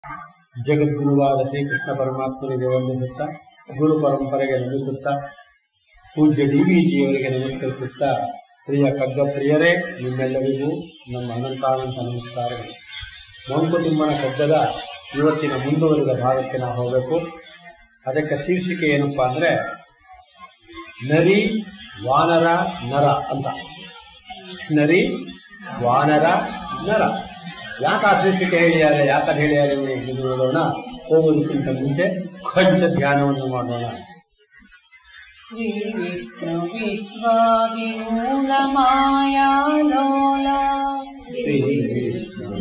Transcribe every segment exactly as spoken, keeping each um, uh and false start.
ಜಗದ್ಗುರುವಾದ ಶ್ರೀಕೃಷ್ಣ ಪರಮಾತ್ಮನಿಗೆ ವಂದಿಸುತ್ತಾ, ಗುರು ಪರಂಪರೆಗೆ ನಮಿಸುತ್ತಾ, ಪೂಜ್ಯ ಡಿ ವಿ ಜಿಯವರಿಗೆ ನಮಸ್ಕರಿಸುತ್ತಾ, ಪ್ರಿಯ ಕಗ್ಗಪ್ರಿಯರೇ, ನಿಮ್ಮೆಲ್ಲರಿಗೂ ನಮ್ಮ ಅನಂತಾನಂತ ನಮಸ್ಕಾರಗಳು. ಮಂಕುತಿಮ್ಮನ ಕಗ್ಗದ ಇವತ್ತಿನ ಮುಂದುವರಿದ ಭಾಗಕ್ಕೆ ನಾವು ಹೋಗಬೇಕು. ಅದಕ್ಕೆ ಶೀರ್ಷಿಕೆ ಏನಪ್ಪಾ ಅಂದ್ರೆ ನರಿ ವಾನರ ನರ ಅಂತ. ನರಿ ವಾನರ ನರ ಯಾಕೆ ಆ ಶೀರ್ಷಿಕೆ ಹೇಳಿದ್ದಾರೆ, ಯಾಕೆ ಹೇಳಿದ್ದಾರೆ ಇದು ನೋಡೋಣ. ಹೋಗೋದಕ್ಕಿಂತ ಮುಂಚೆ ಕೊಂಚ ಧ್ಯಾನವನ್ನು ಮಾಡೋಣ. ಶ್ರೀ ವಿಷ್ಣು ವಿಶ್ವಾದಿ ಮೂಲ ಮಾಯಾಲೋಲ ಶ್ರೀ ವಿಷ್ಣು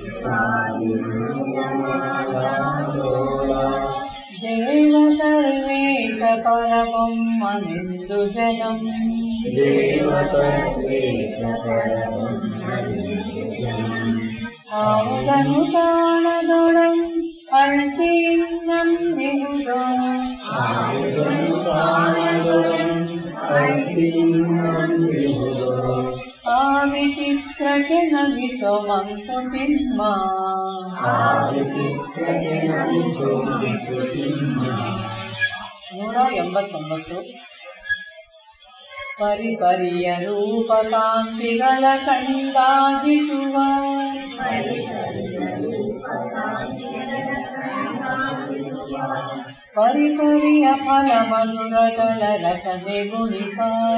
ದೇವ ಸರ್ವೇಶ ಪರಬ್ರಹ್ಮನೆಂದು ಜಗಂ ಆವುದನು ತಾಣದೊಡಂ ಅಳ್ತಿನ್ನಂದಿಹುದೋ ಆ ವಿಚಿತ್ರಕ್ಕೆ ನಗಿಸೋ ಮಂಕುತಿಮ್ಮ ನೂರ ಎಂಬತ್ತೊಂಬತ್ತು. ಪರಿಪರಿಯ ರೂಪಕಾಂತಿಗಳ ಕಂಡಾಗಿಸುವ ಪರಿಪರಿಯ ಫಲ ಮಧುರಗಳ ರಸನೆ ಗುಣಿಪ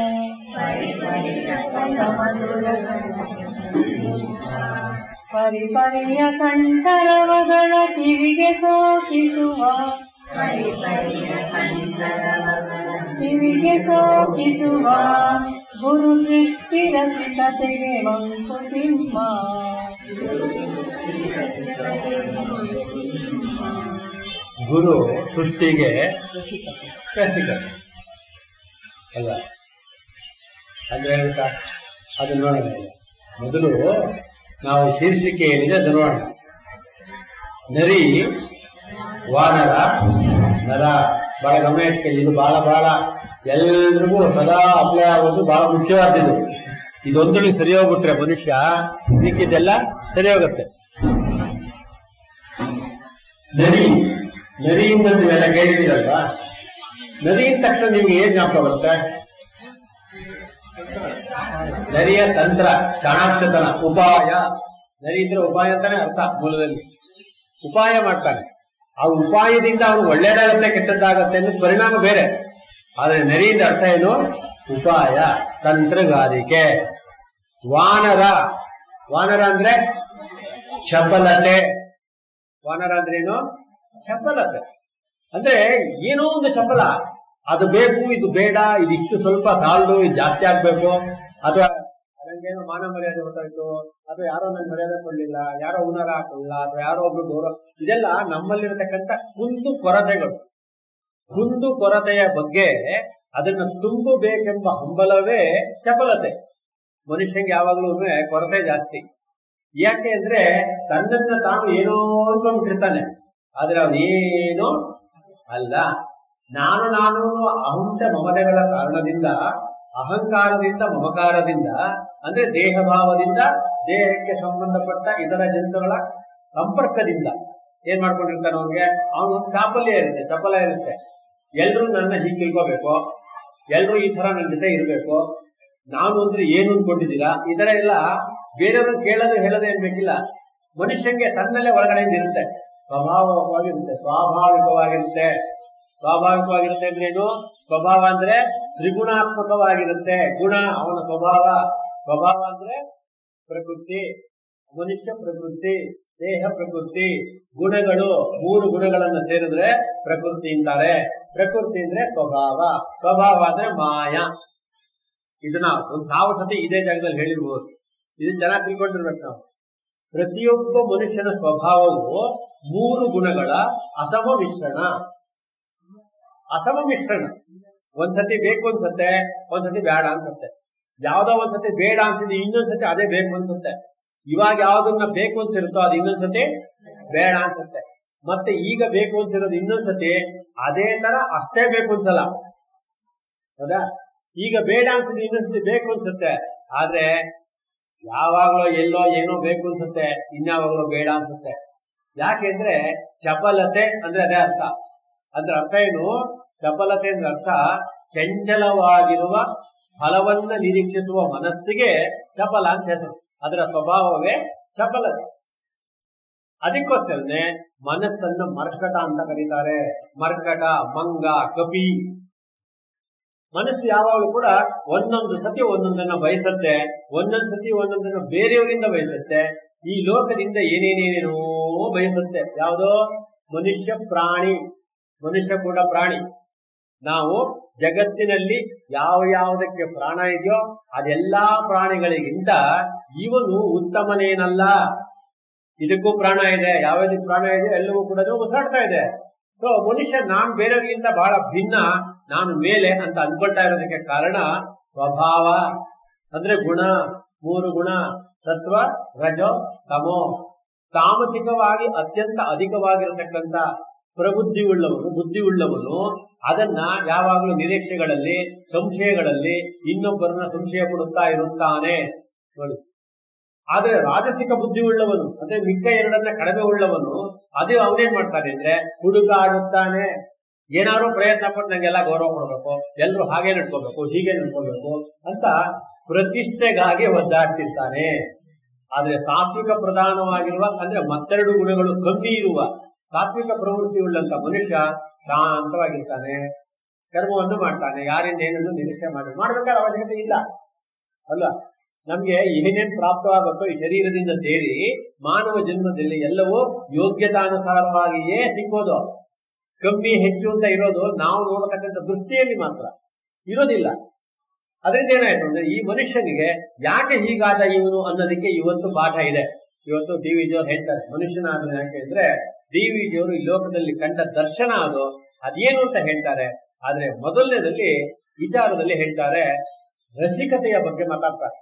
ಪರಿಪರಿಯ ಕಂಠರವಗಳ ಕಿವಿಗೆ ಸೋಕಿಸುವ ಕಿವಿಗೆ ಸೋಕಿಸುವ ಗುರು ಸೃಷ್ಟಿ ರಸಿಕತೆಗೆ ಮಂಕುತಿಮ್ಮ ಗುರು ಸೃಷ್ಟಿಗೆ ರಸಿಕತೆ ಅಲ್ಲ ಅಂದ್ರೆ ಅದು ನೋಡೋಣ. ಮೊದಲು ನಾವು ಶೀರ್ಷಿಕೆ ಏನಿದೆ ಅದು ನೋಡೋಣ. ನರಿ ವಾನರ ನರ ಬಹಳ ಗಮನ ಇಟ್ಕೆ. ಇದು ಬಹಳ ಬಹಳ ಎಲ್ರಿಗೂ ಸದಾ ಅಪ್ಲೈ ಆಗೋದು ಬಹಳ ಮುಖ್ಯವಾದದ್ದು. ಇದೊಂದು ಸರಿ ಹೋಗ್ಬಿಟ್ರೆ ಮನುಷ್ಯ ಮಿಕ್ಕಿದ್ದೆಲ್ಲ ಸರಿ ಹೋಗುತ್ತೆ. ನರಿ ನರಿಯಿಂದ ನೀವೆಲ್ಲ ಕೇಳಿದಿರಲ್ವಾ? ನರಿ ಅಂದ ತಕ್ಷಣ ನಿಮ್ಗೆ ಏನ್ ಜ್ಞಾಪಕ ಬರುತ್ತೆ? ನರಿಯ ತಂತ್ರ, ಚಾಣಾಕ್ಷತನ, ಉಪಾಯ. ನರಿ ಇದ್ರೆ ಉಪಾಯ ಅಂತಾನೆ ಅರ್ಥ. ಮೂಲದಲ್ಲಿ ಉಪಾಯ ಮಾಡ್ತಾನೆ. ಆ ಉಪಾಯದಿಂದ ಅವ್ನು ಒಳ್ಳೇದಾಗತ್ತೆ ಕೆಟ್ಟದ್ದಾಗತ್ತೆ ಅನ್ನೋದು ಪರಿಣಾಮ ಬೇರೆ. ಆದ್ರೆ ನರಿಯಿಂದ ಅರ್ಥ ಏನು? ಉಪಾಯ, ತಂತ್ರಗಾರಿಕೆ. ವಾನರ ವಾನರ ಅಂದ್ರೆ ಚಪಲತೆ. ವಾನರ ಅಂದ್ರೆ ಏನು? ಚಪಲತೆ ಅಂದ್ರೆ ಏನೋ ಒಂದು ಚಪಲ. ಅದು ಬೇಕು, ಇದು ಬೇಡ, ಇದಿಷ್ಟು ಸ್ವಲ್ಪ ಸಾಲದು, ಇದು ಜಾಸ್ತಿ ಆಗ್ಬೇಕು, ಅಥವಾ ನಂಗೇನೋ ಮಾನ ಮರ್ಯಾದೆ ಹೊರಟಾಯ್ತು, ಅಥವಾ ಯಾರೋ ನನ್ ಮರ್ಯಾದೆ ಕೊಡ್ಲಿಲ್ಲ, ಯಾರೋ ಹುನರ ಹಾಕೊಳ್ಳಿಲ್ಲ, ಅಥವಾ ಯಾರೋ ಒಬ್ರು ಗೌರವ. ಇದೆಲ್ಲ ನಮ್ಮಲ್ಲಿರತಕ್ಕಂಥ ಕುಂದು ಕೊರತೆಗಳು. ಕುಂದು ಕೊರತೆಯ ಬಗ್ಗೆ ಅದನ್ನ ತುಂಬಬೇಕೆಂಬ ಹಂಬಲವೇ ಚಪಲತೆ. ಮನುಷ್ಯಂಗೆ ಯಾವಾಗ್ಲೂ ಕೊರತೆ ಜಾಸ್ತಿ. ಯಾಕೆ ಅಂದ್ರೆ ತನ್ನನ್ನ ತಾನು ಏನೋ ಅನ್ಕೊಂಡ್ಬಿಟ್ಟಿರ್ತಾನೆ. ಆದ್ರೆ ಅವನೇನೋ ಅಲ್ಲ. ನಾನು ನಾನು ಅಹಂತ ಮಮತೆಗಳ ಕಾರಣದಿಂದ, ಅಹಂಕಾರದಿಂದ, ಮಮಕಾರದಿಂದ, ಅಂದ್ರೆ ದೇಹ ಭಾವದಿಂದ, ದೇಹಕ್ಕೆ ಸಂಬಂಧಪಟ್ಟ ಇತರ ಜಂತುಗಳ ಸಂಪರ್ಕದಿಂದ ಏನ್ ಮಾಡ್ಕೊಂಡಿರ್ತಾನೆ ಅವನಿಗೆ. ಅವನೊಂದು ಚಾಪಲ್ಯ ಇರುತ್ತೆ, ಚಪಲ ಇರುತ್ತೆ. ಎಲ್ರು ನನ್ನ ಹೀಗೆ ತಿಳ್ಕೋಬೇಕು, ಎಲ್ರು ಈ ತರ ನನ್ನ ಜೊತೆ ಇರ್ಬೇಕು, ನಾನು ಅಂದ್ರೆ ಏನು ಅನ್ಕೊಂಡಿದ್ದೀರಾ, ಈ ತರ ಎಲ್ಲ ಬೇರೆಯವ್ರನ್ನ ಕೇಳೋದು ಹೇಳೋದೇ ಅನ್ಬೇಕಿಲ್ಲ. ಮನುಷ್ಯಂಗೆ ತನ್ನಲ್ಲೇ ಒಳಗಡೆಯಿಂದ ಇರುತ್ತೆ, ಸ್ವಭಾವವಾಗಿರುತ್ತೆ, ಸ್ವಾಭಾವಿಕವಾಗಿರುತ್ತೆ. ಸ್ವಾಭಾವಿಕವಾಗಿರುತ್ತೆ ಅಂದ್ರೆ ಏನು? ಸ್ವಭಾವ ಅಂದ್ರೆ ತ್ರಿಗುಣಾತ್ಮಕವಾಗಿರುತ್ತೆ. ಗುಣ ಅವನ ಸ್ವಭಾವ. ಸ್ವಭಾವ ಅಂದ್ರೆ ಪ್ರಕೃತಿ, ಮನುಷ್ಯ ಪ್ರಕೃತಿ, ದೇಹ ಪ್ರಕೃತಿ, ಗುಣಗಳು. ಮೂರು ಗುಣಗಳನ್ನು ಸೇರಿದ್ರೆ ಪ್ರಕೃತಿ ಅಂತಾರೆ. ಪ್ರಕೃತಿ ಅಂದ್ರೆ ಸ್ವಭಾವ, ಸ್ವಭಾವ ಅಂದ್ರೆ ಮಾಯ. ಇದನ್ನ ಒಂದ್ ಸಾವಿರ ಸತಿ ಇದೇ ಜಾಗದಲ್ಲಿ ಹೇಳಿರ್ಬೋದು. ಇದನ್ನ ಚೆನ್ನಾಗಿ ತಿಳ್ಕೊಂಡಿರ್ಬೇಕು ನಾವು. ಪ್ರತಿಯೊಬ್ಬ ಮನುಷ್ಯನ ಸ್ವಭಾವವು ಮೂರು ಗುಣಗಳ ಅಸಮ ಮಿಶ್ರಣ. ಅಸಮ ಮಿಶ್ರಣ. ಒಂದ್ಸತಿ ಬೇಕು ಅನ್ಸುತ್ತೆ, ಒಂದ್ಸತಿ ಬೇಡ ಅನ್ಸುತ್ತೆ. ಯಾವ್ದೋ ಒಂದ್ಸತಿ ಬೇಡ ಅನ್ಸಿದ್ರೆ ಇನ್ನೊಂದ್ಸತಿ ಅದೇ ಬೇಕು ಅನ್ಸುತ್ತೆ. ಇವಾಗ ಯಾವ್ದನ್ನ ಬೇಕು ಅನ್ಸಿರುತ್ತೋ ಅದು ಇನ್ನೊಂದ್ಸತಿ ಬೇಡ ಅನ್ಸುತ್ತೆ. ಮತ್ತೆ ಈಗ ಬೇಕು ಅನ್ಸಿರೋದು ಇನ್ನೊಂದ್ಸತಿ ಅದೇ ತರ ಅಷ್ಟೇ ಬೇಕು ಅನ್ಸಲ್ಲ. ಹೌದಾ? ಈಗ ಬೇಡ ಅನ್ಸುತ್ತೆ, ಇನ್ನೊಂದ್ಸತಿ ಬೇಕು ಅನ್ಸುತ್ತೆ. ಆದ್ರೆ ಯಾವಾಗ್ಲೋ ಎಲ್ಲೋ ಏನೋ ಬೇಕು ಅನ್ಸುತ್ತೆ, ಇನ್ಯಾವಾಗ್ಲೋ ಬೇಡ ಅನ್ಸುತ್ತೆ. ಯಾಕೆಂದ್ರೆ ಚಪಲತೆ ಅಂದ್ರೆ ಅದೇ ಅರ್ಥ. ಅಂದ್ರೆ ಅರ್ಥ ಏನು? ಚಪಲತೆ ಅಂದ್ರೆ ಅರ್ಥ ಚಂಚಲವಾಗಿರುವ ಫಲವನ್ನ ನಿರೀಕ್ಷಿಸುವ ಮನಸ್ಸಿಗೆ ಚಪಲ ಅಂತ ಹೆಸರು. ಅದರ ಸ್ವಭಾವವೇ ಚಪಲತೆ. ಅದಕ್ಕೋಸ್ಕರನೇ ಮನಸ್ಸನ್ನ ಮರ್ಕಟ ಅಂತ ಕರೀತಾರೆ. ಮರ್ಕಟ, ಮಂಗ, ಕಪಿ. ಮನಸ್ಸು ಯಾವಾಗಲೂ ಕೂಡ ಒಂದೊಂದು ಸತಿ ಒಂದೊಂದನ್ನ ಬಯಸುತ್ತೆ, ಒಂದೊಂದು ಸತಿ ಒಂದೊಂದನ್ನ ಬೇರೆಯವರಿಂದ ಬಯಸುತ್ತೆ, ಈ ಲೋಕದಿಂದ ಏನೇನೇನೇನೋ ಬಯಸುತ್ತೆ. ಯಾವುದೋ ಮನುಷ್ಯ ಪ್ರಾಣಿ, ಮನುಷ್ಯ ಕೂಡ ಪ್ರಾಣಿ. ನಾವು ಜಗತ್ತಿನಲ್ಲಿ ಯಾವ ಯಾವುದಕ್ಕೆ ಪ್ರಾಣ ಇದೆಯೋ ಅದೆಲ್ಲಾ ಪ್ರಾಣಿಗಳಿಗಿಂತ ಇವನು ಉತ್ತಮನೇನಲ್ಲ. ಇದಕ್ಕೂ ಪ್ರಾಣ ಇದೆ, ಯಾವ್ಯಾವ್ದಕ್ಕೆ ಪ್ರಾಣ ಇದೆ ಎಲ್ಲವೂ ಕೂಡ ಉಸಿರಾಡ್ತಾ ಇದೆ. ಸೊ ಮನುಷ್ಯ ನಾನ್ ಬೇರೆಯವರಿಗಿಂತ ಬಹಳ ಭಿನ್ನ, ನಾನು ಮೇಲೆ ಅಂತ ಅನ್ಕೊಳ್ತಾ ಇರೋದಕ್ಕೆ ಕಾರಣ ಸ್ವಭಾವ ಅಂದ್ರೆ ಗುಣ. ಮೂರು ಗುಣ, ಸತ್ವ, ರಜೋ, ತಮೋ. ತಾಮಸಿಕವಾಗಿ ಅತ್ಯಂತ ಅಧಿಕವಾಗಿರತಕ್ಕಂಥ ಪ್ರಬುದ್ಧಿ ಉಳ್ಳವನು, ಬುದ್ಧಿ ಉಳ್ಳವನು ಅದನ್ನ ಯಾವಾಗಲೂ ನಿರೀಕ್ಷೆಗಳಲ್ಲಿ, ಸಂಶಯಗಳಲ್ಲಿ ಇನ್ನೊಬ್ಬರನ್ನ ಸಂಶಯ ಪಡುತ್ತಾ ಇರುತ್ತಾನೆ ನೋಡಿ. ಆದ್ರೆ ರಾಜಸಿಕ ಬುದ್ಧಿ ಉಳ್ಳವನು ಅಂದ್ರೆ ಮಿಕ್ಕ ಎರಡನ್ನ ಕಡಿಮೆ ಉಳ್ಳವನು ಅದೇ ಅವನೇನ್ ಮಾಡ್ತಾನೆ ಅಂದ್ರೆ ಹುಡುಕಾಡುತ್ತಾನೆ. ಏನಾದ್ರು ಪ್ರಯತ್ನ ಪಟ್ಟು ನಂಗೆಲ್ಲ ಗೌರವ ಕೊಡ್ಬೇಕು, ಎಲ್ರು ಹಾಗೆ ನಡ್ಕೋಬೇಕು, ಹೀಗೆ ನಡ್ಕೋಬೇಕು ಅಂತ ಪ್ರತಿಷ್ಠೆಗಾಗಿ ಒದ್ದಾಡ್ತಿರ್ತಾನೆ. ಆದ್ರೆ ಸಾತ್ವಿಕ ಪ್ರಧಾನವಾಗಿರುವ ಅಂದ್ರೆ ಮತ್ತೆರಡು ಗುಣಗಳು ಕಮ್ಮಿ ಇರುವ ಸಾತ್ವಿಕ ಪ್ರವೃತ್ತಿ ಉಳ್ಳಂತ ಮನುಷ್ಯ ಶಾಂತವಾಗಿರ್ತಾನೆ, ಕರ್ಮವನ್ನು ಮಾಡ್ತಾನೆ, ಯಾರಿಂದ ಏನನ್ನು ನಿರೀಕ್ಷೆ ಮಾಡಿ ಮಾಡ್ಬೇಕಾದ ಅವಶ್ಯಕತೆ ಇಲ್ಲ ಅಲ್ಲ. ನಮ್ಗೆ ಏನೇನ್ ಪ್ರಾಪ್ತವಾಗುತ್ತೋ ಈ ಶರೀರದಿಂದ ಸೇರಿ ಮಾನವ ಜನ್ಮದಲ್ಲಿ ಎಲ್ಲವೂ ಯೋಗ್ಯತಾನುಸಾರವಾಗಿಯೇ ಸಿಕ್ಕೋದು. ಕಮ್ಮಿ ಹೆಚ್ಚು ಅಂತ ಇರೋದು ನಾವು ನೋಡತಕ್ಕಂಥ ದೃಷ್ಟಿಯಲ್ಲಿ ಮಾತ್ರ ಇರೋದಿಲ್ಲ. ಅದರಿಂದ ಏನಾಯ್ತು ಅಂದ್ರೆ ಈ ಮನುಷ್ಯನಿಗೆ ಯಾಕೆ ಹೀಗಾದ ಇವನು ಅನ್ನೋದಕ್ಕೆ ಇವತ್ತು ಪಾಠ ಇದೆ. ಇವತ್ತು ಡಿ ವಿ ಜಿಯವರು ಹೇಳ್ತಾರೆ ಮನುಷ್ಯನಾದ ಯಾಕೆ ಅಂದ್ರೆ ಡಿ ವಿ ಜಿಯವರು ಈ ಲೋಕದಲ್ಲಿ ಕಂಡ ದರ್ಶನ ಅದು ಅದೇನು ಅಂತ ಹೇಳ್ತಾರೆ. ಆದ್ರೆ ಮೊದಲನೇದಲ್ಲಿ ವಿಚಾರದಲ್ಲಿ ಹೇಳ್ತಾರೆ ರಸಿಕತೆಯ ಬಗ್ಗೆ ಮಾತಾಡ್ತಾರೆ.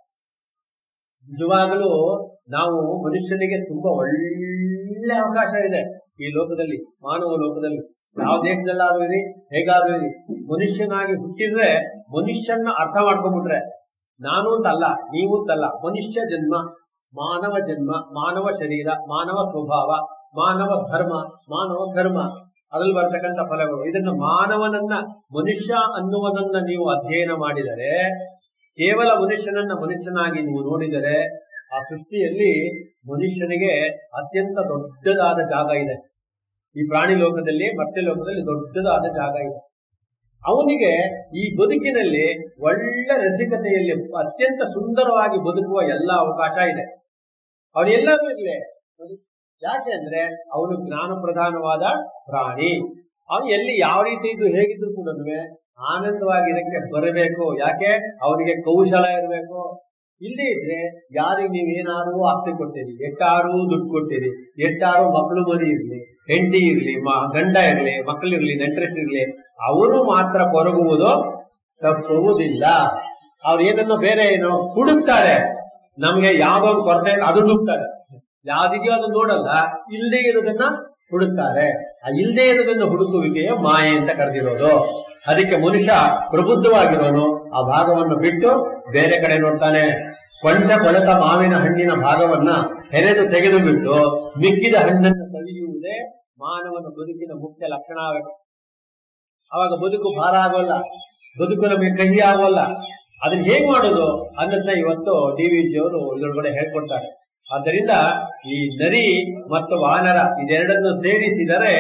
ನಿಜವಾಗಲೂ ನಾವು ಮನುಷ್ಯನಿಗೆ ತುಂಬಾ ಒಳ್ಳೆ ಅವಕಾಶ ಇದೆ ಈ ಲೋಕದಲ್ಲಿ, ಮಾನವ ಲೋಕದಲ್ಲಿ. ಯಾವ ದೇಶದಲ್ಲಾದ್ರೂ ಇರಿ, ಹೇಗಾದ್ರೂ ಇರಿ, ಮನುಷ್ಯನಾಗಿ ಹುಟ್ಟಿದ್ರೆ ಮನುಷ್ಯನ ಅರ್ಥ ಮಾಡ್ಕೊಂಡ್ಬಿಟ್ರೆ ನಾನು ಅಂತಲ್ಲ, ನೀವು ಅಂತಲ್ಲ, ಮನುಷ್ಯ ಜನ್ಮ, ಮಾನವ ಜನ್ಮ, ಮಾನವ ಶರೀರ, ಮಾನವ ಸ್ವಭಾವ, ಮಾನವ ಧರ್ಮ, ಮಾನವ ಧರ್ಮ, ಅದ್ರಲ್ಲಿ ಬರ್ತಕ್ಕಂಥ ಫಲಗಳು, ಇದನ್ನ ಮಾನವನನ್ನ ಮನುಷ್ಯ ಅನ್ನುವುದನ್ನ ನೀವು ಅಧ್ಯಯನ ಮಾಡಿದರೆ, ಕೇವಲ ಮನುಷ್ಯನನ್ನ ಮನುಷ್ಯನಾಗಿ ನೀವು ನೋಡಿದರೆ ಆ ಸೃಷ್ಟಿಯಲ್ಲಿ ಮನುಷ್ಯನಿಗೆ ಅತ್ಯಂತ ದೊಡ್ಡದಾದ ಜಾಗ ಇದೆ. ಈ ಪ್ರಾಣಿ ಲೋಕದಲ್ಲಿ ಮತ್ತೆ ಲೋಕದಲ್ಲಿ ದೊಡ್ಡದಾದ ಜಾಗ ಇದೆ. ಅವನಿಗೆ ಈ ಬದುಕಿನಲ್ಲಿ ಒಳ್ಳೆ ರಸಿಕತೆಯಲ್ಲಿ ಅತ್ಯಂತ ಸುಂದರವಾಗಿ ಬದುಕುವ ಎಲ್ಲ ಅವಕಾಶ ಇದೆ. ಅವನೆಲ್ಲರೂ ಇರ್ಲಿ. ಯಾಕೆ ಅಂದ್ರೆ ಅವನು ಜ್ಞಾನ ಪ್ರಧಾನವಾದ ಪ್ರಾಣಿ. ಅವನು ಎಲ್ಲಿ ಯಾವ ರೀತಿ ಇದ್ದು ಹೇಗಿದ್ರು ಕೂಡ ಆನಂದವಾಗಿ ಇದಕ್ಕೆ ಬರಬೇಕು. ಯಾಕೆ? ಅವನಿಗೆ ಕೌಶಲ ಇರಬೇಕು. ಇಲ್ಲಿ ಇದ್ರೆ ಯಾರಿಗೆ ನೀವೇನಾರು ಆಸ್ತಿ ಕೊಡ್ತೀರಿ, ಎಷ್ಟಾರು ದುಡ್ಡು ಕೊಡ್ತೀರಿ, ಎಷ್ಟಾರು ಮಕ್ಕಳು ಮರಿ ಇರ್ಲಿ, ಹೆಂಡತಿ ಇರ್ಲಿ, ಗಂಡ ಇರ್ಲಿ, ಮಕ್ಕಳಿರ್ಲಿ, ನೆಂಟರಿರ್ಲಿ, ಅವರು ಮಾತ್ರ ಕೊರಗುವುದು ತಪ್ಪುವುದಿಲ್ಲ. ಅವ್ರು ಏನನ್ನೋ ಬೇರೆ ಏನೋ ಹುಡುಕ್ತಾರೆ. ನಮ್ಗೆ ಯಾವ್ದೋ ಕೊರತೆ ಅದನ್ನ ಹುಡುಕ್ತಾರೆ. ಯಾವ್ದಿದೆಯೋ ಅದನ್ನ ನೋಡಲ್ಲ, ಇಲ್ಲದೆ ಇರೋದನ್ನ ಹುಡುಕ್ತಾರೆ. ಆ ಇಲ್ಲದೆ ಇರೋದನ್ನ ಹುಡುಕುವಿಕೆಯ ಮಾಯೆ ಅಂತ ಕರೆದಿರೋದು. ಅದಕ್ಕೆ ಮನುಷ್ಯ ಪ್ರಬುದ್ಧವಾಗಿರೋನು ಆ ಭಾಗವನ್ನು ಬಿಟ್ಟು ಬೇರೆ ಕಡೆ ನೋಡ್ತಾನೆ. ಕೊಂಚ ಕೊಳೆತ ಮಾವಿನ ಹಣ್ಣಿನ ಭಾಗವನ್ನ ಹೆರೆದು ತೆಗೆದು ಬಿಟ್ಟು ಮಿಕ್ಕಿದ ಹಣ್ಣನ್ನು ಸವಿಯುವುದೇ ಮಾನವನ ಬದುಕಿನ ಮುಖ್ಯ ಲಕ್ಷಣ ಆಗಬೇಕು. ಅವಾಗ ಬದುಕು ಭಾರ ಆಗೋಲ್ಲ, ಬದುಕು ನಮಗೆ ಕಹಿ ಆಗೋಲ್ಲ. ಅದನ್ನ ಹೇಗ್ ಮಾಡೋದು ಅನ್ನೋದನ್ನ ಇವತ್ತು ಡಿ ವಿ ಜಿ ಅವರು ಇದರೊಳಗಡೆ ಹೇಳ್ಕೊಡ್ತಾರೆ. ಆದ್ದರಿಂದ ಈ ನರಿ ಮತ್ತು ವಾನರ ಇದೆರಡನ್ನು ಸೇರಿಸಿದರೆ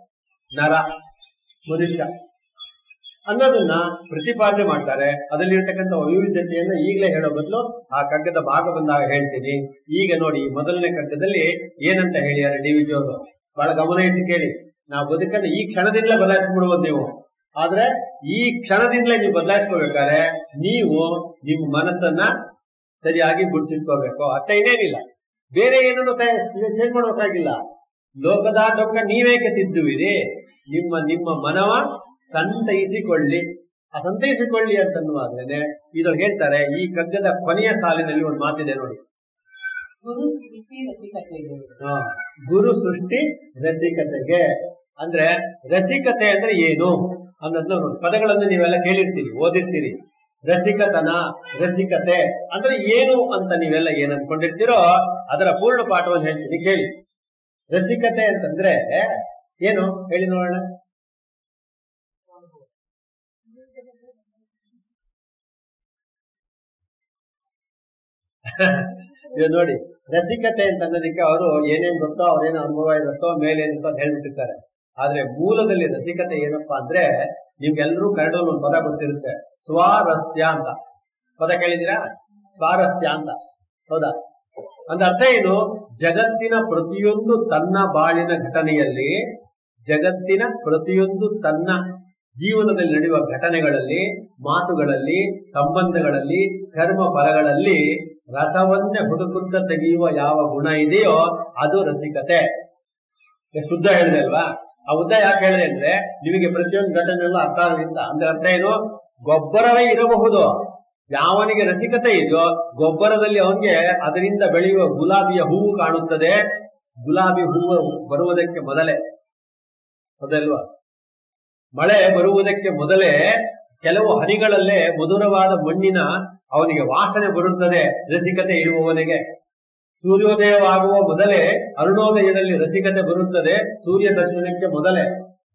ನರ ಮನುಷ್ಯ ಅನ್ನೋದನ್ನ ಪ್ರತಿಪಾದನೆ ಮಾಡ್ತಾರೆ. ಅದರಲ್ಲಿರ್ತಕ್ಕಂಥ ವೈವಿಧ್ಯತೆಯನ್ನು ಈಗಲೇ ಹೇಳೋ ಬದಲು ಆ ಕಗ್ಗದ ಭಾಗ ಬಂದಾಗ ಹೇಳ್ತೀನಿ. ಈಗ ನೋಡಿ, ಮೊದಲನೇ ಕಗ್ಗದಲ್ಲಿ ಏನಂತ ಹೇಳಿದ್ದಾರೆ ಡಿ ವಿ ಜಿ ಅವರು, ಬಹಳ ಗಮನ ಇಟ್ಟು ಕೇಳಿ. ನಾವು ಬದುಕನ್ನು ಈ ಕ್ಷಣದಿಂದಲೇ ಬದಲಾಯಿಸ್ಬಿಡ್ಬೋದು ನೀವು. ಆದ್ರೆ ಈ ಕ್ಷಣದಿಂದಲೇ ನೀವು ಬದಲಾಯಿಸ್ಕೋಬೇಕಾದ್ರೆ ನೀವು ನಿಮ್ಮ ಮನಸ್ಸನ್ನ ಸರಿಯಾಗಿ ಗುಡಿಸಿಟ್ಕೋಬೇಕು. ಅಷ್ಟ ಇನ್ನೇನಿಲ್ಲ, ಬೇರೆ ಏನನ್ನು ಚೇಂಜ್ ಮಾಡಬೇಕಾಗಿಲ್ಲ. ಲೋಕದ ಡೊಕ್ಕ ನೀವೇಕೆ ತಿದ್ದುವಿರಿ, ನಿಮ್ಮ ನಿಮ್ಮ ಮನವ ಸಂತೈಸಿಕೊಳ್ಳಿ. ಆ ಸಂತೈಸಿಕೊಳ್ಳಿ ಅಂತನ್ನುವಾದ್ರೆ ಇದು ಹೇಳ್ತಾರೆ. ಈ ಕಗ್ಗದ ಕೊನೆಯ ಸಾಲಿನಲ್ಲಿ ಒಂದು ಮಾತಿದೆ ನೋಡಿ, ಗುರು ಸೃಷ್ಟಿ ರಸಿಕತೆಗೆ. ಹ ಗುರು ಸೃಷ್ಟಿ ರಸಿಕತೆಗೆ ಅಂದ್ರೆ ರಸಿಕತೆ ಅಂದ್ರೆ ಏನು ಅನ್ನೋದನ್ನ ನೋಡಿ. ಪದಗಳನ್ನು ನೀವೆಲ್ಲ ಕೇಳಿರ್ತೀರಿ, ಓದಿರ್ತೀರಿ. ರಸಿಕತನ, ರಸಿಕತೆ ಅಂದ್ರೆ ಏನು ಅಂತ ನೀವೆಲ್ಲ ಏನ್ ಅನ್ಕೊಂಡಿರ್ತೀರೋ ಅದರ ಪೂರ್ಣ ಪಾಠವನ್ನು ಹೇಳ್ತೀನಿ ಕೇಳಿ. ರಸಿಕತೆ ಅಂತಂದ್ರೆ ಏನು ಹೇಳಿ ನೋಡೋಣ. ಇದು ನೋಡಿ, ರಸಿಕತೆ ಅಂತ ಅನ್ನೋದಕ್ಕೆ ಅವರು ಏನೇನ್ ಗೊತ್ತೋ ಅವ್ರೇನೋ ಅನುಭವ ಇರುತ್ತೋ ಮೇಲೇನಿರುತ್ತೋ ಅಂತ ಹೇಳ್ಬಿಟ್ಟಿರ್ತಾರೆ. ಆದ್ರೆ ಮೂಲದಲ್ಲಿ ರಸಿಕತೆ ಏನಪ್ಪಾ ಅಂದ್ರೆ ನಿಮ್ಗೆಲ್ಲರೂ ಕನ್ನಡದಲ್ಲಿ ಒಂದು ಪದ ಗೊತ್ತಿರುತ್ತೆ, ಸ್ವಾರಸ್ಯ ಅಂತ. ಪದ ಕೇಳಿದೀರಾ? ಸ್ವಾರಸ್ಯ ಅಂತ. ಹೌದಾ? ಅಂದ ಅರ್ಥ ಏನು? ಜಗತ್ತಿನ ಪ್ರತಿಯೊಂದು ತನ್ನ ಬಾಳಿನ ಘಟನೆಯಲ್ಲಿ, ಜಗತ್ತಿನ ಪ್ರತಿಯೊಂದು ತನ್ನ ಜೀವನದಲ್ಲಿ ನಡೆಯುವ ಘಟನೆಗಳಲ್ಲಿ, ಮಾತುಗಳಲ್ಲಿ, ಸಂಬಂಧಗಳಲ್ಲಿ, ಕರ್ಮ ಫಲಗಳಲ್ಲಿ ರಸವನ್ನೇ ಹುಡುಕುತ್ತ ತೆಗೆಯುವ ಯಾವ ಗುಣ ಇದೆಯೋ ಅದು ರಸಿಕತೆ. ಎಷ್ಟು ಉದ್ದ ಹೇಳಿದೆ ಅಲ್ವಾ? ಆ ಉದ್ದ ಯಾಕೆ ಹೇಳಿದೆ ಅಂದ್ರೆ ನಿಮಗೆ ಪ್ರತಿಯೊಂದು ಘಟನೆಯಲ್ಲೂ ಅರ್ಥ ಆಗಲಿಲ್ಲ ಅಂದ್ರೆ ಅರ್ಥ ಏನು? ಗೊಬ್ಬರವೇ ಇರಬಹುದು. ಯಾವನಿಗೆ ರಸಿಕತೆ ಇದೆಯೋ ಗೊಬ್ಬರದಲ್ಲಿ ಅವನಿಗೆ ಅದರಿಂದ ಬೆಳೆಯುವ ಗುಲಾಬಿಯ ಹೂವು ಕಾಣುತ್ತದೆ. ಗುಲಾಬಿ ಹೂವು ಬರುವುದಕ್ಕೆ ಮೊದಲೇ, ಅದಲ್ವಾ? ಮಳೆ ಬರುವುದಕ್ಕೆ ಮೊದಲೇ ಕೆಲವು ಹನಿಗಳಲ್ಲೇ ಮಧುರವಾದ ಮಣ್ಣಿನ ಅವನಿಗೆ ವಾಸನೆ ಬರುತ್ತದೆ ರಸಿಕತೆ ಇರುವವನಿಗೆ. ಸೂರ್ಯೋದಯವಾಗುವ ಮೊದಲೇ ಅರುಣೋದಯದಲ್ಲಿ ರಸಿಕತೆ ಬರುತ್ತದೆ, ಸೂರ್ಯ ದರ್ಶನಕ್ಕೆ ಮೊದಲೇ,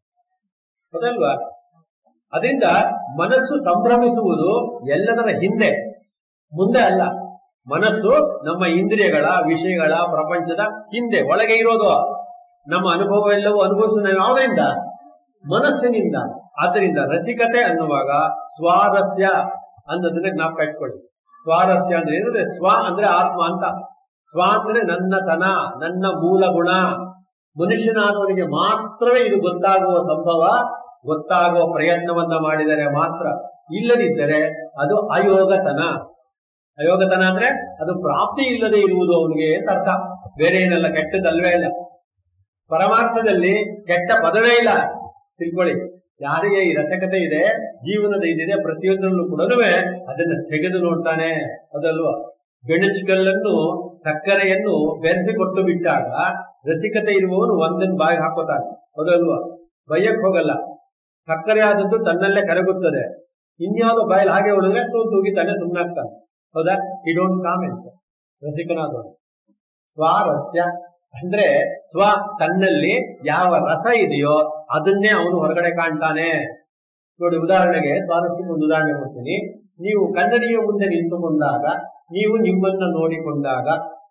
ಅದಲ್ವಾ? ಅದರಿಂದ ಮನಸ್ಸು ಸಂಭ್ರಮಿಸುವುದು ಎಲ್ಲದರ ಹಿಂದೆ, ಮುಂದೆ ಅಲ್ಲ. ಮನಸ್ಸು ನಮ್ಮ ಇಂದ್ರಿಯಗಳ, ವಿಷಯಗಳ, ಪ್ರಪಂಚದ ಹಿಂದೆ, ಒಳಗೆ ಇರೋದು. ನಮ್ಮ ಅನುಭವ ಎಲ್ಲವೂ ಅನುಭವಿಸುವ ಯಾವುದರಿಂದ? ಮನಸ್ಸಿನಿಂದ. ಆದ್ದರಿಂದ ರಸಿಕತೆ ಅನ್ನುವಾಗ ಸ್ವಾರಸ್ಯ ಅನ್ನೋದನ್ನ ಜ್ಞಾಪಕ ಇಟ್ಕೊಳ್ಳಿ. ಸ್ವಾರಸ್ಯ ಅಂದ್ರೆ ಏನಂದ್ರೆ ಸ್ವ ಅಂದ್ರೆ ಆತ್ಮ ಅಂತ. ಸ್ವ ಅಂದ್ರೆ ನನ್ನತನ, ನನ್ನ ಮೂಲ ಗುಣ. ಮನುಷ್ಯನಾದವನಿಗೆ ಮಾತ್ರವೇ ಇದು ಗೊತ್ತಾಗುವ ಸಂಭವ, ಗೊತ್ತಾಗುವ ಪ್ರಯತ್ನವನ್ನ ಮಾಡಿದರೆ ಮಾತ್ರ. ಇಲ್ಲದಿದ್ದರೆ ಅದು ಅಯೋಗತನ. ಅಯೋಗತನ ಅಂದ್ರೆ ಅದು ಪ್ರಾಪ್ತಿ ಇಲ್ಲದೆ ಇರುವುದು ಅವನಿಗೆ ಅಂತ ಅರ್ಥ. ಬೇರೆ ಏನಲ್ಲ, ಕೆಟ್ಟದಲ್ವೇ ಇಲ್ಲ. ಪರಮಾರ್ಥದಲ್ಲಿ ಕೆಟ್ಟ ಪದವೇ ಇಲ್ಲ, ತಿಳ್ಕೊಳ್ಳಿ. ಯಾರಿಗೆ ಈ ರಸಕತೆ ಇದೆ, ಜೀವನದ ಇದಿದೆ, ಪ್ರತಿಯೊಂದರಲ್ಲೂ ಕೂಡ ಅದನ್ನ ತೆಗೆದು ನೋಡ್ತಾನೆ, ಅದಲ್ವಾ? ಬೆಣಚುಕಲ್ಲನ್ನು, ಸಕ್ಕರೆಯನ್ನು ಬೆರೆಸಿ ಕೊಟ್ಟು ಬಿಟ್ಟಾಗ ರಸಿಕತೆ ಇರುವವನು ಒಂದನ್ನು ಬಾಯಿಗೆ ಹಾಕೋತಾನೆ, ಅದಲ್ವಾ? ಬಯ್ಯಕ್ ಹೋಗಲ್ಲ. ಸಕ್ಕರೆ ಆದದ್ದು ತನ್ನಲ್ಲೇ ಕರಗುತ್ತದೆ. ಇನ್ಯಾವುದೋ ಬಾಯಲ್ಲಿ ಹಾಗೆ ಹೊಡೆದ್ರೆ ತೂತು ತೂಗಿತಾನೆ, ಸುಮ್ಮನಾಗ್ತಾನೆ. ಹೌದಾ? ಈ ಡೋಂಟ್ ಕಾಮೆಂಟ್. ರಸಿಕನಾದವನು ಸ್ವಾರಸ್ಯ ಅಂದ್ರೆ ಸ್ವ, ತನ್ನಲ್ಲಿ ಯಾವ ರಸ ಇದೆಯೋ ಅದನ್ನೇ ಅವನು ಹೊರಗಡೆ ಕಾಣ್ತಾನೆ. ನೋಡಿ, ಉದಾಹರಣೆಗೆ ಸ್ವಾರಸ್ಯಕ್ಕೆ ಒಂದು ಉದಾಹರಣೆ ಕೊಡ್ತೀನಿ. ನೀವು ಕನ್ನಡಿಯ ಮುಂದೆ ನಿಂತುಕೊಂಡಾಗ, ನೀವು ನಿಮ್ಮನ್ನ ನೋಡಿಕೊಂಡಾಗ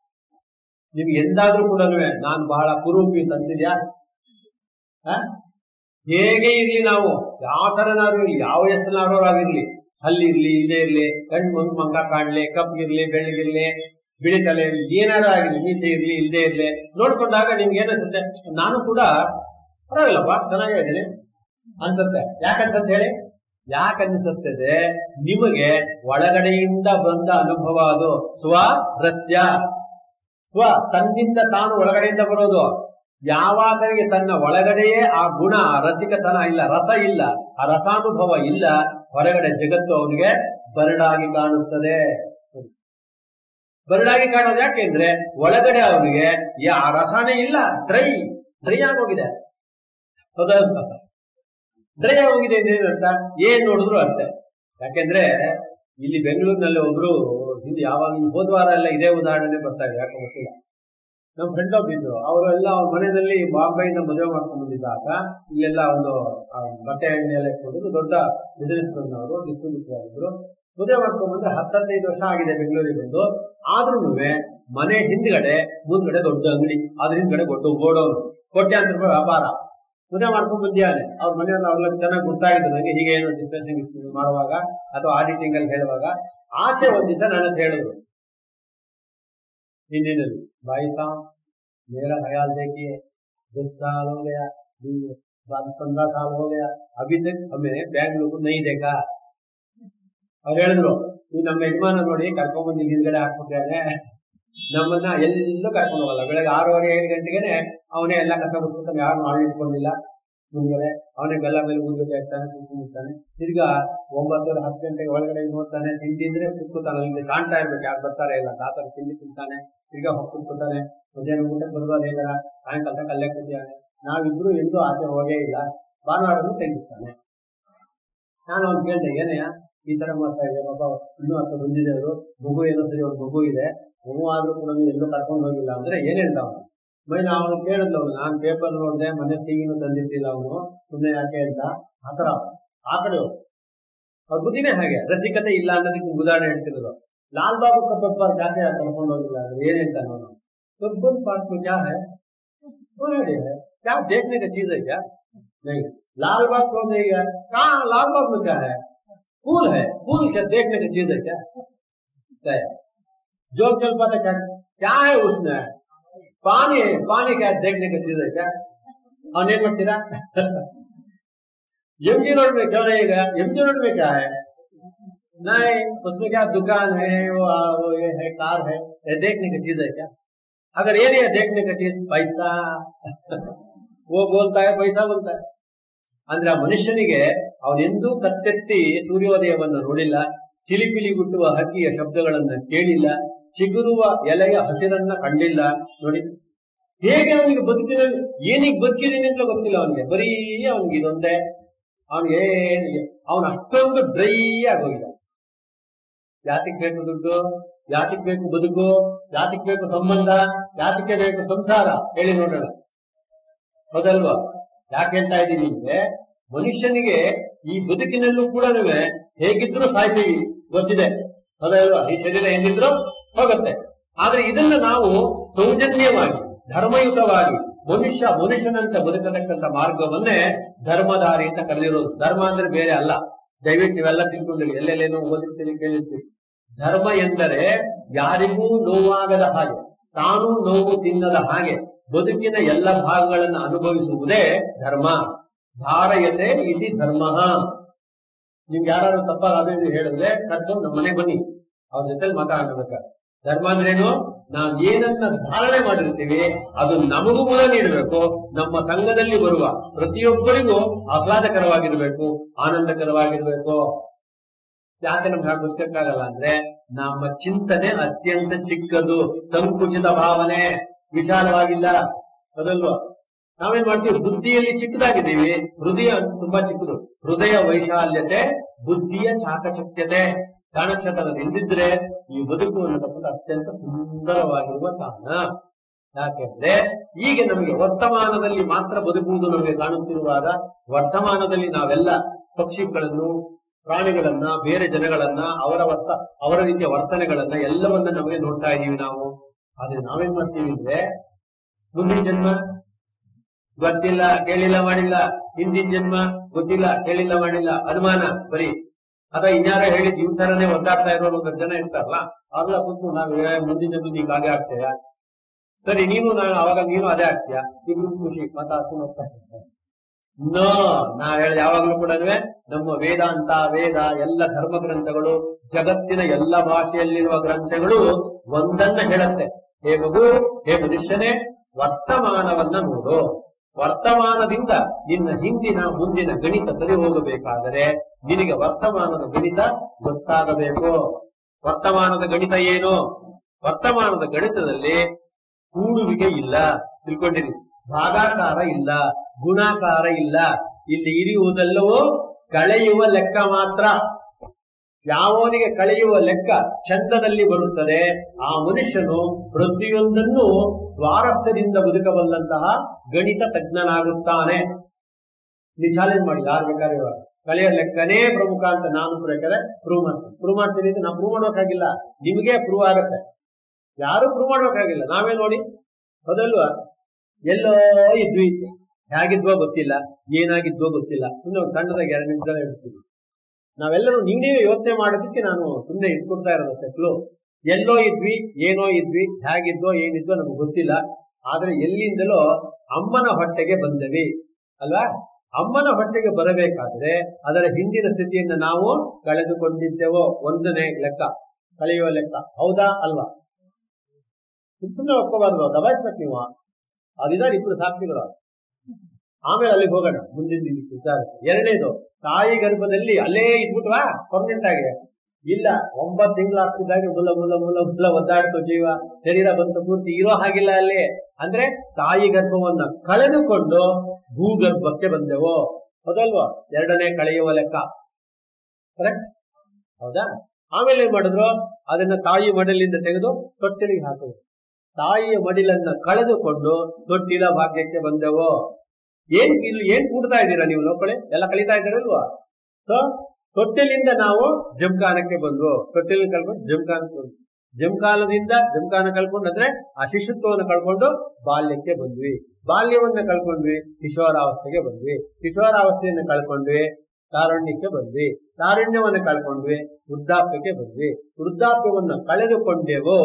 ನಿಮ್ಗೆ ಎಂದಾದ್ರೂ ಕೂಡ ನಾನು ಬಹಳ ಕುರೂಪಿ ಅಂತ ಅನ್ಸಿದ್ಯಾ? ಹೇಗೆ ಇರ್ಲಿ, ನಾವು ಯಾವ ತರನಾದ್ರು ಇರ್ಲಿ, ಯಾವ ಹೆಸರಿನಾರೋರಾಗಿರ್ಲಿ, ಹಲ್ಲಿರ್ಲಿ, ಇಲ್ಲೇ ಇರ್ಲಿ, ಕಣ್ಣು ಮುಂದ್ ಮಂಗ ಕಾಣ್ಲಿ, ಕಪ್ಪಿರ್ಲಿ, ಬೆಳ್ಳಗಿರ್ಲಿ, ಬಿಳಿ ತಲೆ ಇರ್ಲಿ, ಏನಾರು ಆಗಿರ್ಲಿ, ಮೀಸೆ ಇರ್ಲಿ, ಇಲ್ಲದೆ ಇರ್ಲಿ, ನೋಡ್ಕೊಂಡಾಗ ನಿಮ್ಗೆ ಏನನ್ಸುತ್ತೆ? ನಾನು ಕೂಡ ಪರವಾಗಿಲ್ಲಪ್ಪ, ಚೆನ್ನಾಗೇ ಇದ್ದೀನಿ ಅನ್ಸುತ್ತೆ. ಯಾಕನ್ಸತ್ತೆ ಹೇಳಿ? ಯಾಕನ್ಸುತ್ತದೆ? ನಿಮಗೆ ಒಳಗಡೆಯಿಂದ ಬಂದ ಅನುಭವ ಅದು ಸ್ವರಸ್ಯ. ಸ್ವ ತನ್ನಿಂದ ತಾನು ಒಳಗಡೆಯಿಂದ ಬರೋದು. ಯಾವಾಗನಿಗೆ ತನ್ನ ಒಳಗಡೆಯೇ ಆ ಗುಣ, ರಸಿಕತನ ಇಲ್ಲ, ರಸ ಇಲ್ಲ, ಆ ರಸಾನುಭವ ಇಲ್ಲ, ಹೊರಗಡೆ ಜಗತ್ತು ಅವನಿಗೆ ಬರಡಾಗಿ ಕಾಣುತ್ತದೆ. ಬರಡಾಗಿ ಕಾಣೋದು ಯಾಕೆಂದ್ರೆ ಒಳಗಡೆ ಅವನಿಗೆ ಯಾ ರಸನೇ ಇಲ್ಲ, ಡ್ರೈ ಡ್ರೈ ಆಗೋಗಿದೆ. ಹೌದಾ? ಡ್ರೈ ಆಗೋಗಿದೆ ಅಂತ ಏನ್ ನೋಡಿದ್ರು ಅರ್ಥ. ಯಾಕೆಂದ್ರೆ ಇಲ್ಲಿ ಬೆಂಗಳೂರಿನಲ್ಲಿ ಒಬ್ರು ಹಿಂದೆ ಯಾವಾಗ ಹೋದ್ವಾರ ಎಲ್ಲ ಇದೇ ಉದಾಹರಣೆ ಬರ್ತಾ ಇದೆ, ಯಾಕೆ ಗೊತ್ತಿಲ್ಲ. ನಮ್ಮ ಫ್ರೆಂಡ್ ಒಬ್ಬ ಇದ್ರು, ಅವರೆಲ್ಲ ಅವ್ರ ಮನೆಯಲ್ಲಿ ಬಾಂಬೆಯಿಂದ ಮದುವೆ ಮಾಡ್ಕೊಂಡು ಬಂದಿದ್ದಾಗ ಇಲ್ಲೆಲ್ಲ ಒಂದು ಬಟ್ಟೆ ಅಂಗಡಿಯೆಲ್ಲ ಇಟ್ಕೊಂಡು ದೊಡ್ಡ ಬಿಸಿನೆಸ್ ಬಂದವರು, ಡಿಸ್ಟ್ರಿಬ್ಯೂಟರ್ ಆಗಿದ್ರು. ಮದುವೆ ಮಾಡ್ಕೊಂಡು ಬಂದ್ರೆ ಹತ್ತೈದು ವರ್ಷ ಆಗಿದೆ ಬೆಂಗಳೂರಿಗೆ ಬಂದು. ಆದ್ರೂ ಮನೆ ಹಿಂದ್ಗಡೆ ಮುಂದ್ಗಡೆ ದೊಡ್ಡ ಅಂಗಡಿ, ಅದ್ರ ಹಿಂದ್ಗಡೆ ದೊಡ್ಡ ಗೋಡೌನ್, ಕೋಟ್ಯಾಂತರ ರೂಪಾಯಿ ವ್ಯಾಪಾರ. ಮದುವೆ ಮಾಡ್ಕೊಂಡು ಬಂದಿದ್ದಾನೆ. ಅವ್ರ ಮನೆಯವ್ರನ್ನ ಅವ್ರೆಲ್ಲ ಚೆನ್ನಾಗಿ ಗೊತ್ತಾಗಿದ್ದು ನನಗೆ. ಹೀಗೆ ಏನು ಡಿಸ್ಕಷನ್ ಮಾಡುವಾಗ ಅಥವಾ ಆಡಿಟಿಂಗ್ ಅಲ್ಲಿ ಹೇಳುವಾಗ ಆಚೆ ಒಂದ್ ದಿವಸ ನನ್ನ ಹೇಳಿದ್ರು, ಹಿಂದಿನಲ್ಲಿ भाई साहब मेरा ख्याल देखिए दस साल हो गया, पंद्रह साल हो गया, अभी तक हमें बैंगलोर को नहीं देखा. ಅವ್ರು ಹೇಳಿದ್ರು, ನೀವು ನಮ್ಮ ಯಜಮಾನ ನೋಡಿ ಕರ್ಕೊಂಡ್ ಬಂದು ಹಿಂದ್ಗಡೆ ಹಾಕ್ಬಿಟ್ಟಾನೆ, ನಮ್ಮನ್ನ ಎಲ್ಲೂ ಕರ್ಕೊಂಡು ಹೋಗಲ್ಲ. ಬೆಳಗ್ಗೆ ಆರೂವರೆ ಐದು ಗಂಟೆಗೆನೆ ಅವನೇ ಎಲ್ಲ ಕಸ ಬಿಟ್ಬಿಟ್ಟು ಯಾರು ಮಾಡಿ ಇಟ್ಕೊಂಡಿಲ್ಲ ಮುಂದ್ಗಡೆ. ಅವನೇ ಬೆಲ್ಲ ಮೇಲೆ ಮುಂದ್ಗಡೆ ಇರ್ತಾನೆ, ಕೂತ್ಕೊಂಡಿರ್ತಾನೆ. ತಿರ್ಗಾ ಒಂಬತ್ತುವರೆ ಹತ್ತು ಗಂಟೆಗೆ ಒಳಗಡೆ ನೋಡ್ತಾನೆ, ತಿಂದಿದ್ರೆ ಕೂತ್ಕೊತಾನೆ, ಅಲ್ಲಿ ಕಾಣ್ತಾ ಇರ್ಬೇಕು ಯಾರು ಬರ್ತಾರೆ ಇಲ್ಲ ಅಂತ. ಆತರ ತಿಂಡಿ ತಿಂತಾನೆ, ತಿರ್ಗಾ ಹೊತ್ತು ಕೂತ್ಕೊತಾನೆ. ಮಧ್ಯಾಹ್ನ ಊಟಕ್ಕೆ ಬರುವಾಗ ಹೇಗಾರ ಸಾಯಂಕಾಲ ಕಲ್ಲೇ ಕೂತಿದ್ದಾನೆ. ನಾವಿಬ್ರು ಎಂದೂ ಆಚೆ ಹೋಗೇ ಇಲ್ಲ. ಭಾನುವಾರನು ತೆಗಿತಾನೆ. ನಾನು ಅವ್ನು ಕೇಳ್ದೆ, ಏನಯ್ಯ ಈ ತರ ಮಾಡ್ತಾ ಇದೆ ಬಾಬಾ, ಇನ್ನೂ ಹತ್ತು ಬಂದಿದೆ ಅವರು, ಮಗು ಏನೋ ಸರಿ, ಅವ್ರ ಮಗು ಇದೆ, ಮಗು ಆದ್ರೂ ಕೂಡ ಎಲ್ಲೂ ಕರ್ಕೊಂಡು ಹೋಗಿಲ್ಲ ಅಂದ್ರೆ ಏನ್ ಹೇಳ್ದ ಅವನು? ಮೈನ ಅವನು ಕೇಳಿದ್ಲು ಅವನು, ನಾನು ಪೇಪರ್ ನೋಡಿದೆ, ಮನೆ ಟಿವಿನೂ ತಂದಿಟ್ಟಿಲ್ಲ ಅವನು, ಸುಮ್ಮನೆ ಯಾಕೆ ಅಂತ ಆತರ ಆ ಕಡೆ ಅವ್ರ ಬುದ್ಧಿನೇ ಹಾಗೆ. ರಸಿಕತೆ ಇಲ್ಲ ಅನ್ನೋದಕ್ಕೆ ಉದಾಹರಣೆ ಹೇಳ್ತಿರೋದು. ಲಾಲ್ ಬಾಬು का पेपर जाके ಕರ್ಕೊಂಡು ಹೋಗಿಲ್ಲ ಏನ್ ಹೇಳ್ತಾನೆ ಅವನು, कब्बन पार्क में क्या है, है क्या देखने का चीज है क्या, नहीं लाल बाग कौन नहीं है, कहाँ लाल बाग में क्या है, फूल है, फूल क्या देखने का चीज है क्या, जो चल पाता क्या क्या है उसमें, पानी है, पानी क्या देखने का चीज है क्या, और नहीं मचरा एमजी रोड में क्यों नहीं गया, एमजी रोड में क्या है, नहीं उसमें क्या दुकान है, वो, वो ये है, कार है, ये देखने की चीज है क्या, अगर ये नहीं है देखने का चीज पैसा वो बोलता है पैसा बोलता है. ಅಂದ್ರೆ ಆ ಮನುಷ್ಯನಿಗೆ ಅವನೆಂದೂ ಕತ್ತೆತ್ತಿ ಸೂರ್ಯೋದಯವನ್ನು ನೋಡಿಲ್ಲ, ಚಿಲಿಪಿಲಿ ಗುಟ್ಟುವ ಹಕ್ಕಿಯ ಶಬ್ದಗಳನ್ನ ಕೇಳಿಲ್ಲ, ಚಿಗುರುವ ಎಲೆಯ ಹಸಿರನ್ನ ಕಂಡಿಲ್ಲ. ನೋಡಿ ಹೇಗೆ ಅವನಿಗೆ ಬದುಕಿನ ಏನಿಗೆ ಬದುಕಿದೀನಿ ಅಂತ ಗೊತ್ತಿಲ್ಲ ಅವನಿಗೆ, ಬರೀ ಅವನಿಗೆ ಇದೊಂದೇ, ಅವನಿಗೆ ಏನಿಗೆ ಅವನು ಅಷ್ಟೊಂದು ಡ್ರೈ ಆಗೋಗಿಲ್ಲ. ಯಾತಿಗೆ ಬೇಕು ದುಡ್ಡು, ಯಾತಿಗೆ ಬೇಕು ಬದುಕು, ಯಾತಿಗೆ ಬೇಕು ಸಂಬಂಧ, ಯಾತಿಗೆ ಬೇಕು ಸಂಸಾರ, ಹೇಳಿ ನೋಡೋಣ. ಹೌದಲ್ವಾ? ಯಾಕೆ ಹೇಳ್ತಾ ಇದ್ದೀನಿ ಅಂದ್ರೆ, ಮನುಷ್ಯನಿಗೆ ಈ ಬದುಕಿನಲ್ಲೂ ಕೂಡ ಹೇಗಿದ್ರು ಸಾಯ್ತೀವಿ ಗೊತ್ತಿದೆ, ಹೌದಲ್ವಾ? ಈ ಶರೀರ ಹೆಂಗಿದ್ರು ಹೋಗುತ್ತೆ. ಆದ್ರೆ ಇದನ್ನ ನಾವು ಸೌಜನ್ಯವಾಗಿ ಧರ್ಮಯುತವಾಗಿ ಮನುಷ್ಯ ಮನುಷ್ಯನಂತ ಬದುಕತಕ್ಕಂಥ ಮಾರ್ಗವನ್ನೇ ಧರ್ಮದಾರಿ ಅಂತ ಕರೆದಿರೋದು. ಧರ್ಮ ಅಂದ್ರೆ ಬೇರೆ ಅಲ್ಲ, ದಯವಿಟ್ಟು ಇವೆಲ್ಲ ತಿಳ್ಕೊಂಡಿರಿ, ಎಲ್ಲೆಲ್ಲೇನೋ ಓದಿರ್ತೀರಿ ಕೇಳಿರ್ತೀರಿ. ಧರ್ಮ ಎಂದರೆ ಯಾರಿಗೂ ನೋವಾಗದ ಹಾಗೆ, ತಾನು ನೋವು ತಿನ್ನದ ಹಾಗೆ ಬದುಕಿನ ಎಲ್ಲ ಭಾಗಗಳನ್ನು ಅನುಭವಿಸುವುದೇ ಧರ್ಮ. ಧಾರಯತೆ ಇತಿ ಧರ್ಮ. ನಿಮ್ಗೆ ಯಾರು ತಪ್ಪಾಗ ಹೇಳಿದ್ರೆ ಕರ್ಕೊಂಡು ನಮ್ಮ ಮನೆ ಬನ್ನಿ, ಅವ್ರ ಜೊತೆ ಮಾತಾಡಬೇಕಾದ್ರೆ. ಧರ್ಮ ಅಂದ್ರೇನು? ನಾವ್ ಏನನ್ನ ಧಾರಣೆ ಮಾಡಿರ್ತೀವಿ ಅದು ನಮಗೂ ಮೂಲ ನೀಡಬೇಕು, ನಮ್ಮ ಸಂಘದಲ್ಲಿ ಬರುವ ಪ್ರತಿಯೊಬ್ಬರಿಗೂ ಆಹ್ಲಾದಕರವಾಗಿರ್ಬೇಕು, ಆನಂದಕರವಾಗಿರ್ಬೇಕು. ಯಾಕೆ ನಮ್ಗೆ ಹಾಗೆ ಬದುಕಕ್ಕಾಗಲ್ಲ ಅಂದ್ರೆ ನಮ್ಮ ಚಿಂತನೆ ಅತ್ಯಂತ ಚಿಕ್ಕದು, ಸಂಕುಚಿತ ಭಾವನೆ, ವಿಶಾಲವಾಗಿಲ್ಲ. ಅದಲ್ವಾ? ನಾವೇನ್ ಮಾಡ್ತೀವಿ, ಬುದ್ಧಿಯಲ್ಲಿ ಚಿಕ್ಕದಾಗಿದ್ದೀವಿ, ಹೃದಯ ತುಂಬಾ ಚಿಕ್ಕದು. ಹೃದಯ ವೈಶಾಲ್ಯತೆ, ಬುದ್ಧಿಯ ಚಾಕಚಕ್ಯತೆ, ಚಾಣಕ್ಷತನದಿಂದಿದ್ರೆ ಈ ಬದುಕು ಅನ್ನತಕ್ಕಂಥ ಅತ್ಯಂತ ಸುಂದರವಾಗಿರುವ ಕಾರಣ. ಯಾಕೆಂದ್ರೆ ಈಗ ನಮಗೆ ವರ್ತಮಾನದಲ್ಲಿ ಮಾತ್ರ ಬದುಕುವುದು ನಮಗೆ ಕಾಣುತ್ತಿರುವಾಗ, ವರ್ತಮಾನದಲ್ಲಿ ನಾವೆಲ್ಲ ಪಕ್ಷಿಗಳನ್ನು, ಪ್ರಾಣಿಗಳನ್ನ, ಬೇರೆ ಜನಗಳನ್ನ, ಅವರ ವರ್ತ ಅವರ ರೀತಿಯ ವರ್ತನೆಗಳನ್ನ ಎಲ್ಲವನ್ನ ನಮಗೆ ನೋಡ್ತಾ ಇದೀವಿ ನಾವು. ಆದ್ರೆ ನಾವೇನ್ ಮಾಡ್ತೀವಿ ಅಂದ್ರೆ, ಮುಂದಿನ ಜನ್ಮ ಗೊತ್ತಿಲ್ಲ, ಕೇಳಿಲ್ಲ, ಮಾಡಿಲ್ಲ, ಹಿಂದಿನ ಜನ್ಮ ಗೊತ್ತಿಲ್ಲ, ಕೇಳಿಲ್ಲ, ಮಾಡಿಲ್ಲ, ಅನುಮಾನ ಬರೀ. ಅಥವಾ ಇನ್ಯಾರ ಹೇಳಿದ್ ಇವ್ ತರನೇ ಒದ್ದಾಡ್ತಾ ಇರೋರು ಒಂದಷ್ಟು ಜನ ಇರ್ತಾರಲ್ಲ, ಅವ್ರೆಲ್ಲ ಕೂತು ನಾವು ಮುಂದಿನ ಜನ್ಮ ನೀಗ ಹಾಗೆ ಆಗ್ತೀಯ, ಸರಿ ನೀನು ನಾನು ಅವಾಗ ನೀನು ಅದೇ ಆಗ್ತೀಯ, ಇಬ್ರು ಖುಷಿ ಮಾತಾಡ್ತೀನಿ ಹೋಗ್ತಾ ಇರ್ತಾರೆ. ನೋ, ನಾವ್ ಹೇಳ ಯಾವಾಗ್ಲೂ ಕೂಡ ನಮ್ಮ ವೇದಾಂತ, ವೇದ, ಎಲ್ಲ ಧರ್ಮ ಗ್ರಂಥಗಳು, ಜಗತ್ತಿನ ಎಲ್ಲ ಭಾಷೆಯಲ್ಲಿರುವ ಗ್ರಂಥಗಳು ಒಂದನ್ನ ಹೇಳುತ್ತೆ, ಹೇ ಮಗು, ಹೇ ಮನುಷ್ಯನೇ, ವರ್ತಮಾನವನ್ನ ನೋಡು. ವರ್ತಮಾನದಿಂದ ನಿನ್ನ ಹಿಂದಿನ ಮುಂದಿನ ಗಣಿತ ಸರಿ ಹೋಗಬೇಕಾದರೆ ನಿನಗೆ ವರ್ತಮಾನದ ಗಣಿತ ಗೊತ್ತಾಗಬೇಕು. ವರ್ತಮಾನದ ಗಣಿತ ಏನು? ವರ್ತಮಾನದ ಗಣಿತದಲ್ಲಿ ಕೂಡುವಿಕೆ ಇಲ್ಲ, ತಿಳ್ಕೊಂಡಿರಿ. ಭಾಗಾಕಾರ ಇಲ್ಲ, ಗುಣಾಕಾರ ಇಲ್ಲ. ಇಲ್ಲಿ ಇರಿಯುವುದೆಲ್ಲವೂ ಕಳೆಯುವ ಲೆಕ್ಕ ಮಾತ್ರ. ಯಾವನಿಗೆ ಕಳೆಯುವ ಲೆಕ್ಕ ಚಂದದಲ್ಲಿ ಬರುತ್ತದೆ, ಆ ಮನುಷ್ಯನು ಪ್ರತಿಯೊಂದನ್ನು ಸ್ವಾರಸ್ಯದಿಂದ ಬದುಕಬಲ್ಲಂತಹ ಗಣಿತ ತಜ್ಞನಾಗುತ್ತಾನೆ. ನೀವು ಚಾಲೆಂಜ್ ಮಾಡಿ, ಯಾರು ಬೇಕಾದ್ರೆ ಇವಾಗ ಕಳೆಯೋ ಲೆಕ್ಕನೇ ಪ್ರಮುಖ ಅಂತ ನಾನು ಬೇಕಾದ್ರೆ ಪ್ರೂವ್ ಮಾಡ್ತೀನಿ. ಪ್ರೂವ್ ಮಾಡ್ತೀನಿ ಅಂತ ನಾವು ಪ್ರೂವ್ ಮಾಡೋಕ್ಕಾಗಿಲ್ಲ, ನಿಮಗೆ ಪ್ರೂವ್ ಆಗತ್ತೆ. ಯಾರು ಪ್ರೂವ್ ಮಾಡೋಕ್ಕಾಗಿಲ್ಲ. ನಾವೇ ನೋಡಿ, ಹೌದಲ್ವಾ? ಎಲ್ಲೋ ಇದ್ವಿ, ಹೇಗಿದ್ವೋ ಗೊತ್ತಿಲ್ಲ, ಏನಾಗಿದ್ವೋ ಗೊತ್ತಿಲ್ಲ, ಸುಮ್ಮನೆ ಒಂದು ಸಣ್ಣದಾಗಿ ಎರಡು ನಿಮಿಷ ಹೇಳ್ತೀವಿ. ನಾವೆಲ್ಲರೂ ನೀವೇ ಯೋಚನೆ ಮಾಡೋದಕ್ಕೆ ನಾನು ಸುಮ್ಮನೆ ಇಟ್ಕೊಡ್ತಾ ಇರೋದಷ್ಟೇ ಕ್ಲೂ. ಎಲ್ಲೋ ಇದ್ವಿ, ಏನೋ ಇದ್ವಿ, ಹೇಗಿದ್ವೋ ಏನಿದ್ವೋ ನಮ್ಗೆ ಗೊತ್ತಿಲ್ಲ. ಆದ್ರೆ ಎಲ್ಲಿಂದಲೋ ಅಮ್ಮನ ಹೊಟ್ಟೆಗೆ ಬಂದವಿ ಅಲ್ವಾ? ಅಮ್ಮನ ಹೊಟ್ಟೆಗೆ ಬರಬೇಕಾದ್ರೆ ಅದರ ಹಿಂದಿನ ಸ್ಥಿತಿಯನ್ನ ನಾವು ಕಳೆದುಕೊಂಡಿದ್ದೇವೋ, ಒಂದನೇ ಲೆಕ್ಕ ಕಳೆಯುವ ಲೆಕ್ಕ. ಹೌದಾ ಅಲ್ವಾ? ಸುಮ್ಮನೆ ಒಪ್ಕೋಬಾರ್ದು, ದಬಾಯಿಸ್ಬೇಕು ನೀವು. ಅದಿದ್ದಾರೆ ಇಬ್ರು ಸಾಕ್ಷಿಗಳು. ಆಮೇಲೆ ಅಲ್ಲಿಗೆ ಹೋಗೋಣ ಮುಂದಿನ ವಿಚಾರ. ಎರಡನೇದು, ತಾಯಿ ಗರ್ಭದಲ್ಲಿ ಅಲ್ಲೇ ಇದ್ಬಿಟ್ವಾ ಪರ್ಮನೆಂಟ್ ಆಗಿ? ಇಲ್ಲ, ಒಂಬತ್ತು ತಿಂಗಳು ಆಗ್ತಿದ್ದಾಗ ಮುಲ ಮುಲ ಮುಲ ಮುಲ ಒದ್ದಾಡ್ತು ಜೀವ, ಶರೀರ ಬಂತು, ಪೂರ್ತಿ ಇರೋ ಹಾಗಿಲ್ಲ ಅಲ್ಲಿ. ಅಂದ್ರೆ ತಾಯಿ ಗರ್ಭವನ್ನ ಕಳೆದುಕೊಂಡು ಭೂಗರ್ಭಕ್ಕೆ ಬಂದೆವು, ಹೌದಲ್ವಾ? ಎರಡನೇ ಕಳೆಯುವ ಲೆಕ್ಕ, ಕರೆಕ್ಟ್ ಹೌದಾ? ಆಮೇಲೆ ಏನ್ ಮಾಡಿದ್ರು, ಅದನ್ನ ತಾಯಿ ಮಡಲಿಂದ ತೆಗೆದು ತೊಟ್ಟಿಲಿಗೆ ಹಾಕಿದ್ರು. ತಾಯಿಯ ಮಡಿಲನ್ನ ಕಳೆದುಕೊಂಡು ತೊಟ್ಟಿಲ ಭಾಗ್ಯಕ್ಕೆ ಬಂದೆವು. ಏನ್ ಇಲ್ಲಿ ಏನ್ ಕೂಡ್ತಾ ಇದ್ದೀರಾ ನೀವು ಲೋಕಳೆ ಎಲ್ಲ ಕಲಿತಾ ಇದ್ದೀರಲ್ವಾ? ಸೊ ತೊಟ್ಟಿಲಿಂದ ನಾವು ಜಮಖಾನಕ್ಕೆ ಬಂದ್ವು. ತೊಟ್ಟಿಲ್ ಕಳ್ಕೊಂಡು ಜಮಖಾನಕ್ಕೆ ಬಂದ್ವಿ. ಜಮಖಾನದಿಂದ ಜಮಖಾನ ಕಳ್ಕೊಂಡು ಅಂದ್ರೆ ಆ ಶಿಶುತ್ವವನ್ನು ಕಳ್ಕೊಂಡು ಬಾಲ್ಯಕ್ಕೆ ಬಂದ್ವಿ. ಬಾಲ್ಯವನ್ನ ಕಳ್ಕೊಂಡ್ವಿ, ಕಿಶೋರಾವಸ್ಥೆಗೆ ಬಂದ್ವಿ. ಕಿಶೋರಾವಸ್ಥೆಯನ್ನು ಕಳ್ಕೊಂಡ್ವಿ, ತಾರುಣ್ಯಕ್ಕೆ ಬಂದ್ವಿ. ತಾರುಣ್ಯವನ್ನ ಕಳ್ಕೊಂಡ್ವಿ, ವೃದ್ಧಾಪ್ಯಕ್ಕೆ ಬಂದ್ವಿ. ವೃದ್ಧಾಪ್ಯವನ್ನ ಕಳೆದುಕೊಂಡೆವೋ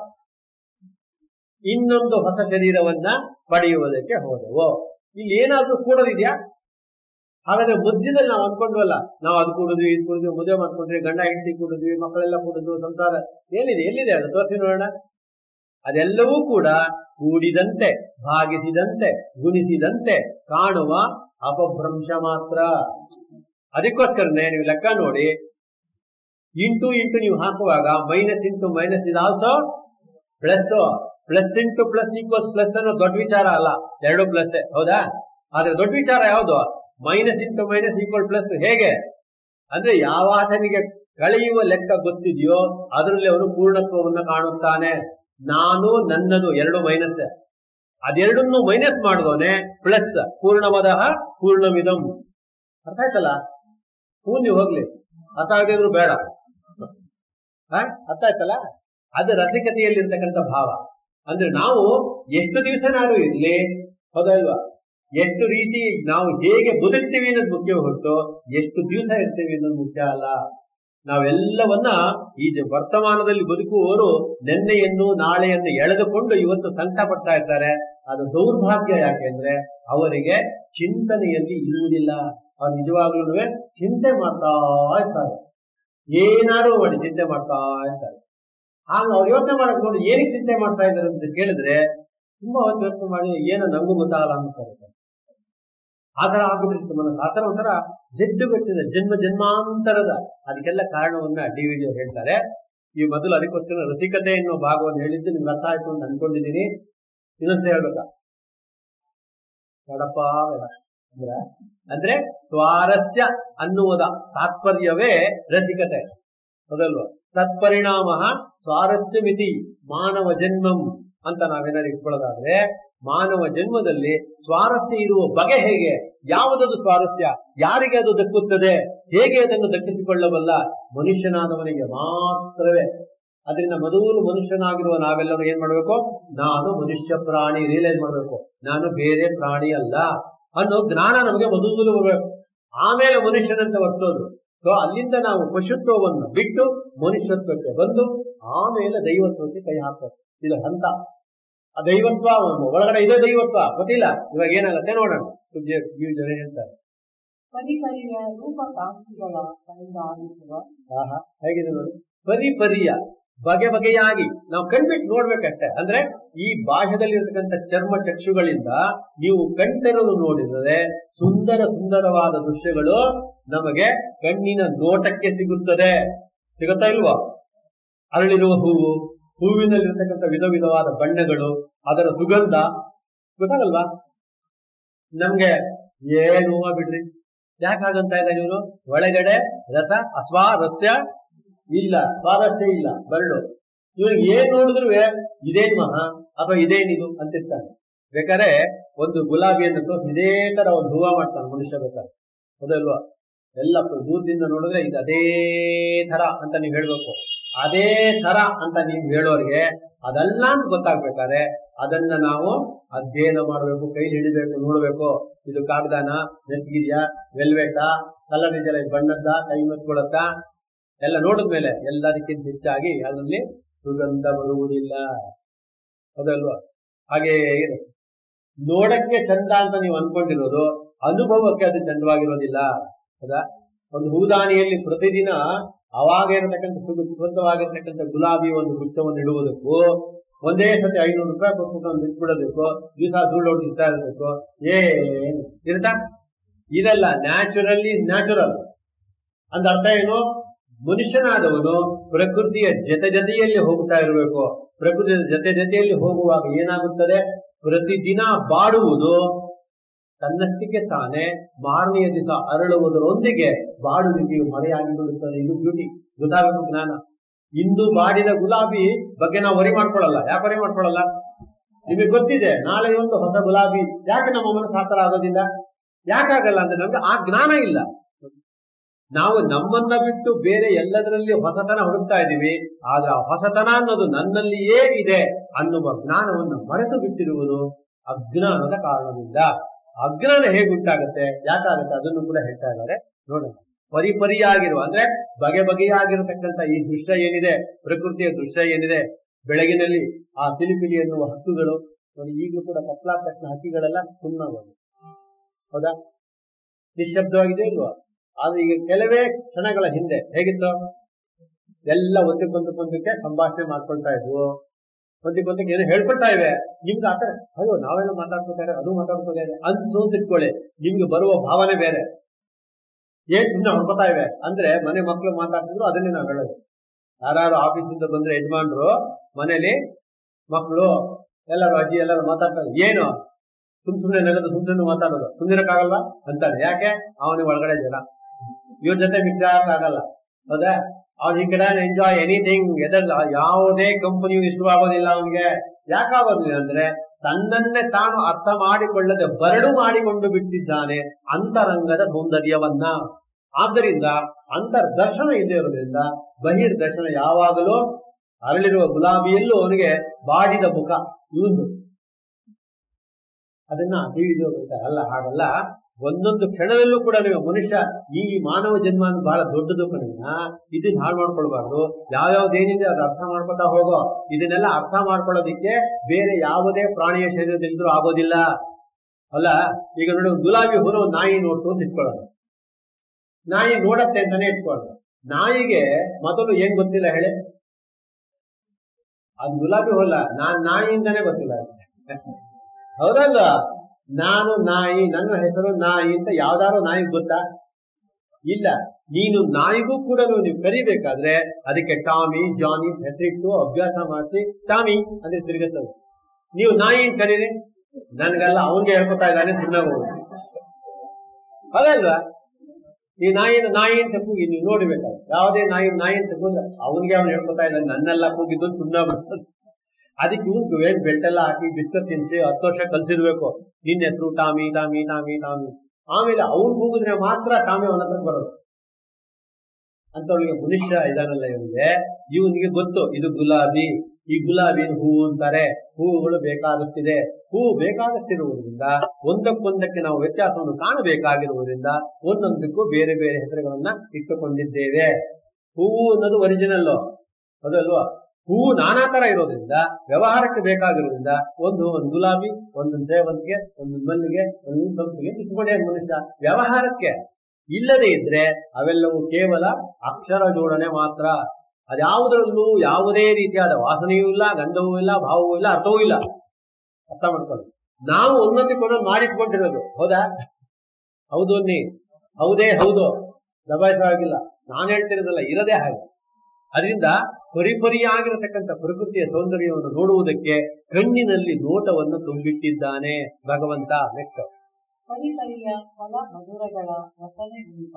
ಇನ್ನೊಂದು ಹೊಸ ಶರೀರವನ್ನ ಪಡೆಯುವುದಕ್ಕೆ ಹೋದೆವು. ಇಲ್ಲಿ ಏನಾದ್ರೂ ಕೂಡೋದಿದ್ಯಾ? ಹಾಗಾದ್ರೆ ಮಧ್ಯದಲ್ಲಿ ನಾವು ಅನ್ಕೊಂಡ್ವಲ್ಲ, ನಾವು ಅದು ಕೂಡಿದ್ವಿ, ಇದು ಕೂಡಿದ್ವಿ, ಮದುವೆ ಮಾಡ್ಕೊಂಡ್ವಿ, ಗಂಡ ಹೆಂಡತಿ ಕೂಡಿದ್ವಿ, ಮಕ್ಕಳೆಲ್ಲ ಕೂಡಿದ್ವು, ಸಂಸಾರ ಎಲ್ಲಿದೆ ಎಲ್ಲಿದೆ ಅದು ತೋರಿಸಿ ನೋಡೋಣ. ಅದೆಲ್ಲವೂ ಕೂಡ ಕೂಡಿದಂತೆ, ಭಾಗಿಸಿದಂತೆ, ಗುಣಿಸಿದಂತೆ ಕಾಣುವ ಅಪಭ್ರಂಶ ಮಾತ್ರ. ಅದಕ್ಕೋಸ್ಕರನೇ ನೀವು ಲೆಕ್ಕ ನೋಡಿ, ಇಂಟು ಇಂಟು ನೀವು ಹಾಕುವಾಗ minus into minus is also plus, plus into plus equals plus ಅನ್ನೋ ದೊಡ್ಡ ವಿಚಾರ ಅಲ್ಲ, ಎರಡು ಪ್ಲಸ್. ಹೌದಾ? ಆದ್ರೆ ದೊಡ್ಡ ವಿಚಾರ ಯಾವುದು? Minus into minus equal plus. ಹೇಗೆ ಅಂದ್ರೆ ಯಾವಾತನಿಗೆ ಕಳೆಯುವ ಲೆಕ್ಕ ಗೊತ್ತಿದೆಯೋ ಅದರಲ್ಲಿ ಅವನು ಪೂರ್ಣತ್ವವನ್ನು ಕಾಣುತ್ತಾನೆ. ನಾನು ನನ್ನದು ಎರಡು ಮೈನಸ್, ಅದೆರಡನ್ನು ಮೈನಸ್ ಮಾಡಿದವನೆ ಪ್ಲಸ್. ಪೂರ್ಣಮದಃ ಪೂರ್ಣಮಿದಂ. ಅರ್ಥ ಆಯ್ತಲ್ಲ? ಪೂರ್ಣ ಹೋಗ್ಲಿ, ಅರ್ಥ ಆಗಿದ್ರು ಬೇಡ. ಅರ್ಥ ಆಯ್ತಲ್ಲ? ಅದು ರಸಿಕತೆಯಲ್ಲಿರ್ತಕ್ಕಂಥ ಭಾವ. ಅಂದ್ರೆ ನಾವು ಎಷ್ಟು ದಿವಸನಾದ್ರೂ ಇರ್ಲಿ, ಹೌದಲ್ವಾ? ಎಷ್ಟು ರೀತಿ ನಾವು ಹೇಗೆ ಬದುಕ್ತೀವಿ ಅನ್ನೋದು ಮುಖ್ಯ ಹೊರತು ಎಷ್ಟು ದಿವಸ ಇರ್ತೀವಿ ಅನ್ನೋದು ಮುಖ್ಯ ಅಲ್ಲ. ನಾವೆಲ್ಲವನ್ನ ಈ ವರ್ತಮಾನದಲ್ಲಿ ಬದುಕುವವರು ನೆನ್ನೆಯನ್ನು ನಾಳೆಯನ್ನು ಎಳೆದುಕೊಂಡು ಇವತ್ತು ಸಂಕಟ ಪಡ್ತಾ ಇರ್ತಾರೆ. ಅದು ದೌರ್ಭಾಗ್ಯ. ಯಾಕೆಂದ್ರೆ ಅವರಿಗೆ ಚಿಂತನೆಯಲ್ಲಿ ಇರುವುದಿಲ್ಲ. ಅವ್ರು ನಿಜವಾಗ್ಲೂ ಚಿಂತೆ ಮಾಡ್ತಾ ಇರ್ತಾರೆ, ಏನಾದ್ರು ಮಾಡಿ ಚಿಂತೆ ಮಾಡ್ತಾ ಇರ್ತಾರೆ. ಆಗ ಅವ್ರು ಯೋಚನೆ ಮಾಡಕ್ ನೋಡಿ ಏನಕ್ಕೆ ಚಿಂತೆ ಮಾಡ್ತಾ ಇದ್ದಾರೆ ಅಂತ ಕೇಳಿದ್ರೆ ತುಂಬಾ ಹೊತ್ತು ಯೋಚನೆ ಮಾಡಿ ಏನೋ ನಂಗೂ ಗೊತ್ತಾಗಲ್ಲ ಅಂತಾರೆ. ಆತರ ಆಗ್ಬಿಟ್ಟಿರ್ತ ಮನಸ್ಸು. ಆತರ ಒಂಥರ ಜಡ್ಡು ಗಟ್ಟಿದೆ, ಜನ್ಮ ಜನ್ಮಾಂತರದ. ಅದಕ್ಕೆಲ್ಲ ಕಾರಣವನ್ನ ಡಿ ವಿ ಜಿ ಹೇಳ್ತಾರೆ. ಈ ಮೊದಲು ಅದಕ್ಕೋಸ್ಕರ ರಸಿಕತೆ ಎನ್ನುವ ಭಾಗವನ್ನು ಹೇಳಿದ್ದು ನಿಮ್ಗೆ ಅರ್ಥ ಆಯ್ತು ಅಂತ ಅನ್ಕೊಂಡಿದ್ದೀನಿ. ಇನ್ನೊಂದ್ಸರಿ ಹೇಳ್ಬೇಕಾ? ಬೇಡಪ್ಪ ಬೇಡ. ಅಂದ್ರೆ ಅಂದ್ರೆ ಸ್ವಾರಸ್ಯ ಅನ್ನುವುದ ತಾತ್ಪರ್ಯವೇ ರಸಿಕತೆ, ಹೌದಲ್ವ? ತತ್ಪರಿಣಾಮ ಸ್ವಾರಸ್ಯ ಮಿತಿ ಮಾನವ ಜನ್ಮಂ ಅಂತ ನಾವೇನಾದ್ರು ಇಟ್ಕೊಳ್ಳೋದಾದ್ರೆ, ಮಾನವ ಜನ್ಮದಲ್ಲಿ ಸ್ವಾರಸ್ಯ ಇರುವ ಬಗೆ ಹೇಗೆ, ಯಾವುದದು ಸ್ವಾರಸ್ಯ, ಯಾರಿಗೆ ಅದು ದಕ್ಕುತ್ತದೆ, ಹೇಗೆ ಅದನ್ನು ದಕ್ಕಿಸಿಕೊಳ್ಳಬಲ್ಲ ಮನುಷ್ಯನಾದವನಿಗೆ ಮಾತ್ರವೇ. ಅದರಿಂದ ಮೊದಲು ಮನುಷ್ಯನಾಗಿರುವ ನಾವೆಲ್ಲರೂ ಏನ್ ಮಾಡ್ಬೇಕು? ನಾನು ಮನುಷ್ಯ ಪ್ರಾಣಿ ರಿಯಲೈಸ್ ಮಾಡ್ಬೇಕು, ನಾನು ಬೇರೆ ಪ್ರಾಣಿ ಅಲ್ಲ ಅನ್ನೋ ಜ್ಞಾನ ನಮಗೆ ಮೊದಲು ಬರಬೇಕು. ಆಮೇಲೆ ಮನುಷ್ಯನಂತ ವರ್ಸೋದು. ಸೊ ಅಲ್ಲಿಂದ ನಾವು ಪಶುತ್ವವನ್ನು ಬಿಟ್ಟು ಮನುಷ್ಯತ್ವಕ್ಕೆ ಬಂದು ಆಮೇಲೆ ದೈವತ್ವಕ್ಕೆ ಕೈ ಹಾಕಬೇಕು. ಇದು ಹಂತ. ಆ ದೈವತ್ವ ಒಳಗಡೆ ಇದೆ, ದೈವತ್ವ ಗೊತ್ತಿಲ್ಲ. ಇವಾಗ ಏನಾಗುತ್ತೆ ನೋಡೋಣ. ಜನ ಹೇಳ್ತಾರೆ ಪರಿಪರಿಯ ರೂಪಕಾಂತಿಗಳ ಕೈಗಾರಿಸುವ. ಆಹಾ, ಹೇಗಿದೆ ನೋಡಿ. ಪರಿಪರಿಯ ಬಗೆ ಬಗೆಯಾಗಿ ನಾವು ಕಣ್ಬಿಟ್ಟು ನೋಡ್ಬೇಕಷ್ಟೆ. ಅಂದ್ರೆ ಈ ಬಾಹ್ಯದಲ್ಲಿರ್ತಕ್ಕಂಥ ಚರ್ಮ ಚಕ್ಷುಗಳಿಂದ ನೀವು ಕಣ್ತೆರಲು ನೋಡಿದರೆ ಸುಂದರ ಸುಂದರವಾದ ದೃಶ್ಯಗಳು ನಮಗೆ ಕಣ್ಣಿನ ನೋಟಕ್ಕೆ ಸಿಗುತ್ತದೆ. ಸಿಗುತ್ತಾ ಇಲ್ವಾ? ಅರಳಿರುವ ಹೂವು, ಹೂವಿನಲ್ಲಿರ್ತಕ್ಕಂಥ ವಿಧ ವಿಧವಾದ ಬಣ್ಣಗಳು, ಅದರ ಸುಗಂಧ ಗೊತ್ತಾಗಲ್ವಾ ನಮ್ಗೆ? ಏನು ಬಿಡ್ರಿ, ಯಾಕೆ ಹಾಗಂತ ಇಲ್ಲ ನೀವು? ಒಳಗಡೆ ರಸ ಅಸ್ವಾರಸ್ಯ ಇಲ್ಲ, ಸ್ವಾರಸ್ಯ ಇಲ್ಲ, ಬರಡು. ಇವ್ರಿಗೆ ಏನ್ ನೋಡಿದ್ರು ಇದೇನ್ ಮಹಾ ಅಥವಾ ಇದೇನಿದು ಅಂತಿರ್ತಾನೆ. ಬೇಕಾದ್ರೆ ಒಂದು ಗುಲಾಬಿಯನ್ನು ತೋರಿಸಿ ಇದೇ ತರ ಒಂದು ಹೂವ ಮಾಡ್ತಾನೆ ಮನುಷ್ಯ ಬೇಕಾದ್ರೆ, ಹೌದಲ್ವಾ? ಎಲ್ಲ ದೂರದಿಂದ ನೋಡಿದ್ರೆ ಇದು ಅದೇ ತರ ಅಂತ ನೀವು ಹೇಳ್ಬೇಕು. ಅದೇ ತರ ಅಂತ ನೀವು ಹೇಳೋರಿಗೆ ಅದೆಲ್ಲ ಗೊತ್ತಾಗ್ಬೇಕಾದ್ರೆ ಅದನ್ನ ನಾವು ಅಧ್ಯಯನ ಮಾಡಬೇಕು, ಕೈ ಹಿಡಿಬೇಕು, ನೋಡ್ಬೇಕು. ಇದು ಕಾಗದಾನ, ನೆತ್ತಿಗಿದ್ಯಾ, ವೆಲ್ವೆಟಾ, ಕಲರ್ ಇದೆಯಲ್ಲ, ಬಣ್ಣದ್ದ, ಕೈ ಮತ್ಕೊಳತ್ತ ಎಲ್ಲ ನೋಡಿದ್ಮೇಲೆ ಎಲ್ಲದಕ್ಕಿಂತ ಹೆಚ್ಚಾಗಿ ಅದರಲ್ಲಿ ಸುಗಂಧ ಬರುವುದಿಲ್ಲ, ಹೌದಲ್ವಾ? ಹಾಗೆ ಇದೆ. ನೋಡಕ್ಕೆ ಚಂದ ಅಂತ ನೀವು ಅನ್ಕೊಂಡಿರೋದು ಅನುಭವಕ್ಕೆ ಅದು ಚಂದವಾಗಿರೋದಿಲ್ಲ, ಹೌದಾ? ಒಂದು ಹೂದಾನಿಯಲ್ಲಿ ಪ್ರತಿದಿನ ಅವಾಗ ಇರತಕ್ಕಂಥ ಸುಗಂಧವಾಗಿರ್ತಕ್ಕಂಥ ಗುಲಾಬಿ ಒಂದು ಗುಚ್ಛವನ್ನು ಇಡುವುದಕ್ಕೂ ಒಂದೇ ಸತಿ ಐನೂರು ರೂಪಾಯಿ ಕೊಟ್ಬಿಟ್ಟು ಒಂದು ಇಟ್ಬಿಡೋದಕ್ಕೂ ದಿವಸ ಧೂಳು ಹೊಡಿತಾ ಇರಬೇಕು. ಏನು ಇರುತ್ತಾ? ಇದೆಲ್ಲ ನ್ಯಾಚುರಲಿ ನ್ಯಾಚುರಲ್ ಅಂದ ಅರ್ಥ ಏನು? ಮನುಷ್ಯನಾದವನು ಪ್ರಕೃತಿಯ ಜೊತೆ ಜೊತೆಯಲ್ಲಿ ಹೋಗ್ತಾ ಇರಬೇಕು. ಪ್ರಕೃತಿಯ ಜೊತೆ ಜೊತೆಯಲ್ಲಿ ಹೋಗುವಾಗ ಏನಾಗುತ್ತದೆ? ಪ್ರತಿದಿನ ಬಾಡುವುದು ತನ್ನಷ್ಟಕ್ಕೆ ತಾನೇ ಮಾರನೆಯ ದಿವಸ ಅರಳುವುದರೊಂದಿಗೆ ಬಾಡುವಿಕೆಯು ಮರೆಯಾಗಿ ಬಿಡುತ್ತದೆ. ಇದು ಬ್ಯೂಟಿ, ಗೊತ್ತಾಗಬೇಕು ಜ್ಞಾನ. ಇಂದು ಬಾಡಿದ ಗುಲಾಬಿ ಬಗ್ಗೆ ನಾವು ವರಿ ಮಾಡ್ಕೊಳ್ಳಲ್ಲ. ಯಾಕೆ ವರಿ ಮಾಡ್ಕೊಳ್ಳಲ್ಲ? ನಿಮಗೆ ಗೊತ್ತಿದೆ ನಾಳೆ ಒಂದು ಹೊಸ ಗುಲಾಬಿ. ಯಾಕೆ ನಮ್ಮ ಮನಸ್ಸು ಆತರ ಆಗೋದಿಲ್ಲ? ಯಾಕಾಗಲ್ಲ ಅಂದ್ರೆ ನಮ್ಗೆ ಆ ಜ್ಞಾನ ಇಲ್ಲ. ನಾವು ನಮ್ಮನ್ನ ಬಿಟ್ಟು ಬೇರೆ ಎಲ್ಲದರಲ್ಲಿ ಹೊಸತನ ಹುಡುಕ್ತಾ ಇದ್ದೀವಿ. ಆದ್ರೆ ಆ ಹೊಸತನ ಅನ್ನೋದು ನನ್ನಲ್ಲಿಯೇ ಇದೆ ಅನ್ನುವ ಜ್ಞಾನವನ್ನು ಮರೆತು ಬಿಟ್ಟಿರುವುದು ಅಜ್ಞಾನದ ಕಾರಣದಿಂದ. ಅಜ್ಞಾನ ಹೇಗುಂಟಾಗತ್ತೆ, ಯಾಕಾಗತ್ತೆ ಅದನ್ನು ಕೂಡ ಹೇಳ್ತಾ ಇದ್ದಾರೆ ನೋಡೋಣ. ಪರಿಪರಿಯಾಗಿರುವ ಅಂದ್ರೆ ಬಗೆ ಬಗೆಯಾಗಿರತಕ್ಕಂಥ ಈ ದೃಶ್ಯ ಏನಿದೆ, ಪ್ರಕೃತಿಯ ದೃಶ್ಯ ಏನಿದೆ, ಬೆಳಗಿನಲ್ಲಿ ಆ ಸಿಲಿಪಿಲಿ ಎನ್ನುವ ಹಕ್ಕುಗಳು ನೋಡಿ, ಈಗಲೂ ಕೂಡ ಕತ್ಲಾದ ತಕ್ಷಣ ಹಕ್ಕಿಗಳೆಲ್ಲ ಸುಮ್ಮನಾಗೋದು, ಹೌದಾ? ನಿಶ್ಶಬ್ದವಾಗಿದೆ ಇಲ್ವಾ? ಆದ್ರೆ ಈಗ ಕೆಲವೇ ಕ್ಷಣಗಳ ಹಿಂದೆ ಹೇಗಿತ್ತು, ಎಲ್ಲ ಒಂದಕ್ಕೊಂದಕ್ಕೊಂದಕ್ಕೆ ಸಂಭಾಷಣೆ ಮಾಡ್ಕೊಳ್ತಾ ಇದ್ವು, ಒಂದಕ್ಕೊಂದಕ್ಕೆ ಏನು ಹೇಳ್ಕೊಳ್ತಾ ಇವೆ. ನಿಮ್ಗೆ ಆತರ ಅಯ್ಯೋ ನಾವೆಲ್ಲ ಮಾತಾಡ್ಕೊತಾರೆ, ಅದು ಮಾತಾಡ್ಕೊತಾರೆ ಅನ್ಸು ಅಂತ ಇಟ್ಕೊಳ್ಳಿ. ನಿಮ್ಗೆ ಬರುವ ಭಾವನೆ ಬೇರೆ. ಏನ್ ಸುಮ್ಮನೆ ಹೊಡ್ಕೊತಾ ಇವೆ ಅಂದ್ರೆ ಮನೆ ಮಕ್ಕಳು ಮಾತಾಡ್ತಿದ್ರು, ಅದನ್ನೇ ನಾವು ಹೇಳೋದು. ಯಾರು ಆಫೀಸಿಂದ ಬಂದ್ರೆ ಯಜಮಾನ್ರು ಮನೇಲಿ ಮಕ್ಕಳು ಎಲ್ಲರೂ ಅಜ್ಜಿ ಎಲ್ಲರೂ ಮಾತಾಡ್ತಾರೆ, ಏನು ಸುಮ್ ಸುಮ್ನೆ ನೆಲದ ಸುಮ್ ಸುಮ್ಮನೆ ಮಾತಾಡೋದು, ಸುಂದಿರಕ್ಕಾಗಲ್ವಾ ಅಂತಾನೆ. ಯಾಕೆ? ಅವನಿಗೆ ಒಳಗಡೆ ಜನ, ಇವ್ರ ಜೊತೆ ಮಿಕ್ಸ್ ಆಗಕ್ಕಾಗಲ್ಲ, ಹೌದಾ? ಅವ್ನು ಈ ಕಡೆ ಎಂಜಾಯ್ ಎನಿಥಿಂಗ್ ಎದರ್, ಯಾವುದೇ ಕಂಪನಿಯು ಇಷ್ಟವಾಗೋದಿಲ್ಲ ಅವನಿಗೆ. ಯಾಕಾಗೋದಿಲ್ಲ ಅಂದ್ರೆ ತನ್ನನ್ನೇ ತಾನು ಅರ್ಥ ಮಾಡಿಕೊಳ್ಳದೆ ಬರಡು ಮಾಡಿಕೊಂಡು ಬಿಟ್ಟಿದ್ದಾನೆ ಅಂತರಂಗದ ಸೌಂದರ್ಯವನ್ನ. ಆದ್ದರಿಂದ ಅಂತರ್ದರ್ಶನ ಇಲ್ಲದೆ ಇರೋದ್ರಿಂದ ಬಹಿರ್ದರ್ಶನ ಯಾವಾಗಲೂ ಅರಳಿರುವ ಗುಲಾಬಿಯಲ್ಲೂ ಅವನಿಗೆ ಬಾಡಿದ ಮುಖ ಇವಂದು. ಅದನ್ನ ತಿಳಿದು ಅಲ್ಲ, ಹಾಗಲ್ಲ. ಒಂದೊಂದು ಕ್ಷಣದಲ್ಲೂ ಕೂಡ ನೀವು ಮನುಷ್ಯ ಈ ಮಾನವ ಜನ್ಮ ಬಹಳ ದೊಡ್ಡದು ಕಣ್ಣ, ಇದನ್ನ ಹಾಳು ಮಾಡ್ಕೊಳ್ಬಾರ್ದು. ಯಾವ್ಯಾವ್ದೇನಿದೆ ಅದು ಅರ್ಥ ಮಾಡ್ಕೊತಾ ಹೋಗೋ. ಇದನ್ನೆಲ್ಲ ಅರ್ಥ ಮಾಡ್ಕೊಳ್ಳೋದಿಕ್ಕೆ ಬೇರೆ ಯಾವುದೇ ಪ್ರಾಣಿಯ ಶರೀರದಲ್ಲಿದ್ರೂ ಆಗೋದಿಲ್ಲ ಅಲ್ಲ. ಈಗ ನೋಡಿ, ಗುಲಾಬಿ ಹೂನ ಒಂದು ನಾಯಿ ನೋಡ್ತು ಅಂತ ಇಟ್ಕೊಳ್ಳೋದು, ನಾಯಿ ನೋಡತ್ತೆ ಅಂತಾನೆ ಇಟ್ಕೊಳ್ಳೋದು. ನಾಯಿಗೆ ಮೊದಲು ಏನ್ ಗೊತ್ತಿಲ್ಲ ಹೇಳಿ, ಅದು ಗುಲಾಬಿ ಹೂಲ್ಲ, ನಾನ್ ನಾಯಿಯಿಂದಾನೇ ಗೊತ್ತಿಲ್ಲ, ಹೌದಲ್ಲ? ನಾನು ನಾಯಿ, ನನ್ನ ಹೆಸರು ನಾಯಿ ಅಂತ ಯಾವ್ದಾರು ನಾಯಿ ಗೊತ್ತಾ? ಇಲ್ಲ. ನೀನು ನಾಯಿಗೂ ಕೂಡ ನೀವು ಕರಿಬೇಕಾದ್ರೆ ಅದಕ್ಕೆ ಟಾಮಿ ಜಾನಿ ಹೆಸರಿಟ್ಟು ಅಭ್ಯಾಸ ಮಾಡಿಸಿ ಟಾಮಿ ಅಂದ್ರೆ ತಿರುಗುತ್ತದೆ. ನೀವು ನಾಯಿ ಕರೀರಿ, ನನ್ಗೆಲ್ಲ ಅವನ್ಗೆ ಹೇಳ್ಕೊತಾ ಇದ್ದಾನೆ ಸುಮ್ಮನೆ, ಅದಲ್ವಾ? ಈ ನಾಯಿನ ನಾಯಿ ಅಂತ ಕೂಗಿ ನೀವು ನೋಡ್ಬೇಕಾದ್ರೆ ಯಾವುದೇ ನಾಯಿ ನಾಯಿ ಅಂತ ಕೂಗ ಅವನ್ಗೆ ಅವ್ನು ಹೇಳ್ಕೊತಾ ಇದ್ದಾನೆ, ನನ್ನೆಲ್ಲ ಕೂಗಿದ್ದು ಸುಮ್ಮನೆ ಬರ್ತದೆ. ಅದಕ್ಕೆ ಇವ್ನು ಏನ್ ಬೆಲ್ಟ್ ಎಲ್ಲ ಹಾಕಿ ಬಿಸ್ಕತ್ ತಿನ್ಸಿ ಹತ್ತು ವರ್ಷ ಕಲ್ಸಿರ್ಬೇಕು, ನಿನ್ನ ಹೆಸರು ಟಾಮಿ ಟಾಮಿ ಟಾಮಿ ಟಾಮಿ. ಆಮೇಲೆ ಅವ್ನು ಕೂಗಿದ್ರೆ ಮಾತ್ರ ಟಾಮಿ ಅವನ ಹತ್ರ ಬರೋದು. ಅಂತವಳಿಗೆ ಮನುಷ್ಯ ಇದಾನಲ್ಲ ಇವನಿಗೆ, ಇವನಿಗೆ ಗೊತ್ತು ಇದು ಗುಲಾಬಿ, ಈ ಗುಲಾಬಿನ ಹೂವು ಅಂತಾರೆ. ಹೂವುಗಳು ಬೇಕಾಗುತ್ತಿದೆ, ಹೂವು ಬೇಕಾಗುತ್ತಿರುವುದರಿಂದ ಒಂದಕ್ಕೊಂದಕ್ಕೆ ನಾವು ವ್ಯತ್ಯಾಸವನ್ನು ಕಾಣಬೇಕಾಗಿರುವುದರಿಂದ ಒಂದೊಂದಕ್ಕೂ ಬೇರೆ ಬೇರೆ ಹೆಸರುಗಳನ್ನ ಇಟ್ಟುಕೊಂಡಿದ್ದೇವೆ. ಹೂವು ಅನ್ನೋದು ಒರಿಜಿನಲ್, ಅದಲ್ವಾ? ಹೂವು ನಾನಾ ತರ ಇರೋದ್ರಿಂದ ವ್ಯವಹಾರಕ್ಕೆ ಬೇಕಾಗಿರೋದ್ರಿಂದ ಒಂದು ಒಂದು ಗುಲಾಬಿ, ಒಂದೊಂದು ಸೇವಂತಿಗೆ, ಒಂದೊಂದು ಮಲ್ಲಿಗೆ, ಒಂದೊಂದು ಸಂಪಿಗೆ ಇಟ್ಕೊಂಡೇ ಮನುಷ್ಯ. ವ್ಯವಹಾರಕ್ಕೆ ಇಲ್ಲದೆ ಇದ್ರೆ ಅವೆಲ್ಲವೂ ಕೇವಲ ಅಕ್ಷರ ಜೋಡಣೆ ಮಾತ್ರ. ಅದ್ಯಾವುದರಲ್ಲೂ ಯಾವುದೇ ರೀತಿಯಾದ ವಾಸನೆಯೂ ಇಲ್ಲ, ಗಂಧವೂ ಇಲ್ಲ, ಭಾವವೂ ಇಲ್ಲ, ಅರ್ಥವೂ ಇಲ್ಲ. ಅರ್ಥ ಮಾಡ್ಕೊಳ್ಳಿ. ನಾವು ಒಂದೊಂದಕ್ಕೊಂದೊಂದು ಮಾಡಿಟ್ಕೊಂಡಿರೋದು, ಹೌದಾ? ಹೌದು ಅನ್ನಿ, ಹೌದೇ ಹೌದು, ದಬಾಯಿಸವಾಗಿಲ್ಲ. ನಾನು ಹೇಳ್ತಿರೋದಲ್ಲ, ಇರದೇ ಹಾಗೆ. ಅದರಿಂದ ಪರಿಪರಿಯಾಗಿರತಕ್ಕಂಥ ಪ್ರಕೃತಿಯ ಸೌಂದರ್ಯವನ್ನು ನೋಡುವುದಕ್ಕೆ ಕಣ್ಣಿನಲ್ಲಿ ನೋಟವನ್ನು ತುಂಬಿಟ್ಟಿದ್ದಾನೆ ಭಗವಂತ. ನೆಕ್ಸ್ಟ್ ಪರಿಪರಿಯ ಫಲ ಮಧುರಗಳ ರಸನೆ ಉಂಟ.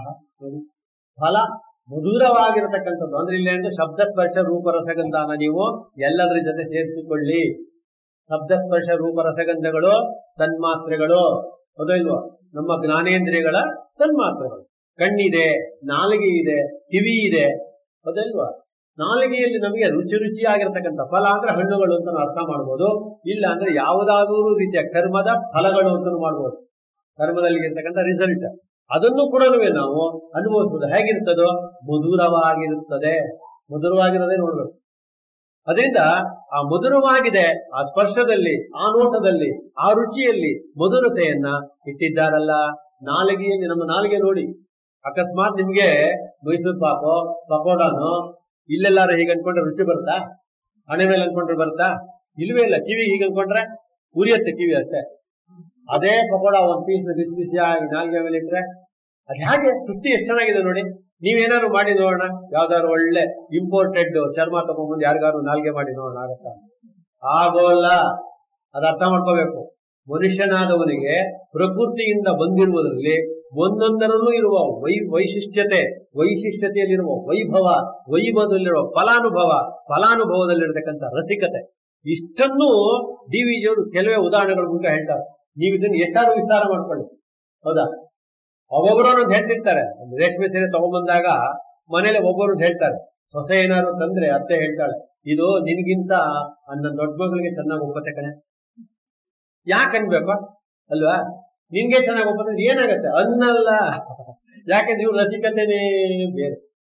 ಫಲ ಮಧುರವಾಗಿರತಕ್ಕಂಥದ್ದು ಅಂದ್ರೆ ಇಲ್ಲ ಅಂದ್ರೆ ಶಬ್ದ ಸ್ಪರ್ಶ ರೂಪ ರಸಗಂಧನ ನೀವು ಎಲ್ಲದರ ಜೊತೆ ಸೇರಿಸಿಕೊಳ್ಳಿ. ಶಬ್ದ ಸ್ಪರ್ಶ ರೂಪ ರಸಗಂಧಗಳು ತನ್ಮಾತ್ರೆಗಳು, ಹೌದಲ್ವಾ? ನಮ್ಮ ಜ್ಞಾನೇಂದ್ರಿಯಗಳ ತನ್ಮಾತ್ರೆಗಳು. ಕಣ್ಣಿದೆ, ನಾಲಿಗೆ ಇದೆ, ಕಿವಿ ಇದೆ, ಹೌದಲ್ವಾ? ನಾಲಿಗೆಯಲ್ಲಿ ನಮಗೆ ರುಚಿ ರುಚಿಯಾಗಿರ್ತಕ್ಕಂಥ ಫಲ ಅಂದ್ರೆ ಹಣ್ಣುಗಳು ಅಂತ ಅರ್ಥ ಮಾಡ್ಬೋದು. ಇಲ್ಲ ಅಂದ್ರೆ ಯಾವುದಾದ್ರೂ ರೀತಿಯ ಕರ್ಮದ ಫಲಗಳು ಅಂತ ಮಾಡ್ಬೋದು. ಕರ್ಮದಲ್ಲಿ ಇರ್ತಕ್ಕಂಥ ರಿಸಲ್ಟ್ ಅದನ್ನು ಕೂಡ ನಾವು ಅನುಭವಿಸಬಹುದು. ಹೇಗಿರ್ತದೋ ಮಧುರವಾಗಿರುತ್ತದೆ. ಮಧುರವಾಗಿರೋದೇ ನೋಡ್ಬೇಕು. ಅದರಿಂದ ಆ ಮಧುರವಾಗಿದೆ, ಆ ಸ್ಪರ್ಶದಲ್ಲಿ, ಆ ನೋಟದಲ್ಲಿ, ಆ ರುಚಿಯಲ್ಲಿ ಮಧುರತೆಯನ್ನ ಇಟ್ಟಿದ್ದಾರಲ್ಲ. ನಾಲಿಗೆಯಲ್ಲಿ ನಮ್ಮ ನಾಲಿಗೆ ನೋಡಿ, ಅಕಸ್ಮಾತ್ ನಿಮ್ಗೆ ಮೈಸೂರು ಪಾಕೋ ಪಕೋಡಾನೋ ಇಲ್ಲೆಲ್ಲಾರು ಹೀಗೆ ಅನ್ಕೊಂಡ್ರೆ ರುಚಿ ಬರುತ್ತಾ? ಹಣೆ ಮೇಲೆ ಅನ್ಕೊಂಡ್ರೆ ಬರುತ್ತಾ? ಇಲ್ವೇ ಇಲ್ಲ. ಕಿವಿ ಹೀಗೆ ಅನ್ಕೊಂಡ್ರೆ ಉರಿಯತ್ತೆ ಕಿವಿ ಅಷ್ಟೇ. ಅದೇ ಪಕೋಡ ಒಂದ್ ಪೀಸ್ ಬಿಸಿ ಬಿಸಿಯಾಗಿ ನಾಲ್ಗೆ ಮೇಲೆ ಇಟ್ರೆ ಅದ್ ಹೇಗೆ ಸೃಷ್ಟಿ ಎಷ್ಟು ಚೆನ್ನಾಗಿದೆ ನೋಡಿ. ನೀವೇನಾದ್ರು ಮಾಡಿ ನೋಡೋಣ, ಯಾವ್ದಾದ್ರು ಒಳ್ಳೆ ಇಂಪೋರ್ಟೆಡ್ ಚರ್ಮ ತಗೊಂಡ್ಬಂದು ಯಾರಿಗಾರು ನಾಲ್ಗೆ ಮಾಡಿ ನೋಡೋಣ, ಆಗತ್ತಾ? ಆಗೋಲ್ಲ. ಅದ್ ಅರ್ಥ ಮಾಡ್ಕೋಬೇಕು. ಮನುಷ್ಯನಾದವನಿಗೆ ಪ್ರಕೃತಿಯಿಂದ ಬಂದಿರುವುದರಲ್ಲಿ ಒಂದೊಂದರಲ್ಲೂ ಇರುವ ವೈ ವೈಶಿಷ್ಟ್ಯತೆ ವೈಶಿಷ್ಟ್ಯತೆಯಲ್ಲಿರುವ ವೈಭವ, ವೈಭವದಲ್ಲಿರುವ ಫಲಾನುಭವ, ಫಲಾನುಭವದಲ್ಲಿರತಕ್ಕಂಥ ರಸಿಕತೆ, ಇಷ್ಟನ್ನು ಡಿ ವಿ ಜಿಯವರು ಕೆಲವೇ ಉದಾಹರಣೆಗಳ ಮೂಲಕ ಹೇಳ್ತಾರೆ. ನೀವು ಇದನ್ನು ಎಷ್ಟಾದ್ರೂ ವಿಸ್ತಾರ ಮಾಡ್ಕೊಳ್ಳಿ. ಹೌದಾ? ಒಬ್ಬೊಬ್ಬರು ಅನ್ನೋದು ಹೇಳ್ತಿರ್ತಾರೆ. ರೇಷ್ಮೆ ಸೀರೆ ತಗೊಂಡ್ಬಂದಾಗ ಮನೇಲಿ ಒಬ್ಬರು ಹೇಳ್ತಾರೆ. ಸೊಸೆ ಏನಾದ್ರು ತಂದ್ರೆ ಅತ್ತೆ ಹೇಳ್ತಾಳೆ, ಇದು ನಿನ್ಗಿಂತ ನನ್ನ ದೊಡ್ಡ ಮಗಳಿಗೆ ಚೆನ್ನಾಗಿ ಒಪ್ಪತ್ತೆ ಕಣೆ. ಯಾಕೆ ಅನ್ಬೇಕು ಅಲ್ವಾ? ನಿನ್ಗೆ ಚೆನ್ನಾಗಿ ಒಪ್ಪತ್ತೆ ಏನಾಗತ್ತೆ ಅನ್ನಲ್ಲ. ಯಾಕೆ ನೀವು ರಸಿಕತೆನೇ ಬೇರೆ,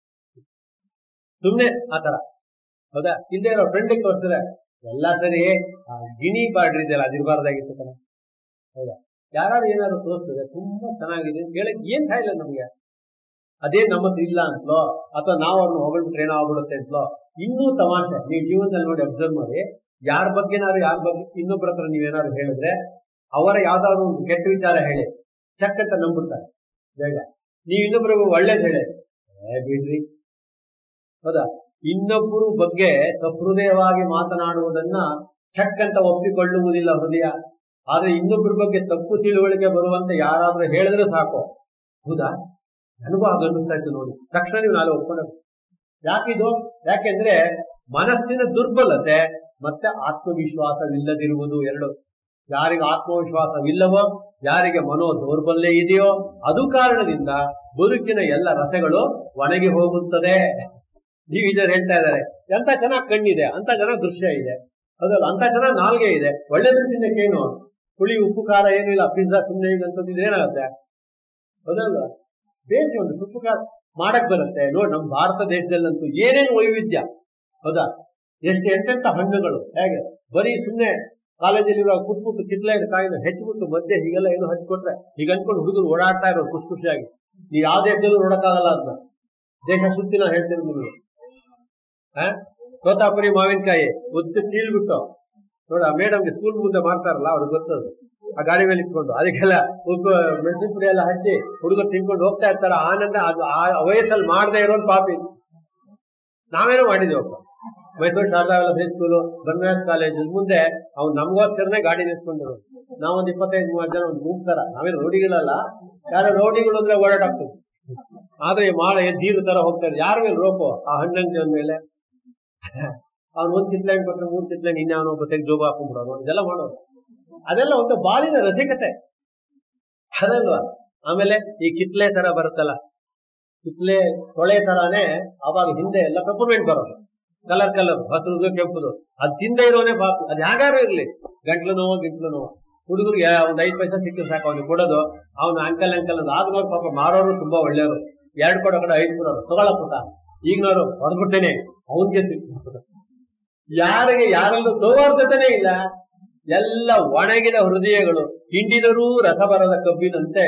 ಸುಮ್ನೆ ಆತರ. ಹೌದಾ? ಇಲ್ಲದೆ ಇರೋ ಫ್ರೆಂಡಿಗೆ ತೋರಿಸಿದ್ರೆ ಎಲ್ಲ ಸರಿ, ಗಿಣಿ ಬಾರ್ಡ್ರ್ ಇದೆಯಲ್ಲ ಅದಿರ್ಬಾರ್ದಾಗಿತ್ತು ಕಣ. ಹೌದಾ? ಯಾರು ಏನಾದ್ರು ತೋರಿಸ್ತದೆ ತುಂಬಾ ಚೆನ್ನಾಗಿದೆ ಅಂತ ಹೇಳಕ್ ಏನ್ ಸಾಯಿಲ್ಲ ನಮ್ಗೆ. ಅದೇ ನಮ್ಮ ಹತ್ರ ಇಲ್ಲ ಅನ್ಸ್ಲೋ, ಅಥವಾ ನಾವು ಅವ್ರನ್ನ ಹೊಗಳ್ಬಿಟ್ರೆ ಏನೋ ಆಗ್ಬಿಡುತ್ತೆ ಅನ್ಸ್ಲೋ. ಇನ್ನೂ ತಮಾಷೆ, ನೀವು ಜೀವನದಲ್ಲಿ ನೋಡಿ ಅಬ್ಸರ್ವ್ ಮಾಡಿ, ಯಾರ ಬಗ್ಗೆನಾದ್ರು ಯಾರ ಬಗ್ಗೆ ಇನ್ನೊಬ್ಬರ ಹತ್ರ ನೀವೇನಾದ್ರು ಹೇಳಿದ್ರೆ ಅವರ ಯಾವ್ದಾದ್ರು ಒಂದು ಕೆಟ್ಟ ವಿಚಾರ ಹೇಳಿ ಚಕ್ ಅಂತ ನಂಬಿಡ್ತಾರೆ ಬೇಗ. ನೀವು ಇನ್ನೊಬ್ಬರಿಗೂ ಒಳ್ಳೇದು ಹೇಳಿ ಏ ಬಿಡ್ರಿ. ಹೌದಾ? ಇನ್ನೊಬ್ಬರು ಬಗ್ಗೆ ಸಹೃದಯವಾಗಿ ಮಾತನಾಡುವುದನ್ನ ಚಕ್ ಅಂತ ಒಪ್ಪಿಕೊಳ್ಳುವುದಿಲ್ಲ ಹೃದಯ. ಆದ್ರೆ ಇನ್ನೊಬ್ಬರ ಬಗ್ಗೆ ತಪ್ಪು ತಿಳುವಳಿಕೆ ಬರುವಂತೆ ಯಾರಾದ್ರೂ ಹೇಳಿದ್ರೆ ಸಾಕು. ಹೌದಾ? ನನಗೂ ಆಗ ಅನ್ನಿಸ್ತಾ ಇತ್ತು ನೋಡಿ, ತಕ್ಷಣ ನೀವು ನಾಳೆ ಒಪ್ಕೊಂಡ. ಯಾಕಿದು? ಯಾಕೆಂದ್ರೆ ಮನಸ್ಸಿನ ದುರ್ಬಲತೆ ಮತ್ತೆ ಆತ್ಮವಿಶ್ವಾಸವಿಲ್ಲದಿರುವುದು ಎರಡು. ಯಾರಿಗೆ ಆತ್ಮವಿಶ್ವಾಸವಿಲ್ಲವೋ, ಯಾರಿಗೆ ಮನೋ ದೌರ್ಬಲ್ಯ ಇದೆಯೋ, ಅದು ಕಾರಣದಿಂದ ಬದುಕಿನ ಎಲ್ಲ ರಸಗಳು ಒಣಗಿ ಹೋಗುತ್ತದೆ. ನೀವು ಇದನ್ನು ಹೇಳ್ತಾ ಇದ್ದಾರೆ, ಎಂತ ಚೆನ್ನಾಗಿ ಕಣ್ಣಿದೆ, ಅಂತ ಚೆನ್ನಾಗಿ ದೃಶ್ಯ ಇದೆ, ಅದಲ್ಲ ಅಂತ ಚೆನ್ನಾಗಿ ನಾಲ್ಗೆ ಇದೆ, ಒಳ್ಳೆದ್ರ ತಿನ್ನಕ್ಕೇನು, ಹುಳಿ ಉಪ್ಪು ಖಾರ ಏನೂ ಇಲ್ಲ, ಪಿಜ್ಜಾ ಸುಮ್ಮನೆ ಇದೆ ಅಂತಂದಿದ್ದು ಏನಾಗುತ್ತೆ? ಹೌದಲ್ಲ? ಬೇಸಿ ಒಂದು ಉಪ್ಪು ಖಾರ ಮಾಡಕ್ ಬರುತ್ತೆ ನೋಡಿ. ನಮ್ಮ ಭಾರತ ದೇಶದಲ್ಲಂತೂ ಏನೇನು ವೈವಿಧ್ಯ. ಹೌದಾ? ಎಷ್ಟು ಎಂತೆಂತ ಹಣ್ಣುಗಳು, ಹೇಗೆ ಬರೀ ಸುಮ್ಮನೆ ಕಾಲೇಜಲ್ಲಿರುವಾಗ ಕುಟ್ಬಿಟ್ಟು ಕಿತ್ಲೆ ಕಾಯಿನ ಹೆಚ್ಚಿಬಿಟ್ಟು ಮಧ್ಯೆ ಹೀಗೆಲ್ಲ ಏನು ಹಚ್ಕೊಟ್ರೆ ಈಗ ಅನ್ಕೊಂಡು ಹುಡುಗರು ಓಡಾಡ್ತಾ ಇರೋದು ಖುಷಿ ಖುಷಿಯಾಗಿ. ನೀವು ಯಾವ ದೇಶದಲ್ಲೂ ನೋಡಕ್ಕಾಗಲ್ಲ ಅದನ್ನ. ದೇಶ ಸುತ್ತಿ ನಾವು ಹೇಳ್ತೀವಿ ನಿಮಗೆ. ಹ ತೋತಾಪುರಿ ಮಾವಿನಕಾಯಿ ಒತ್ತು ಕೀಳ್ಬಿಟ್ಟು ನೋಡ, ಮೇಡಮ್ಗೆ ಸ್ಕೂಲ್ ಮುಂದೆ ಮಾಡ್ತಾರಲ್ಲ ಅವ್ರಿಗೆ ಗೊತ್ತದು. ಆ ಗಾಡಿ ಮೇಲೆ ಇಟ್ಕೊಂಡು ಅದಕ್ಕೆಲ್ಲ ಉಪ್ಪು ಮೆಣಸಿನ ಪುಡಿ ಎಲ್ಲ ಹಚ್ಚಿ ಹುಡುಗರು ತಿನ್ಕೊಂಡು ಹೋಗ್ತಾ ಇರ್ತಾರ. ಆನಂದ ಅದು ಆ ವಯಸ್ಸಲ್ಲಿ ಮಾಡದೇ ಇರೋನ್ ಪಾಪಿ. ನಾವೇನೋ ಮಾಡಿದೇವಪ್ಪ. ಮೈಸೂರು ಶಾರದಾ ಹೈಸ್ಕೂಲು, ಬನ್ವ್ಯಾಸ್ ಕಾಲೇಜ್ ಮುಂದೆ ಅವ್ನು ನಮಗೋಸ್ಕರನೇ ಗಾಡಿ ನಿಲ್ಸ್ಕೊಂಡ್ರು. ನಾವೊಂದು ಇಪ್ಪತ್ತೈದು ಮೂವತ್ತು ಜನ ಒಂದು ಗುಂಪ್ತಾರ. ನಾವೇನು ರೋಡಿಗಳಲ್ಲ, ಯಾರೋ ರೋಡಿಗಳು ಅಂದ್ರೆ ಓಡಾಡ್ತೀವಿ. ಆದ್ರೆ ಮಾಡ ನೀರು ತರ ಹೋಗ್ತಾರೆ. ಯಾರ ಮೇಲೆ ರೋಪು? ಆ ಹಣ್ಣಂಜ ಮೇಲೆ. ಅವ್ನು ಒಂದ್ ಕಿತ್ಲೆ ಕೊಟ್ಟರೆ ಮೂರ್ ಕಿತ್ಲೆ ನಿನ್ನೆ ಅವನೊಬ್ಬ ತೆಗೆದು ಜೋಬ ಹಾಕೊಂಡ್ಬಿಡೋನು. ಇದೆಲ್ಲ ಮಾಡೋದು. ಅದೆಲ್ಲ ಒಂದು ಬಾಳಿನ ರಸಿಕತೆ ಅದಲ್ವಾ? ಆಮೇಲೆ ಈ ಕಿತ್ಲೆ ತರ ಬರುತ್ತಲ್ಲ, ಕಿತ್ಲೆ ತೊಳೆ ತರಾನೇ ಅವಾಗ ಹಿಂದೆ ಎಲ್ಲ ಪೆಪ್ಪರ್ಮೆಂಟ್ ಬರೋದು, ಕಲರ್ ಕಲರ್, ಹಸಿರು ಕೆಂಪುದು. ಅದ್ ತಿಂದೇ ಇರೋನೇ ಪಾಪ. ಅದ್ ಯಾರು ಇರ್ಲಿ, ಗಂಟ್ಲು ನೋವು ಗಿಂಟ್ಲು ನೋವು. ಹುಡುಗರಿಗೆ ಒಂದ್ ಐದು ಪೈಸಾ ಸಿಕ್ಕಿ ಸಾಕು ಅವ್ನಿಗೆ ಕೊಡೋದು. ಅವ್ನು ಅಂಕಲ್ ಅಂಕಲ್ ಅದು ಆದ್ನವ್ರು ಪಾಪ ಮಾರೋರು ತುಂಬಾ ಒಳ್ಳೆಯವರು. ಎರಡು ಕೊಡೋ ಕಡೆ ಐದು ಕೊಡೋರು, ತಗೊಳ ಪುಟ ಈಗಿನವರು ಹೊರದ್ಬಿಡ್ತೇನೆ ಅವನ್ಗೆ ಸಿಕ್ಕಿಬಿಡ್ತದೆ. ಯಾರಿಗೆ ಯಾರಲ್ಲೂ ಸೌಹಾರ್ದತೆನೇ ಇಲ್ಲ. ಎಲ್ಲ ಒಣಗಿದ ಹೃದಯಗಳು, ಹಿಂಡಿದರೂ ರಸ ಬರದ ಕಬ್ಬಿನಂತೆ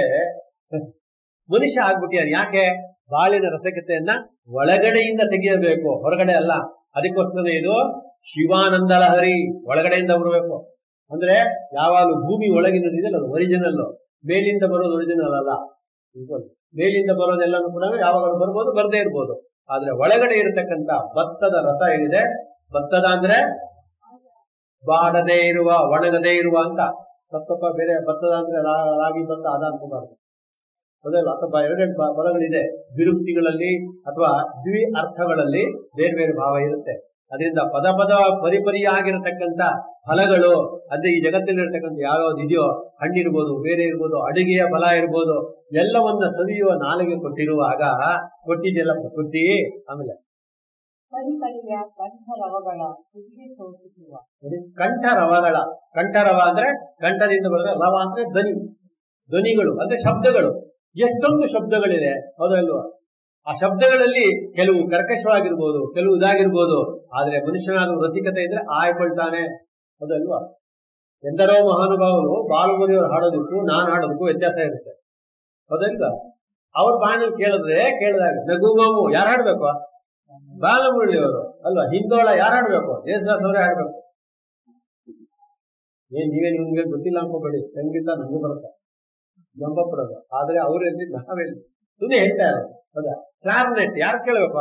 ಮನುಷ್ಯ ಆಗ್ಬಿಟ್ಟಿಯಾರ. ಯಾಕೆ? ಬಾಳಿನ ರಸಕತೆಯನ್ನ ಒಳಗಡೆಯಿಂದ ತೆಗೆಯಬೇಕು, ಹೊರಗಡೆ ಅಲ್ಲ. ಅದಕ್ಕೋಸ್ಕರ ಇದು ಶಿವಾನಂದ ಲಹರಿ ಒಳಗಡೆಯಿಂದ ಬರಬೇಕು. ಅಂದ್ರೆ ಯಾವಾಗಲೂ ಭೂಮಿ ಒಳಗಿನದಿದೆಯಲ್ಲ ಅದು ಒರಿಜಿನಲ್, ಮೇಲಿಂದ ಬರೋದು ಒರಿಜಿನಲ್ ಅಲ್ಲ. ಮೇಲಿಂದ ಬರೋದೆಲ್ಲನೂ ಕೂಡ ಯಾವಾಗಲೂ ಬರ್ಬೋದು, ಬರ್ದೇ ಇರ್ಬೋದು. ಆದ್ರೆ ಒಳಗಡೆ ಇರತಕ್ಕಂತ ಭತ್ತದ ರಸ ಏನಿದೆ, ಭತ್ತದ ಅಂದ್ರೆ ಬಾಡದೇ ಇರುವ, ಒಣಗದೇ ಇರುವ ಅಂತ. ತಪ್ಪಪ್ಪ ಬೇರೆ ಭತ್ತದ ಅಂದ್ರೆ ರಾಗಿ ಭತ್ತ ಅದ ಅನ್ಕೋಬಾರ್ದು. ಅದಲ್ಲ, ಅಥವಾ ಎರಡೆರಡು ಪದಗಳಿದೆ ವಿರುಕ್ತಿಗಳಲ್ಲಿ ಅಥವಾ ದ್ವಿ ಅರ್ಥಗಳಲ್ಲಿ ಬೇರೆ ಬೇರೆ ಭಾವ ಇರುತ್ತೆ. ಅದರಿಂದ ಪದ ಪದ ಪರಿಪರಿಯಾಗಿರತಕ್ಕಂತ ಫಲಗಳು, ಅದೇ ಈ ಜಗತ್ತಲ್ಲಿರತಕ್ಕಂಥ ಯಾವ್ಯಾವ್ದು ಇದೆಯೋ, ಹಣ್ಣಿರ್ಬೋದು, ಬೇರೆ ಇರ್ಬೋದು, ಅಡುಗೆಯ ಫಲ ಇರ್ಬೋದು, ಎಲ್ಲವನ್ನ ಸವಿಯುವ ನಾಲಿಗೆ ಕೊಟ್ಟಿರುವಾಗ ಕೊಟ್ಟಿದೆಯಲ್ಲ ಪ್ರಕೃತಿ. ಆಮೇಲೆ ಕಂಠರವಗಳ, ಕಂಠರವ ಅಂದ್ರೆ ಕಂಠದಿಂದ ಬರೋದು, ರವ ಅಂದ್ರೆ ಧ್ವನಿ, ಧ್ವನಿಗಳು ಅಂದ್ರೆ ಶಬ್ದಗಳು. ಎಷ್ಟೊಂದು ಶಬ್ದಗಳಿದೆ, ಹೌದಲ್ವಾ? ಆ ಶಬ್ದಗಳಲ್ಲಿ ಕೆಲವು ಕರ್ಕಶವಾಗಿರ್ಬೋದು, ಕೆಲವು ಇದಾಗಿರ್ಬೋದು. ಆದ್ರೆ ಮನುಷ್ಯನಾದ ರಸಿಕತೆ ಇದ್ರೆ ಆಯ್ಕೊಳ್ತಾನೆ, ಹೌದಲ್ವಾ? ಎಂದರೋ ಮಹಾನುಭಾವರು ಬಾಲಮುರಿಯವರು ಹಾಡೋದಕ್ಕೂ ನಾನು ಹಾಡೋದಕ್ಕೂ ವ್ಯತ್ಯಾಸ ಇರುತ್ತೆ, ಹೌದಲ್ವಾ? ಅವ್ರ ಬಾಯಲ್ಲಿ ಕೇಳಿದ್ರೆ ಕೇಳಿದಾಗ ನಗು ಮಾಮು ಯಾರು ಹಾಡ್ಬೇಕು? ಬಾಲಮುರಳಿಯವರು ಅಲ್ವಾ? ಹಿಂದೋಳ ಯಾರು ಹಾಡ್ಬೇಕು? ಯೇಸುದಾಸ್ ಅವರೇ ಹಾಡ್ಬೇಕು. ಏನ್ ನೀವೇ ನಿಮ್ಗೆ ಗೊತ್ತಿಲ್ಲ ಅನ್ಕೋಬೇಡಿ, ಸಂಗೀತ ನಮಗೂ ಬರುತ್ತೆ, ನಂಬಪಡೋದು. ಆದ್ರೆ ಅವರಲ್ಲಿ ನಾವೆಲ್ಲಿ ಸುಮ್ಮನೆ ಹೇಳ್ತಾ ಇರೋದು. ಹೌದಾ? ಕ್ಲಾರ್ನೆಟ್ ಯಾರು ಕೇಳ್ಬೇಕು?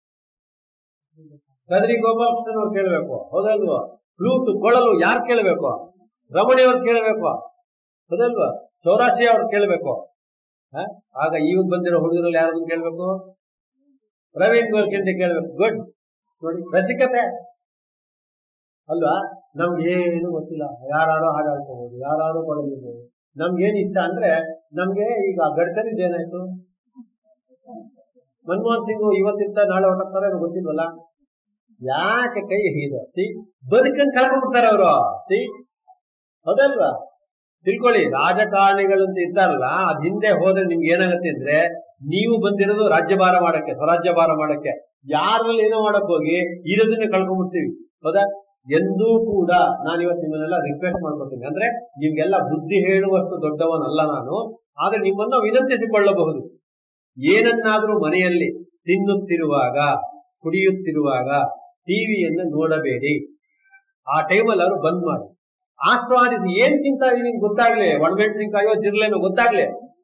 ಕದ್ರಿ ಗೋಪಾಲಕೃಷ್ಣನ್ ಅವ್ರು ಕೇಳ್ಬೇಕು, ಹೌದಲ್ವಾ? ಫ್ಲೂಟ್ ಕೊಳಲು ಯಾರು ಕೇಳ್ಬೇಕು? ರಮಣಿ ಅವ್ರು ಕೇಳ್ಬೇಕು, ಹೌದಲ್ವಾ? ಚೌರಾಸಿ ಅವ್ರು ಕೇಳ್ಬೇಕು. ಆಗ ಈಗ ಬಂದಿರೋ ಹುಡುಗರಲ್ಲಿ ಯಾರನ್ನು ಕೇಳ್ಬೇಕು? ಪ್ರವೀಣ್ ಗೋಲ್ಕೆಂಡೆ ಕೇಳ್ಬೇಕು. ಗುಡ್ ನೋಡಿ, ರಸಿಕತೆ ಅಲ್ವಾ? ನಮ್ಗೆ ಏನು ಗೊತ್ತಿಲ್ಲ, ಯಾರು ಹಾಗಾಡ್ಕೋಬಹುದು, ಯಾರು ಕೊಡಲಿರ್ಬೋದು. ನಮ್ಗೇನ್ ಇಷ್ಟ ಅಂದ್ರೆ, ನಮ್ಗೆ ಈಗ ಗಡ್ಕರಿದ್ ಏನಾಯ್ತು? ಮನಮೋಹನ್ ಸಿಂಗ್ ಇವತ್ತಿರ್ತ ನಾಳೆ ಹೊರಟಾರೆ ಗೊತ್ತಿಲ್ವಲ್ಲ. ಯಾಕೆ ಕೈ ಹೀದು ಸಿ ಬದುಕಂಗ್ ಕಳ್ಕೊಂಡ್ಬಿಡ್ತಾರೆ ಅವರು. ಸಿ ಹೌದಲ್ವಾ? ತಿಳ್ಕೊಳ್ಳಿ, ರಾಜಕಾರಣಿಗಳಂತ ಇದ್ದಾರಲ್ಲ, ಅದ್ ಹಿಂದೆ ಹೋದ್ರೆ ನಿಮ್ಗೆ ಏನಾಗತ್ತೆ ಅಂದ್ರೆ, ನೀವು ಬಂದಿರೋದು ರಾಜ್ಯಭಾರ ಮಾಡಕ್ಕೆ, ಸ್ವರಾಜ್ಯಭಾರ ಮಾಡಕ್ಕೆ. ಯಾರಲ್ಲಿ ಏನೋ ಮಾಡಕ್ ಹೋಗಿ ಇರೋದನ್ನ ಕಳ್ಕೊಂಡ್ಬಿಡ್ತೀವಿ. ಹೌದಾ? ಎಂದೂ ಕೂಡ ನಾನು ಇವತ್ತು ನಿಮ್ಮನ್ನೆಲ್ಲ ರಿಕ್ವೆಸ್ಟ್ ಮಾಡ್ಕೊತೀನಿ. ಅಂದ್ರೆ ನಿಮ್ಗೆಲ್ಲ ಬುದ್ಧಿ ಹೇಳುವಷ್ಟು ದೊಡ್ಡವನಲ್ಲ ನಾನು, ಆದ್ರೆ ನಿಮ್ಮನ್ನ ವಿನಂತಿಸಿಕೊಳ್ಳಬಹುದು. ಏನನ್ನಾದ್ರೂ ಮನೆಯಲ್ಲಿ ತಿನ್ನುತ್ತಿರುವಾಗ, ಕುಡಿಯುತ್ತಿರುವಾಗ ಟಿವಿಯನ್ನು ನೋಡಬೇಡಿ. ಆ ಟೈಮಲ್ಲಿ ಅವರು ಬಂದ್ ಮಾಡಿ ಆಸ್ವಾದಿಸಿ. ಏನ್ ತಿಂತಾ ಇದೀನಿ ಗೊತ್ತಾಗ್ಲಿ, ಒಣಮೆಣಸಿನ್ಕಾಯೋ ಜಿರ್ಲೆನೋ ಗೊತ್ತಾಗ್ಲಿ.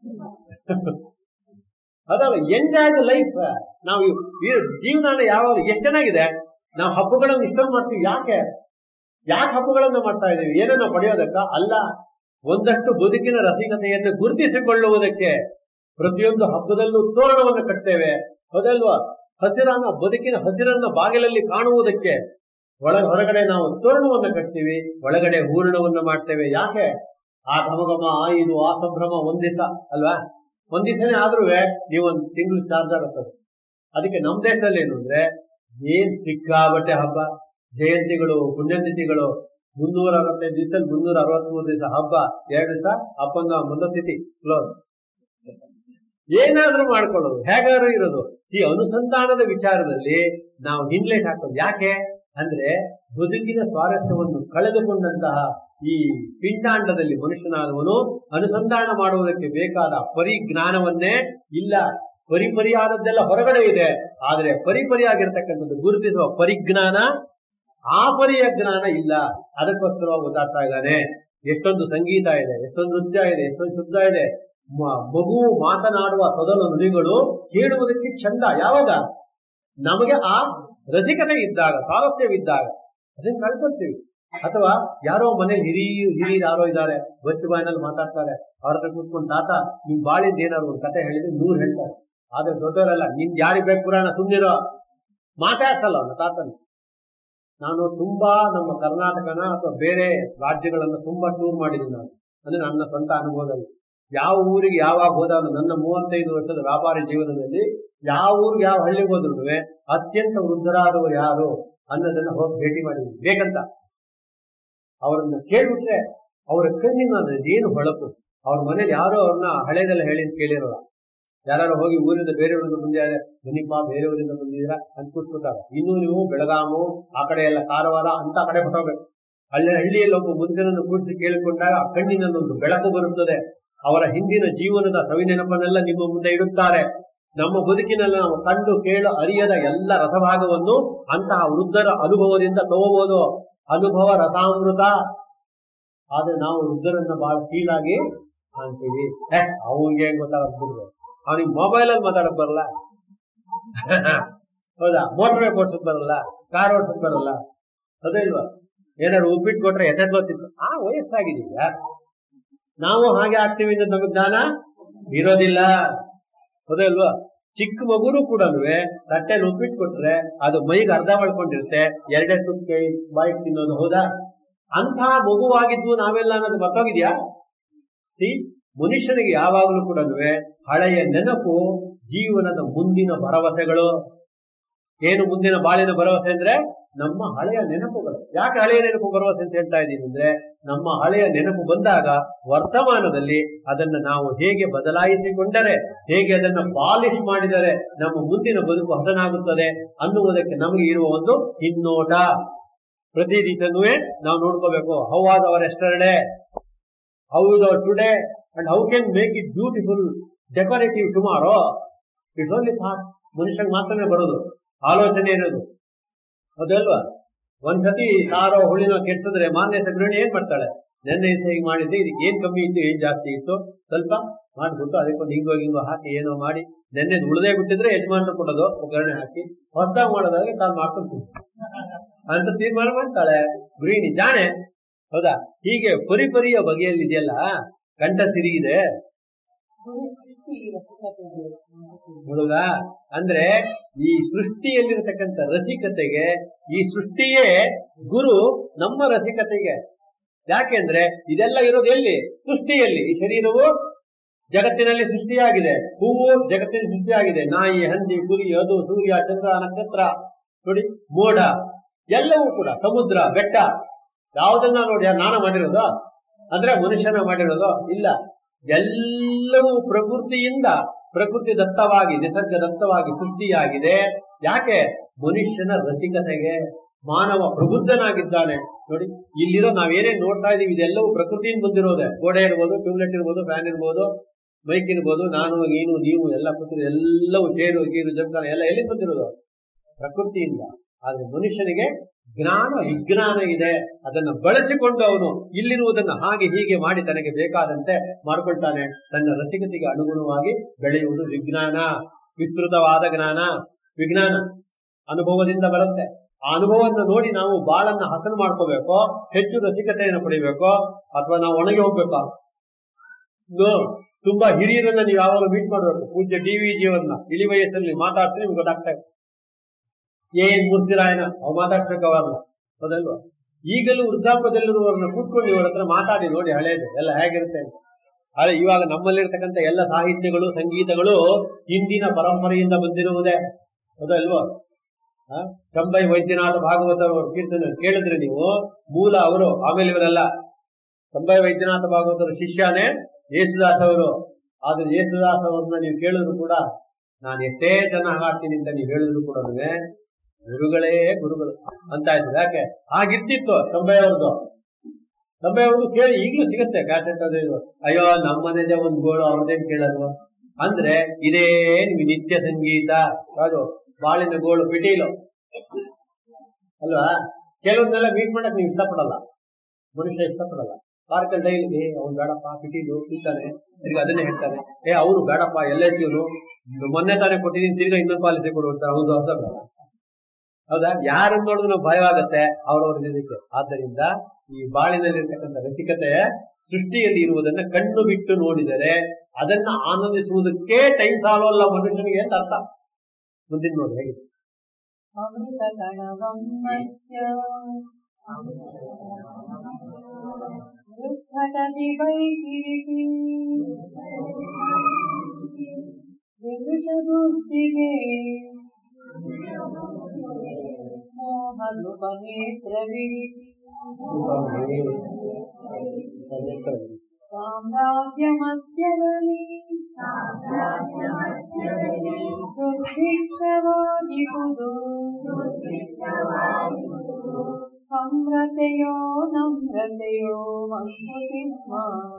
ಅದಲ್ಲ, ಎಂಜಾಯ್ ದ ಲೈಫ್. ನಾವು ಜೀವನ ಯಾವಾಗ ಎಷ್ಟು ಚೆನ್ನಾಗಿದೆ. ನಾವು ಹಬ್ಬಗಳನ್ನು ಇಷ್ಟೊಂದು ಮಾಡ್ತೀವಿ. ಯಾಕೆ ಯಾಕೆ ಹಬ್ಬಗಳನ್ನು ಮಾಡ್ತಾ ಇದೀವಿ? ಏನನ್ನ ಪಡೆಯೋದಕ್ಕ ಅಲ್ಲ, ಒಂದಷ್ಟು ಬದುಕಿನ ರಸಿಕತೆಯನ್ನು ಗುರುತಿಸಿಕೊಳ್ಳುವುದಕ್ಕೆ. ಪ್ರತಿಯೊಂದು ಹಬ್ಬದಲ್ಲೂ ತೋರಣವನ್ನು ಕಟ್ತೇವೆ, ಹೌದಲ್ವಾ? ಹಸಿರನ್ನ, ಬದುಕಿನ ಹಸಿರನ್ನ ಬಾಗಿಲಲ್ಲಿ ಕಾಣುವುದಕ್ಕೆ. ಒಳ ಹೊರಗಡೆ ನಾವು ತೋರಣವನ್ನು ಕಟ್ತೀವಿ, ಒಳಗಡೆ ಹೂರಣವನ್ನು ಮಾಡ್ತೇವೆ. ಯಾಕೆ? ಆ ಘಮಘಮ, ಆ ಇದು, ಆ ಸಂಭ್ರಮ ಒಂದ್ ದಿವಸ ಅಲ್ವಾ? ಒಂದ್ ದಿವಸನೇ ಆದ್ರೂ ನೀವೊಂದು ತಿಂಗಳು ಚಾರ್ಜ್ ಆಗುತ್ತದೆ. ಅದಕ್ಕೆ ನಮ್ಮ ದೇಶದಲ್ಲಿ ಏನು ಅಂದ್ರೆ, ಏನ್ ಸಿಕ್ಕಾಬಟ್ಟೆ ಹಬ್ಬ, ಜಯಂತಿಗಳು, ಪುಣ್ಯತಿಥಿಗಳು, ಮುನ್ನೂರ ಅರವತ್ತೈದು ದಿವಸದಲ್ಲಿ ಮುನ್ನೂರ ಅರವತ್ತ್ ಮೂರು ದಿವಸ ಹಬ್ಬ, ಎರಡು ದಿವಸ ಅಪ್ಪಂಗ ಮುಂದ ತಿಥಿ ಕ್ಲೋಸ್. ಏನಾದ್ರೂ ಮಾಡ್ಕೊಳ್ಳೋದು, ಹೇಗಾದ್ರೂ ಇರೋದು. ಈ ಅನುಸಂಧಾನದ ವಿಚಾರದಲ್ಲಿ ನಾವು ಹಿನ್ಲೆಟ್ ಹಾಕೋದು. ಯಾಕೆ ಅಂದ್ರೆ, ಬದುಕಿನ ಸ್ವಾರಸ್ಯವನ್ನು ಕಳೆದುಕೊಂಡಂತಹ ಈ ಪಿಂಡಾಂಡದಲ್ಲಿ ಮನುಷ್ಯನಾದವನು ಅನುಸಂಧಾನ ಮಾಡುವುದಕ್ಕೆ ಬೇಕಾದ ಪರಿಜ್ಞಾನವನ್ನೇ ಇಲ್ಲ. ಪರಿಪರಿಯಾದದ್ದೆಲ್ಲ ಹೊರಗಡೆ ಇದೆ, ಆದ್ರೆ ಪರಿಪರಿಯಾಗಿರ್ತಕ್ಕಂಥದ್ದು ಗುರುತಿಸುವ ಪರಿಜ್ಞಾನ, ಆ ಪರಿಯ ಜ್ಞಾನ ಇಲ್ಲ. ಅದಕ್ಕೋಸ್ಕರವಾಗಿ ಓದಾಡ್ತಾ ಇದ್ದಾನೆ. ಎಷ್ಟೊಂದು ಸಂಗೀತ ಇದೆ, ಎಷ್ಟೊಂದು ನೃತ್ಯ ಇದೆ, ಎಷ್ಟೊಂದು ಶುದ್ಧ ಇದೆ. ಮಗು ಮಾತನಾಡುವ ತೊದಲು ನುಡಿಗಳು ಕೇಳುವುದಕ್ಕೆ ಚಂದ. ಯಾವಾಗ? ನಮಗೆ ಆ ರಸಿಕತೆ ಇದ್ದಾಗ, ಸ್ವಾರಸ್ಯವಿದ್ದಾಗ ಅದನ್ನ ಕಳ್ಕೊಳ್ತೀವಿ. ಅಥವಾ ಯಾರೋ ಮನೇಲಿ ಹಿರಿಯ ಹಿರಿಯ ಯಾರೋ ಇದ್ದಾರೆ, ಬಚ್ಚು ಬಾಯಿನಲ್ಲಿ ಮಾತಾಡ್ತಾರೆ. ಅವ್ರ ಹತ್ರ ಕೂತ್ಕೊಂಡು, ತಾತ ನಿಮ್ ಬಾಳಿಂದ ಏನಾದ್ರು ಒಂದು ಕತೆ ಹೇಳಿದ್ರೆ ನೂರು ಹೇಳ್ತಾರೆ. ಆದ್ರೆ ದೊಡ್ಡವರಲ್ಲ, ನಿನ್ ಯಾರಿಗ್ ಬೇಕು ಪುರಾಣ, ಸುಮ್ಮನಿರೋ, ಮಾತಾಡ್ಸಲ್ಲ ಅವನ ತಾತನ. ನಾನು ತುಂಬಾ ನಮ್ಮ ಕರ್ನಾಟಕನ ಅಥವಾ ಬೇರೆ ರಾಜ್ಯಗಳನ್ನ ತುಂಬಾ ಟೂರ್ ಮಾಡಿದ್ದೀನಿ ನಾನು. ಅಂದ್ರೆ ನನ್ನ ಸ್ವಂತ ಅನುಭವದಲ್ಲಿ. ಯಾವ ಊರಿಗೆ ಯಾವಾಗ ಹೋದಾಗ, ನನ್ನ ಮೂವತ್ತೈದು ವರ್ಷದ ವ್ಯಾಪಾರಿ ಜೀವನದಲ್ಲಿ ಯಾವ ಊರಿಗೆ ಯಾವ ಹಳ್ಳಿಗೆ ಹೋದ್ರು ಅತ್ಯಂತ ವೃದ್ಧರಾದವರು ಯಾರು ಅನ್ನೋದನ್ನ ಹೋಗಿ ಭೇಟಿ ಮಾಡಿದ್ವಿ. ಬೇಕಂತ ಅವರನ್ನ ಕೇಳ್ಬಿಟ್ರೆ ಅವರ ಕಣ್ಣಿನ ಏನು ಹೊಳಪು. ಅವ್ರ ಮನೇಲಿ ಯಾರೋ ಅವ್ರನ್ನ ಹಳೇದೆಲ್ಲ ಹೇಳಿ ಕೇಳಿರೋಲ್ಲ. ಯಾರು ಹೋಗಿ ಊರಿಂದ ಬೇರೆಯವರಿಂದ ಬಂದಿದ್ದಾರೆ, ಬನ್ನಿಪ್ಪ ಬೇರೆಯವರಿಂದ ಬಂದಿದ್ದೀರಾ ಅಂತ ಕೂತ್ಬಿಟ್ಟಾರ. ಇನ್ನು ನೀವು ಬೆಳಗಾಮು, ಆ ಕಡೆ ಎಲ್ಲ ಕಾರವಾರ ಅಂತ ಕಡೆ ಹೊಟ್ಟೋಗ್ಬೇಕು. ಹಳ್ಳಿ ಹಳ್ಳಿಯಲ್ಲಿ ಒಬ್ಬ ಮುದುಕನನ್ನು ಕೂಡಿಸಿ ಕೇಳಿಕೊಂಡಾಗ ಆ ಕಣ್ಣಿನಲ್ಲೊಂದು ಬೆಳಕು ಬರುತ್ತದೆ. ಅವರ ಹಿಂದಿನ ಜೀವನದ ಸವಿನೆನಪನ್ನೆಲ್ಲ ನಿಮ್ಮ ಮುಂದೆ ಇಡುತ್ತಾರೆ. ನಮ್ಮ ಬದುಕಿನಲ್ಲಿ ನಾವು ಕಂಡು ಕೇಳು ಅರಿಯದ ಎಲ್ಲ ರಸಭಾಗವನ್ನು ಅಂತಹ ವೃದ್ಧರ ಅನುಭವದಿಂದ ತಗೋಬಹುದು. ಅನುಭವ ರಸಾಮೃತ. ಆದ್ರೆ ನಾವು ವೃದ್ಧರನ್ನ ಬಹಳ ಕೀಳಾಗಿ ಕಾಣ್ತೀವಿ. ಅವ್ನಿಗೆ ಹೆಂಗ್ ಗೊತ್ತಾಗ್ಬಿಡ್ಬೋದು, ಅವನಿಗೆ ಮೊಬೈಲ್ ಅಲ್ಲಿ ಮಾತಾಡಕ್ ಬರಲ್ಲ, ಹೌದಾ? ಮೋಟರ್ ವೇಕ್ ಓಡಿಸಕ್ ಬರಲ್ಲ, ಕಾರ್ ಓಡಿಸಕ್ ಬರಲ್ಲ, ಅದೇ ಇಲ್ವಾ? ಏನಾದ್ರು ಉಪ್ಪಿಟ್ಟು ಕೊಟ್ರೆ ಎತ್ತೆತ್ವತ್ತಿತ್ತು. ಆ ವಯಸ್ಸಾಗಿದೀಗ ನಾವು ಹಾಗೆ ಆಗ್ತೀವಿ ಅಂತ ನಮಗ್ ಜ್ಞಾನ ಇರೋದಿಲ್ಲ, ಅದೇ ಅಲ್ವಾ? ಚಿಕ್ಕ ಮಗುನು ಕೂಡ ತಟ್ಟೆಲಿ ಉಪ್ಪಿಟ್ಟು ಕೊಟ್ರೆ ಅದು ಮೈಗೆ ಅರ್ಧ ಮಾಡ್ಕೊಂಡಿರುತ್ತೆ, ಎರಡೇ ತುತ್ತು ಕೈ ಬಾಯಿಗೆ ತಿನ್ನೋದು. ಹೌದಾ? ಅಂಥ ಮಗುವಾಗಿದ್ವು ನಾವೆಲ್ಲ ಅನ್ನೋದು ಮತ್ತೋಗಿದ್ಯಾ? ಸಿ ಮನುಷ್ಯನಿಗೆ ಯಾವಾಗಲೂ ಕೂಡ ಹಳೆಯ ನೆನಪು ಜೀವನದ ಮುಂದಿನ ಭರವಸೆಗಳು. ಏನು ಮುಂದಿನ ಬಾಳಿನ ಭರವಸೆ ಅಂದ್ರೆ ನಮ್ಮ ಹಳೆಯ ನೆನಪುಗಳು. ಯಾಕೆ ಹಳೆಯ ನೆನಪು ಭರವಸೆ ಅಂತ ಹೇಳ್ತಾ ಇದ್ದೀನಿ ಅಂದ್ರೆ, ನಮ್ಮ ಹಳೆಯ ನೆನಪು ಬಂದಾಗ ವರ್ತಮಾನದಲ್ಲಿ ಅದನ್ನ ನಾವು ಹೇಗೆ ಬದಲಾಯಿಸಿಕೊಂಡರೆ, ಹೇಗೆ ಅದನ್ನ ಪಾಲಿಶ್ ಮಾಡಿದರೆ ನಮ್ಮ ಮುಂದಿನ ಬದುಕು ಹಸನಾಗುತ್ತದೆ ಅನ್ನುವುದಕ್ಕೆ ನಮಗೆ ಇರುವ ಒಂದು ಹಿನ್ನೋಟ. ಪ್ರತಿ ದಿವಸನೂ ನಾವು ನೋಡ್ಕೋಬೇಕು. How was our yesterday, how is our today, and how can make it beautiful decorative tomorrow. It's only thoughts. ಮನುಷ್ಯನಿಗೆ ಮಾತ್ರನೇ ಬರೋದು, ಆಲೋಚನೆ ಇರೋದು, ಅದಲ್ವಾ? ಒಂದ್ಸತಿ ಸಾರೋ ಹುಳಿನೋ ಕೆಡ್ಸಿದ್ರೆ ಮಾನ್ಯ ಸಗೃಣಿ ಏನ್ ಮಾಡ್ತಾಳೆ? ನೆನ್ನೆ ಹೇಗೆ ಮಾಡಿದ್ದೆ, ಇದಕ್ಕೆ ಏನ್ ಕಮ್ಮಿ ಇತ್ತು, ಏನ್ ಜಾಸ್ತಿ ಇತ್ತು, ಸ್ವಲ್ಪ ಮಾಡ್ಬಿಟ್ಟು ಅದಕ್ಕೊಂದು ಹಿಂಗೋ ಹಿಂಗೋ ಹಾಕಿ ಏನೋ ಮಾಡಿ, ನೆನ್ನೆ ಉಳಿದೇ ಬಿಟ್ಟಿದ್ರೆ ಯಜಮಾನ್ರು ಕೊಡೋದು ಒಗ್ಗರಣೆ ಹಾಕಿ, ಹೊಸದಾಗಿ ಮಾಡೋದಾದ್ರೆ ತಾನು ಮಾಡ್ಕೊಂತೀನಿ ಅಂತ ತೀರ್ಮಾನ ಮಾಡ್ತಾಳೆ ಗೃಹಿಣಿ, ಜಾಣೆ. ಹೌದಾ? ಹೀಗೆ ಪರಿಪರಿಯ ಬಗೆಯಲ್ಲಿ ಇದೆಯಲ್ಲ, ಕಂಠ ಸಿರಿ ಇದೆ. ಸೃಷ್ಟಿ ರಸಿಕತೆಗೆ ನೋಡುದಾ ಅಂದ್ರೆ ಈ ಸೃಷ್ಟಿಯಲ್ಲಿರತಕ್ಕಂಥ ರಸಿಕತೆಗೆ ಈ ಸೃಷ್ಟಿಯೇ ಗುರು ನಮ್ಮ ರಸಿಕತೆಗೆ. ಯಾಕೆಂದ್ರೆ ಇದೆಲ್ಲ ಇರೋದು ಎಲ್ಲಿ? ಸೃಷ್ಟಿಯಲ್ಲಿ. ಈ ಶರೀರವು ಜಗತ್ತಿನಲ್ಲಿ ಸೃಷ್ಟಿಯಾಗಿದೆ, ಹೂವು ಜಗತ್ತಿನಲ್ಲಿ ಸೃಷ್ಟಿಯಾಗಿದೆ, ನಾಯಿ, ಹಂದಿ, ಕುರಿ, ಅದು, ಸೂರ್ಯ, ಚಂದ್ರ, ನಕ್ಷತ್ರ ನೋಡಿ, ಮೋಡ ಎಲ್ಲವೂ ಕೂಡ, ಸಮುದ್ರ, ಬೆಟ್ಟ, ಯಾವುದನ್ನ ನೋಡಿ ನಾನ ಮಾಡಿರೋದು ಅಂದ್ರೆ ಮನುಷ್ಯನ ಮಾಡಿರೋದು ಇಲ್ಲ. ಎಲ್ಲವೂ ಪ್ರಕೃತಿಯಿಂದ ಪ್ರಕೃತಿ ದತ್ತವಾಗಿ ನಿಸರ್ಗ ದತ್ತವಾಗಿ ಸೃಷ್ಟಿಯಾಗಿದೆ. ಯಾಕೆ? ಮನುಷ್ಯನ ರಸಿಕತೆಗೆ. ಮಾನವ ಪ್ರಬುದ್ಧನಾಗಿದ್ದಾನೆ ನೋಡಿ. ಇಲ್ಲಿರೋ ನಾವೇನೇನ್ ನೋಡ್ತಾ ಇದೀವಿ ಇದೆಲ್ಲವೂ ಪ್ರಕೃತಿಯಿಂದ ಬಂದಿರೋದೆ. ಗೋಡೆ ಇರ್ಬೋದು, ಟ್ಯೂಬ್ಲೈಟ್ ಇರ್ಬೋದು, ಫ್ಯಾನ್ ಇರ್ಬೋದು, ಮೈಕ್ ಇರ್ಬೋದು, ನಾನು ನೀನು ನೀವು ಎಲ್ಲ ಕೂತಿರೋ ಎಲ್ಲವೂ ಚೇರು ಗೀರು ಜಂಕಾಲ ಎಲ್ಲ ಎಲ್ಲಿ ಬಂದಿರೋದು? ಪ್ರಕೃತಿಯಿಂದ. ಆದ್ರೆ ಮನುಷ್ಯನಿಗೆ ಜ್ಞಾನ ವಿಜ್ಞಾನ ಇದೆ. ಅದನ್ನು ಬಳಸಿಕೊಂಡು ಅವನು ಇಲ್ಲಿರುವುದನ್ನು ಹಾಗೆ ಹೀಗೆ ಮಾಡಿ ತನಗೆ ಬೇಕಾದಂತೆ ಮಾಡ್ಕೊಳ್ತಾನೆ. ತನ್ನ ರಸಿಕತೆಗೆ ಅನುಗುಣವಾಗಿ ಬೆಳೆಯುವುದು ವಿಜ್ಞಾನ, ವಿಸ್ತೃತವಾದ ಜ್ಞಾನ. ವಿಜ್ಞಾನ ಅನುಭವದಿಂದ ಬರುತ್ತೆ. ಆ ಅನುಭವವನ್ನು ನೋಡಿ ನಾವು ಬಾಳನ್ನ ಹಸನು ಮಾಡ್ಕೋಬೇಕೋ, ಹೆಚ್ಚು ರಸಿಕತೆಯನ್ನು ಪಡಿಬೇಕೋ, ಅಥವಾ ನಾವು ಒಣಗಿ ಹೋಗ್ಬೇಕಾ? ತುಂಬಾ ಹಿರಿಯರನ್ನ ನೀವು ಯಾವಾಗ ಮೀಟ್ ಮಾಡ್ಬೇಕು. ಪೂಜ್ಯ ಡಿ ವಿ ಜಿಯವನ್ನ ಇಳಿ ವಯಸ್ಸಲ್ಲಿ ಮಾತಾಡ್ತೀನಿ, ನಿಮ್ಗೆ ಗೊತ್ತಾಗ್ತಾ ಇದೆ. ಏನ್ ಮೂರ್ತಿರಾಯನ ಅವ್ ಮಾತಾಡ್ಸ್ಬೇಕು ಅವರನ್ನ, ಹೌದಲ್ವಾ? ಈಗಲೂ ವೃದ್ಧಾಪ್ಯದಲ್ಲಿರುವವ್ರನ್ನ ಕೂತ್ಕೊಂಡು ಇವ್ರ ಹತ್ರ ಮಾತಾಡಿ ನೋಡಿ ಹಳೇದು ಎಲ್ಲ ಹೇಗಿರುತ್ತೆ ಅಂತ. ಆದ್ರೆ ಇವಾಗ ನಮ್ಮಲ್ಲಿರ್ತಕ್ಕಂಥ ಎಲ್ಲ ಸಾಹಿತ್ಯಗಳು, ಸಂಗೀತಗಳು ಹಿಂದಿನ ಪರಂಪರೆಯಿಂದ ಬಂದಿರುವುದೇ, ಹೌದಲ್ವಾ? ಚಂಬೈ ವೈದ್ಯನಾಥ ಭಾಗವತರವರು ಕೀರ್ತನೆ ಕೇಳಿದ್ರೆ ನೀವು, ಮೂಲ ಅವರು. ಆಮೇಲೆ ಇವರೆಲ್ಲ ಚಂಬೈ ವೈದ್ಯನಾಥ ಭಾಗವತರ ಶಿಷ್ಯನೇ ಯೇಸುದಾಸ್ ಅವರು. ಆದ್ರೆ ಯೇಸುದಾಸ್ ಅವ್ರನ್ನ ನೀವು ಕೇಳಿದ್ರು ಕೂಡ, ನಾನು ಎಷ್ಟೇ ಚೆನ್ನಾಗಿ ಹಾಡ್ತೀನಿ ಅಂತ ನೀವು ಹೇಳಿದ್ರು ಕೂಡ ಗುರುಗಳೇ ಗುರುಗಳು ಅಂತ ಆಯ್ತು. ಯಾಕೆ ಹಾಗಿರ್ತಿತ್ತು ಚಂಬೈ ಅವ್ರದ್ದು. ಚಂಬೈ ಅವ್ರದ್ದು ಕೇಳಿ ಈಗಲೂ ಸಿಗುತ್ತೆ ಕ್ಯಾಸೆಟ್. ಅದು ಅಯ್ಯೋ ನಮ್ಮನೆದೇ ಒಂದು ಗೋಳು ಅವ್ರದೇನ್ ಕೇಳಲ್ವ ಅಂದ್ರೆ, ಇದೇ ನಿಮ್ಗೆ ನಿತ್ಯ ಸಂಗೀತ. ಅದು ಬಾಳಿನ ಗೋಳು ಪಿಟೀಲು ಅಲ್ವಾ? ಕೆಲವೊಂದೆಲ್ಲ ಮೀಟ್ ಮಾಡಕ್ ನೀವು ಇಷ್ಟಪಡಲ್ಲ, ಮನುಷ್ಯ ಇಷ್ಟಪಡಲ್ಲ. ಪಾರ್ಕಲ್ ಡೈಲಿ ಅವ್ನು ಬೇಡಪ್ಪ ಪಿಟೀಲು ಇರ್ತಾನೆ, ತಿರ್ಗಿ ಅದನ್ನೇ ಹೇಳ್ತಾನೆ. ಏ ಅವ್ರು ಬೇಡಪ್ಪ ಎಲ್ ಐ ಸಿಯವರು ಮೊನ್ನೆ ತಾನೇ ಕೊಟ್ಟಿದ್ದೀನಿ, ತಿರ್ಗಾ ಇನ್ನೊಂದು ಪಾಲಿಸಿ ಕೊಡುವಂತ. ಹೌದು ಹೌದಲ್ಲ? ಹೌದಾ? ಯಾರನ್ನ ನೋಡಿದ್ರು ನಾವು ಭಯವಾಗತ್ತೆ ಅವ್ರವ್ರ ಇದಕ್ಕೆ. ಆದ್ದರಿಂದ ಈ ಬಾಳಿನಲ್ಲಿರ್ತಕ್ಕಂಥ ರಸಿಕತೆ ಸೃಷ್ಟಿಯಲ್ಲಿ ಇರುವುದನ್ನ ಕಣ್ಣು ಬಿಟ್ಟು ನೋಡಿದರೆ ಅದನ್ನ ಆನಂದಿಸುವುದಕ್ಕೆ ಟೈಮ್ ಸಾಲೋಲ್ಲ ಮನುಷ್ಯನಿಗೆ ಅಂತ ಅರ್ಥ. ಮುಂದಿನ ನೋಡಿ ಹೇಗಿದೆ. ಅಮೃತ ಕಣವಂ ಮಧ್ಯ ಮೃದ್ಘಟದಿ ಬೈಕಿರಿಸಿ ವಿಮೃಶ ಬುದ್ಧಿಗೆ ಮೋಹನೂಪನೇತ್ರ ಬಿಡಿಸಿ ಸಾಮ್ರಾಜ್ಯ ಮಧ್ಯದಲ್ಲಿ ದುರ್ಭಿಕ್ಷವಾಗಿಹುದು ಸಂರತೆಯೋ ನಮ್ರತೆಯೋ ಮಂಕುತಿಮ್ಮ.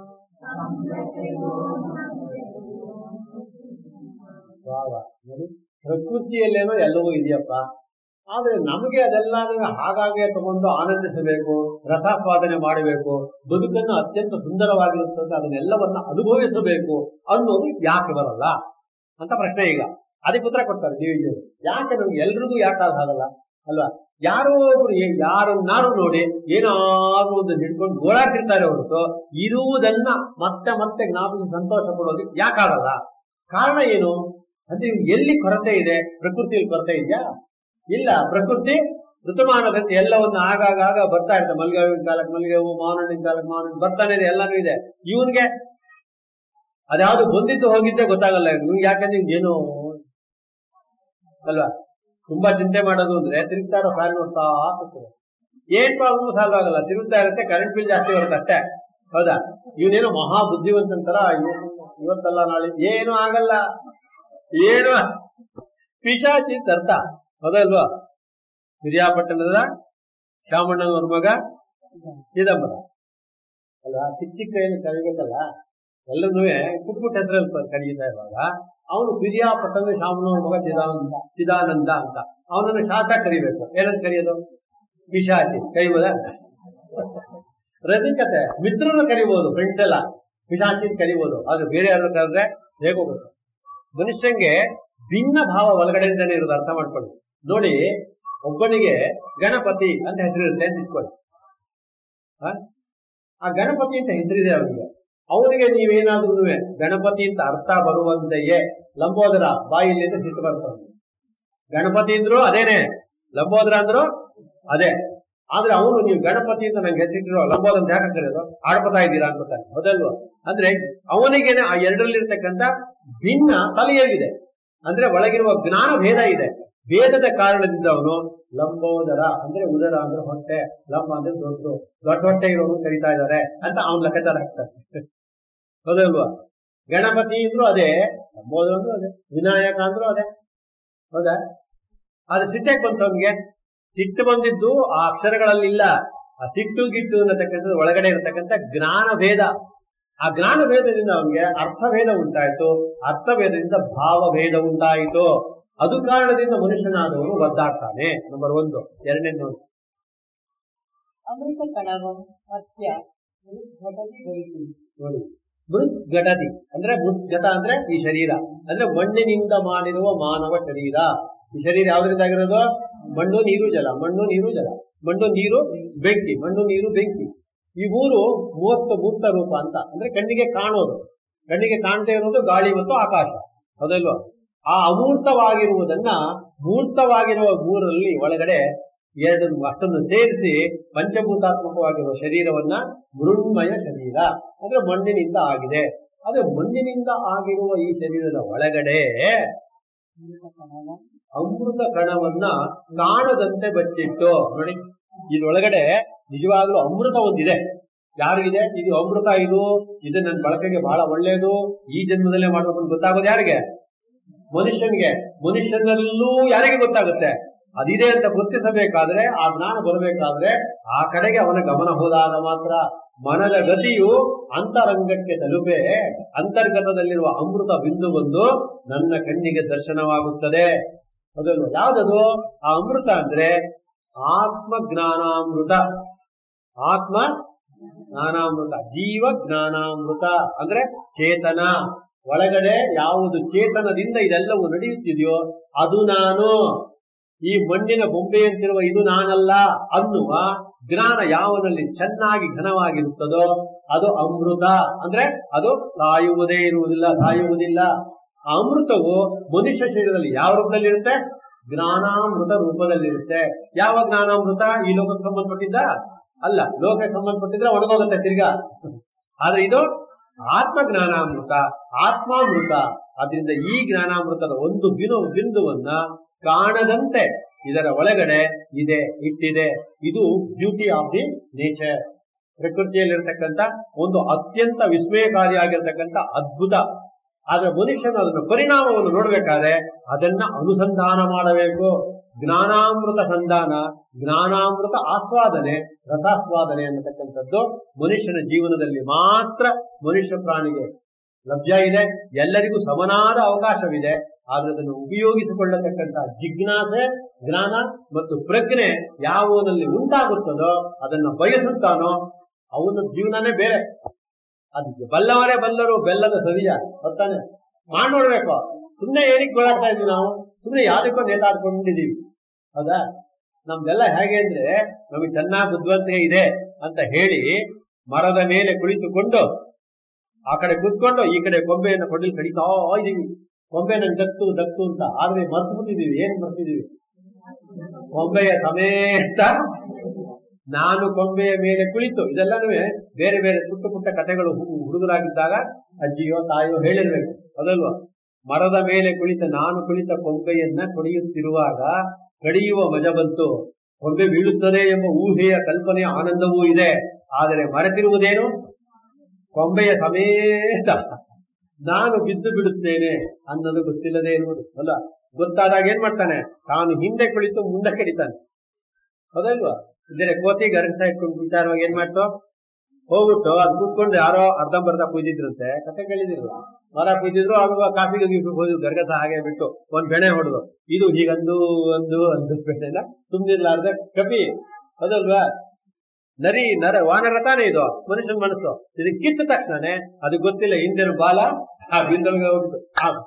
ಪ್ರಕೃತಿಯಲ್ಲೇನೋ ಎಲ್ಲವೂ ಇದೆಯಪ್ಪ. ಆದ್ರೆ ನಮಗೆ ಅದೆಲ್ಲ ಹಾಗಾಗೆ ತಗೊಂಡು ಆನಂದಿಸಬೇಕು, ರಸಾಸ್ವಾದನೆ ಮಾಡಬೇಕು, ಬದುಕನ್ನು ಅತ್ಯಂತ ಸುಂದರವಾಗಿರುತ್ತದೆ, ಅದನ್ನೆಲ್ಲವನ್ನ ಅನುಭವಿಸಬೇಕು ಅನ್ನೋದು ಯಾಕೆ ಬರಲ್ಲ ಅಂತ ಪ್ರಶ್ನೆ. ಈಗ ಅದಕ್ಕೆ ಉತ್ತರ ಕೊಡ್ತಾರೆ ಡಿವಿಜಿ. ಯಾಕೆ ನಮ್ಗೆ ಎಲ್ರಿಗೂ ಯಾಕೆ ಆಗಲ್ಲ ಅಲ್ವಾ? ಯಾರೋ ಒಬ್ರು ಯಾರನ್ನಾರು ನೋಡಿ ಏನಾದ್ರು ಒಂದು ಹಿಡ್ಕೊಂಡು ಗೋಳಾಡ್ತಿರ್ತಾರೆ ಹೊರತು ಇರುವುದನ್ನ ಮತ್ತೆ ಮತ್ತೆ ಜ್ಞಾಪಿಸಿ ಸಂತೋಷ ಪಡೋದಕ್ಕೆ ಯಾಕಾಗಲ್ಲ? ಕಾರಣ ಏನು ಅಂದ್ರೆ, ಎಲ್ಲಿ ಕೊರತೆ ಇದೆ? ಪ್ರಕೃತಿಯಲ್ಲಿ ಕೊರತೆ ಇದೆಯಾ? ಇಲ್ಲ. ಪ್ರಕೃತಿ ಋತುಮಾನದಂತೆ ಎಲ್ಲವನ್ನ ಆಗಾಗ ಬರ್ತಾ ಇರುತ್ತೆ. ಮಲ್ಲಿಗೆ ಹೂವಿನ ಕಾಲಕ್ಕೆ ಮಲ್ಲಿಗೆ ಹೂವು, ಮಾವನಹಣ್ಣಿನ ಕಾಲಕ್ಕೆ ಮಾವನಹಣ್ಣು ಬರ್ತಾನೆ ಇದೆ, ಎಲ್ಲಾನು ಇದೆ. ಇವನ್ಗೆ ಅದ್ಯಾವ್ದು ಬಂದಿದ್ದು ಹೋಗಿದ್ದೆ ಗೊತ್ತಾಗಲ್ಲ ಇವ್ನಿಗೆ. ಯಾಕಂದ್ರೆ ಏನು ಅಲ್ವಾ? ತುಂಬಾ ಚಿಂತೆ ಮಾಡೋದು ಅಂದ್ರೆ ತಿರುಗ್ತಾ ಇರೋ ಫ್ಯಾನ್ ನೋಡ್ತಾ ಆಗ್ತದೆ. ಏನ್ ಪ್ರಾಬ್ಲಮ್ ಸಾಲ್ವ್ ಆಗಲ್ಲ, ತಿರುಗ್ತಾ ಇರುತ್ತೆ, ಕರೆಂಟ್ ಬಿಲ್ ಜಾಸ್ತಿ ಬರುತ್ತೆ ಅಷ್ಟೇ. ಹೌದಾ? ಇವನೇನೋ ಮಹಾ ಬುದ್ಧಿವಂತರ ಇವತ್ತಲ್ಲ ನಾಳೆ ಏನು ಆಗಲ್ಲ, ಏನು ಪಿಶಾಚಿ ಅಂತ ಅರ್ಥ. ಹೌದಲ್ವಾ? ಪಿರಿಯಾಪಟ್ಟಣದ ಶಾಮಣ್ಣನವ್ರ ಮಗ ಚಿದಂಬರ ಅಲ್ವಾ? ಚಿಕ್ಕ ಚಿಕ್ಕ ಏನು ಕರಿಬೇಕಲ್ಲ, ಎಲ್ಲರೂ ಪುಟ್ ಪುಟ್ಟ ಹೆಸರಲ್ಲಿ ಕರೀತಾ ಇರುವಾಗ ಅವನು ಪಿರಿಯಾಪಟ್ಟಣದ ಶಾಮಣ್ಣನವ್ರ ಮಗ ಚಿದಾನಂದ ಚಿದಾನಂದ ಅಂತ. ಅವನನ್ನು ಶಾಟ ಕರಿಬೇಕು. ಏನಂತ ಕರೆಯೋದು? ಪಿಶಾಚಿ ಕರಿಬೋದ? ರಸಿಕತೆ ಮಿತ್ರರು ಕರಿಬಹುದು, ಫ್ರೆಂಡ್ಸ್ ಎಲ್ಲ ಪಿಶಾಚಿ ಕರಿಬಹುದು. ಆದ್ರೆ ಬೇರೆ ಯಾರು ಕರೆದ್ರೆ ಹೇಗೋಗುತ್ತೆ? ಮನುಷ್ಯಂಗೆ ಭಿನ್ನ ಭಾವ ಒಳಗಡೆಯಿಂದಾನೆ ಇರೋದು, ಅರ್ಥ ಮಾಡ್ಕೊಳ್ಳಿ. ನೋಡಿ, ಒಬ್ಬನಿಗೆ ಗಣಪತಿ ಅಂತ ಹೆಸರಿರುತ್ತೆ ಅಂತ ಇಟ್ಕೊಳ್ಳಿ. ಆ ಗಣಪತಿ ಅಂತ ಹೆಸರಿದೆ ಅವನಿಗೆ, ಅವನಿಗೆ ನೀವೇನಾದ್ರೂ ಗಣಪತಿ ಅಂತ ಅರ್ಥ ಬರುವಂತೆಯೇ ಲಂಬೋದರ ಬಾಯಿಲಿಂದ ಸಿಟ್ಟು ಬರ್ತದೆ. ಗಣಪತಿ ಅಂದ್ರು ಅದೇನೆ, ಲಂಬೋದರ ಅಂದ್ರು ಅದೇ. ಆದ್ರೆ ಅವನು ನೀವು ಗಣಪತಿ ಅಂತ ನಂಗೆ ಹೆಸರಿಟ್ಟಿರೋ ಲಂಬೋದರ ಅಂತ ಯಾಕೆ ಕರೆಯೋದು, ಆಡ್ಕೊತಾ ಇದ್ದೀರಾ ಅನ್ಕೋತಾನೆ, ಹೌದಲ್ವ? ಅಂದ್ರೆ ಅವನಿಗೇನೆ ಆ ಎರಡರಲ್ಲಿರ್ತಕ್ಕಂಥ ಭಿನ್ನ ತಲೆಯಲ್ಲಿದೆ, ಅಂದ್ರೆ ಒಳಗಿರುವ ಜ್ಞಾನ ಭೇದ ಇದೆ. ಭೇದದ ಕಾರಣದಿಂದ ಅವನು ಲಂಬೋದರ ಅಂದ್ರೆ ಉದರ ಅಂದ್ರೆ ಹೊಟ್ಟೆ, ಲಂಬ ಅಂದ್ರೆ ದೊಡ್ಡ ದೊಡ್ಡ ಹೊಟ್ಟೆ ಇರೋನು ಕರೀತಾ ಇದ್ದಾರೆ ಅಂತ ಅವನ್ ಲೆಕ್ಕಾಚಾರ ಹಾಕ್ತಾನೆ, ಹೌದಲ್ವಾ? ಗಣಪತಿ ಅಂದ್ರು ಅದೇ, ಲಂಬೋದರ ಅಂದ್ರು ಅದೇ, ವಿನಾಯಕ ಅಂದ್ರು ಅದೇ, ಹೌದಾ? ಆದ್ರೆ ಸಿಟ್ಟಕ್ಕೆ ಬಂತು ಅವನಿಗೆ. ಸಿಟ್ಟು ಬಂದಿದ್ದು ಆ ಅಕ್ಷರಗಳಲ್ಲಿಲ್ಲ, ಆ ಸಿಟ್ಟು ಗಿಟ್ಟು ಅನ್ನತಕ್ಕಂಥದ್ದು ಒಳಗಡೆ ಇರತಕ್ಕಂಥ ಜ್ಞಾನ ಭೇದ. ಆ ಜ್ಞಾನ ಭೇದದಿಂದ ಅವನಿಗೆ ಅರ್ಥಭೇದ ಉಂಟಾಯಿತು, ಅರ್ಥಭೇದದಿಂದ ಭಾವಭೇದ ಉಂಟಾಯಿತು. ಅದು ಕಾರಣದಿಂದ ಮನುಷ್ಯನಾದವನು ಒದ್ದಾಡ್ತಾನೆ. ನಂಬರ್ ಒಂದು. ಎರಡನೇ ನೋಡಿ, ಅಮೃತ ಕಣವಂ ಮತ್ಯ ನೋಡಿ, ಮೃತ್ ಘಟತಿ ಅಂದ್ರೆ ಮೃದ್ಗತ ಅಂದ್ರೆ ಈ ಶರೀರ, ಅಂದ್ರೆ ಮಣ್ಣಿನಿಂದ ಮಾಡಿರುವ ಮಾನವ ಶರೀರ. ಈ ಶರೀರ ಯಾವ್ದ್ರಿಂದ ಆಗಿರೋದು? ಮಣ್ಣು ನೀರು ಜಲ, ಮಣ್ಣು ನೀರು ಜಲ, ಮಣ್ಣು ನೀರು ಬೆಂಕಿ, ಮಣ್ಣು ನೀರು ಬೆಂಕಿ. ಈ ಮೂರು ಮೂವತ್ತು ಮೂರ್ತ ರೂಪ ಅಂತ, ಅಂದ್ರೆ ಕಣ್ಣಿಗೆ ಕಾಣೋದು. ಕಣ್ಣಿಗೆ ಕಾಣದೇ ಇರೋದು ಗಾಳಿ ಮತ್ತು ಆಕಾಶ, ಹೌದಲ್ವಾ? ಆ ಅಮೂರ್ತವಾಗಿರುವುದನ್ನ ಮೂರ್ತವಾಗಿರುವ ಮೂರಲ್ಲಿ ಒಳಗಡೆ ಎರಡು ಅಷ್ಟನ್ನು ಸೇರಿಸಿ ಪಂಚಭೂತಾತ್ಮಕವಾಗಿರುವ ಶರೀರವನ್ನ ಮೃಣ್ಮಯ ಶರೀರ ಅಂದ್ರೆ ಮಣ್ಣಿನಿಂದ ಆಗಿದೆ. ಅದೇ ಮಣ್ಣಿನಿಂದ ಆಗಿರುವ ಈ ಶರೀರದ ಒಳಗಡೆ ಅಮೃತ ಕಣವನ್ನ ಕಾಣದಂತೆ ಬಚ್ಚಿಟ್ಟು ನೋಡಿ. ಇದ್ರೊಳಗಡೆ ನಿಜವಾಗ್ಲೂ ಅಮೃತ ಒಂದಿದೆ. ಯಾರಿಗಿದೆ ಇದು ಅಮೃತ? ಇದು ಇದು ನನ್ನ ಬಳಕೆಗೆ ಬಹಳ ಒಳ್ಳೆಯದು, ಈ ಜನ್ಮದಲ್ಲೇ ಮಾಡ್ಬೇಕು ಗೊತ್ತಾಗೋದು ಯಾರಿಗೆ? ಮನುಷ್ಯನಿಗೆ. ಮನುಷ್ಯನಲ್ಲೂ ಯಾರಿಗೆ ಗೊತ್ತಾಗುತ್ತೆ? ಅದಿದೆ ಅಂತ ಗುರುತಿಸಬೇಕಾದ್ರೆ, ಆ ಜ್ಞಾನ ಬರಬೇಕಾದ್ರೆ ಆ ಕಡೆಗೆ ಅವನ ಗಮನ ಹೋದಾಗ ಮಾತ್ರ. ಮನದ ಗತಿಯು ಅಂತರಂಗಕ್ಕೆ ತಲುಪೆ ಅಂತರ್ಗತದಲ್ಲಿರುವ ಅಮೃತ ಬಿಂದು ಬಂದು ನನ್ನ ಕಣ್ಣಿಗೆ ದರ್ಶನವಾಗುತ್ತದೆ. ಅದನ್ನು ಯಾವ್ದದು? ಆ ಅಮೃತ ಅಂದ್ರೆ ಆತ್ಮ ಜ್ಞಾನಾಮೃತ. ಆತ್ಮ ಜ್ಞಾನಾಮೃತ, ಜೀವ ಜ್ಞಾನಾಮೃತ ಅಂದ್ರೆ ಚೇತನ. ಒಳಗಡೆ ಯಾವುದು ಚೇತನದಿಂದ ಇದೆಲ್ಲವೂ ನಡೆಯುತ್ತಿದೆಯೋ ಅದು ನಾನು. ಈ ಮಣ್ಣಿನ ಬೊಂಬೆಯಂತಿರುವ ಇದು ನಾನಲ್ಲ ಅನ್ನುವ ಜ್ಞಾನ ಯಾವನಲ್ಲಿ ಚೆನ್ನಾಗಿ ಘನವಾಗಿರುತ್ತದೋ ಅದು ಅಮೃತ. ಅಂದ್ರೆ ಅದು ಸಾಯುವುದೇ ಇರುವುದಿಲ್ಲ, ಸಾಯುವುದಿಲ್ಲ. ಆ ಅಮೃತವು ಮನುಷ್ಯ ಶರೀರದಲ್ಲಿ ಯಾವ ರೂಪದಲ್ಲಿರುತ್ತೆ? ಜ್ಞಾನಾಮೃತ ರೂಪದಲ್ಲಿರುತ್ತೆ. ಯಾವ ಜ್ಞಾನಾಮೃತ? ಈ ಲೋಕಕ್ಕೆ ಸಂಬಂಧಪಟ್ಟಿದ್ದ ಅಲ್ಲ, ಲೋಕಕ್ಕೆ ಸಂಬಂಧಪಟ್ಟಿದ್ರೆ ಒಣಗೋಗುತ್ತೆ ತಿರ್ಗಾ. ಆದ್ರೆ ಇದು ಆತ್ಮ ಜ್ಞಾನಾಮೃತ, ಆತ್ಮಾಮೃತ. ಆದ್ರಿಂದ ಈ ಜ್ಞಾನಾಮೃತದ ಒಂದು ಬಿನು ಬಿಂದುವನ್ನ ಕಾಣದಂತೆ ಇದರ ಒಳಗಡೆ ಇದೆ, ಇಟ್ಟಿದೆ. ಇದು ಬ್ಯೂಟಿ ಆಫ್ ದಿ ನೇಚರ್. ಪ್ರಕೃತಿಯಲ್ಲಿರ್ತಕ್ಕಂಥ ಒಂದು ಅತ್ಯಂತ ವಿಸ್ಮಯಕಾರಿಯಾಗಿರ್ತಕ್ಕಂಥ ಅದ್ಭುತ. ಆದ್ರೆ ಮನುಷ್ಯನು ಅದನ್ನ ಪರಿಣಾಮವನ್ನು ನೋಡ್ಬೇಕಾದ್ರೆ ಅದನ್ನ ಅನುಸಂಧಾನ ಮಾಡಬೇಕು. ಜ್ಞಾನಾಮೃತ ಸಂಧಾನ, ಜ್ಞಾನಾಮೃತ ಆಸ್ವಾದನೆ, ರಸಾಸ್ವಾದನೆ ಅನ್ನತಕ್ಕಂಥದ್ದು ಮನುಷ್ಯನ ಜೀವನದಲ್ಲಿ ಮಾತ್ರ ಮನುಷ್ಯ ಪ್ರಾಣಿಗೆ ಲಭ್ಯ ಇದೆ. ಎಲ್ಲರಿಗೂ ಸಮನಾದ ಅವಕಾಶವಿದೆ. ಆದ್ರೆ ಅದನ್ನು ಉಪಯೋಗಿಸಿಕೊಳ್ಳತಕ್ಕಂಥ ಜಿಜ್ಞಾಸೆ, ಜ್ಞಾನ ಮತ್ತು ಪ್ರಜ್ಞೆ ಯಾವನಲ್ಲಿ ಉಂಟಾಗುತ್ತದೋ, ಅದನ್ನ ಬಯಸುತ್ತಾನೋ ಅವನ ಜೀವನನೇ ಬೇರೆ. ಅದಕ್ಕೆ ಬಲ್ಲವರೇ ಬಲ್ಲರು ಬೆಲ್ಲದ ಸವಿಯ ಹೊತ್ತಾನೆ ಮಾಡಿ ನೋಡ್ಬೇಕು. ಸುಮ್ಮನೆ ಏನಕ್ಕೆ ಗೋಳಾಡ್ತಾ ಇದ್ವಿ ನಾವು? ಸುಮ್ಮನೆ ಯಾವ್ದಕ್ಕೋ ನೇತಾಡ್ಕೊಂಡಿದೀವಿ, ಹೌದಾ? ನಮ್ದೆಲ್ಲ ಹೇಗೆ ಅಂದ್ರೆ ನಮಗೆ ಚೆನ್ನಾಗಿ ಬುದ್ಧಿವಂತಿಕೆ ಇದೆ ಅಂತ ಹೇಳಿ ಮರದ ಮೇಲೆ ಕುಳಿತುಕೊಂಡು ಆ ಕಡೆ ಕೂತ್ಕೊಂಡು ಈ ಕಡೆ ಕೊಂಬೆಯನ್ನು ಕೊಡಲಿ ಕಡಿತಾ ಇದೀವಿ. ಕೊಂಬೆ ನಂಗೆ ದಕ್ತು ದಕ್ತು ಅಂತ. ಆದ್ರೆ ಮರ್ತು ಬಿಟ್ಟಿದೀವಿ. ಏನ್ ಮರ್ತಿದೀವಿ? ಕೊಂಬೆಯ ಸಮೇತ ನಾನು ಕೊಂಬೆಯ ಮೇಲೆ ಕುಳಿತು. ಇದೆಲ್ಲನೂ ಬೇರೆ ಬೇರೆ ಪುಟ್ಟ ಪುಟ್ಟ ಕಥೆಗಳು ಹುಡುಗರಾಗಿದ್ದಾಗ ಅಜ್ಜಿಯೋ ತಾಯಿಯೋ ಹೇಳಿರ್ಬೇಕು, ಅದಲ್ವಾ? ಮರದ ಮೇಲೆ ಕುಳಿತ ನಾನು ಕುಳಿತ ಕೊಂಬೆಯನ್ನ ಕೊಡೆಯುತ್ತಿರುವಾಗ ಕಡಿಯುವ ಮಜ ಬಂತು. ಕೊಂಬೆ ಬೀಳುತ್ತದೆ ಎಂಬ ಊಹೆಯ ಕಲ್ಪನೆಯ ಆನಂದವೂ ಇದೆ. ಆದರೆ ಮರೆತಿರುವುದೇನು? ಕೊಂಬೆಯ ಸಮೇತ ನಾನು ಬಿದ್ದು ಬಿಡುತ್ತೇನೆ ಅನ್ನೋದು ಗೊತ್ತಿಲ್ಲದೆ ಇರುವುದು ಅಲ್ಲ. ಗೊತ್ತಾದಾಗ ಏನ್ ಮಾಡ್ತಾನೆ? ತಾನು ಹಿಂದೆ ಕುಳಿತು ಮುಂದೆ ಕಡಿತಾನೆ, ಹೌದಲ್ವಾ? ಇದ್ರೆ ಕೋತಿ ಗರಗಸ ಇಟ್ಕೊಂಡು ವಿಚಾರವಾಗಿ ಏನ್ ಮಾಡ್ತು? ಹೋಗ್ಬಿಟ್ಟು ಅದು ಕೂತ್ಕೊಂಡು ಯಾರೋ ಅರ್ಧಂಬರ್ಧ ಪೂಜಿದ್ರಂತೆ, ಕತೆ ಕೇಳಿದಿರು. ಮರ ಪೂಜಿದ್ರು, ಆಗ ಕಾಫಿಗೆ ಹೋಗಿ ಗರಗಸ ಹಾಗೆ ಬಿಟ್ಟು ಒಂದ್ ಬೆಣೆ ಹೊಡೆದು ಇದು ಹೀಗಂದು ಒಂದು ಒಂದು ಬೆಣೆನ ತುಂಬಿರ್ಲಾರ್ದೆ ಕಪಿ, ಹೌದಲ್ವಾ? ನರಿ ನರ ವಾನರ ತಾನೇ ಇದು ಮನುಷ್ಯನ ಮನಸ್ಸು. ಇದು ಕಿತ್ತ ತಕ್ಷಣನೇ ಅದು ಗೊತ್ತಿಲ್ಲ ಹಿಂದಿನ ಬಾಲ ಆ ಬಿಂದೊಳಗೆ ಹೋಗ್ಬಿಟ್ಟು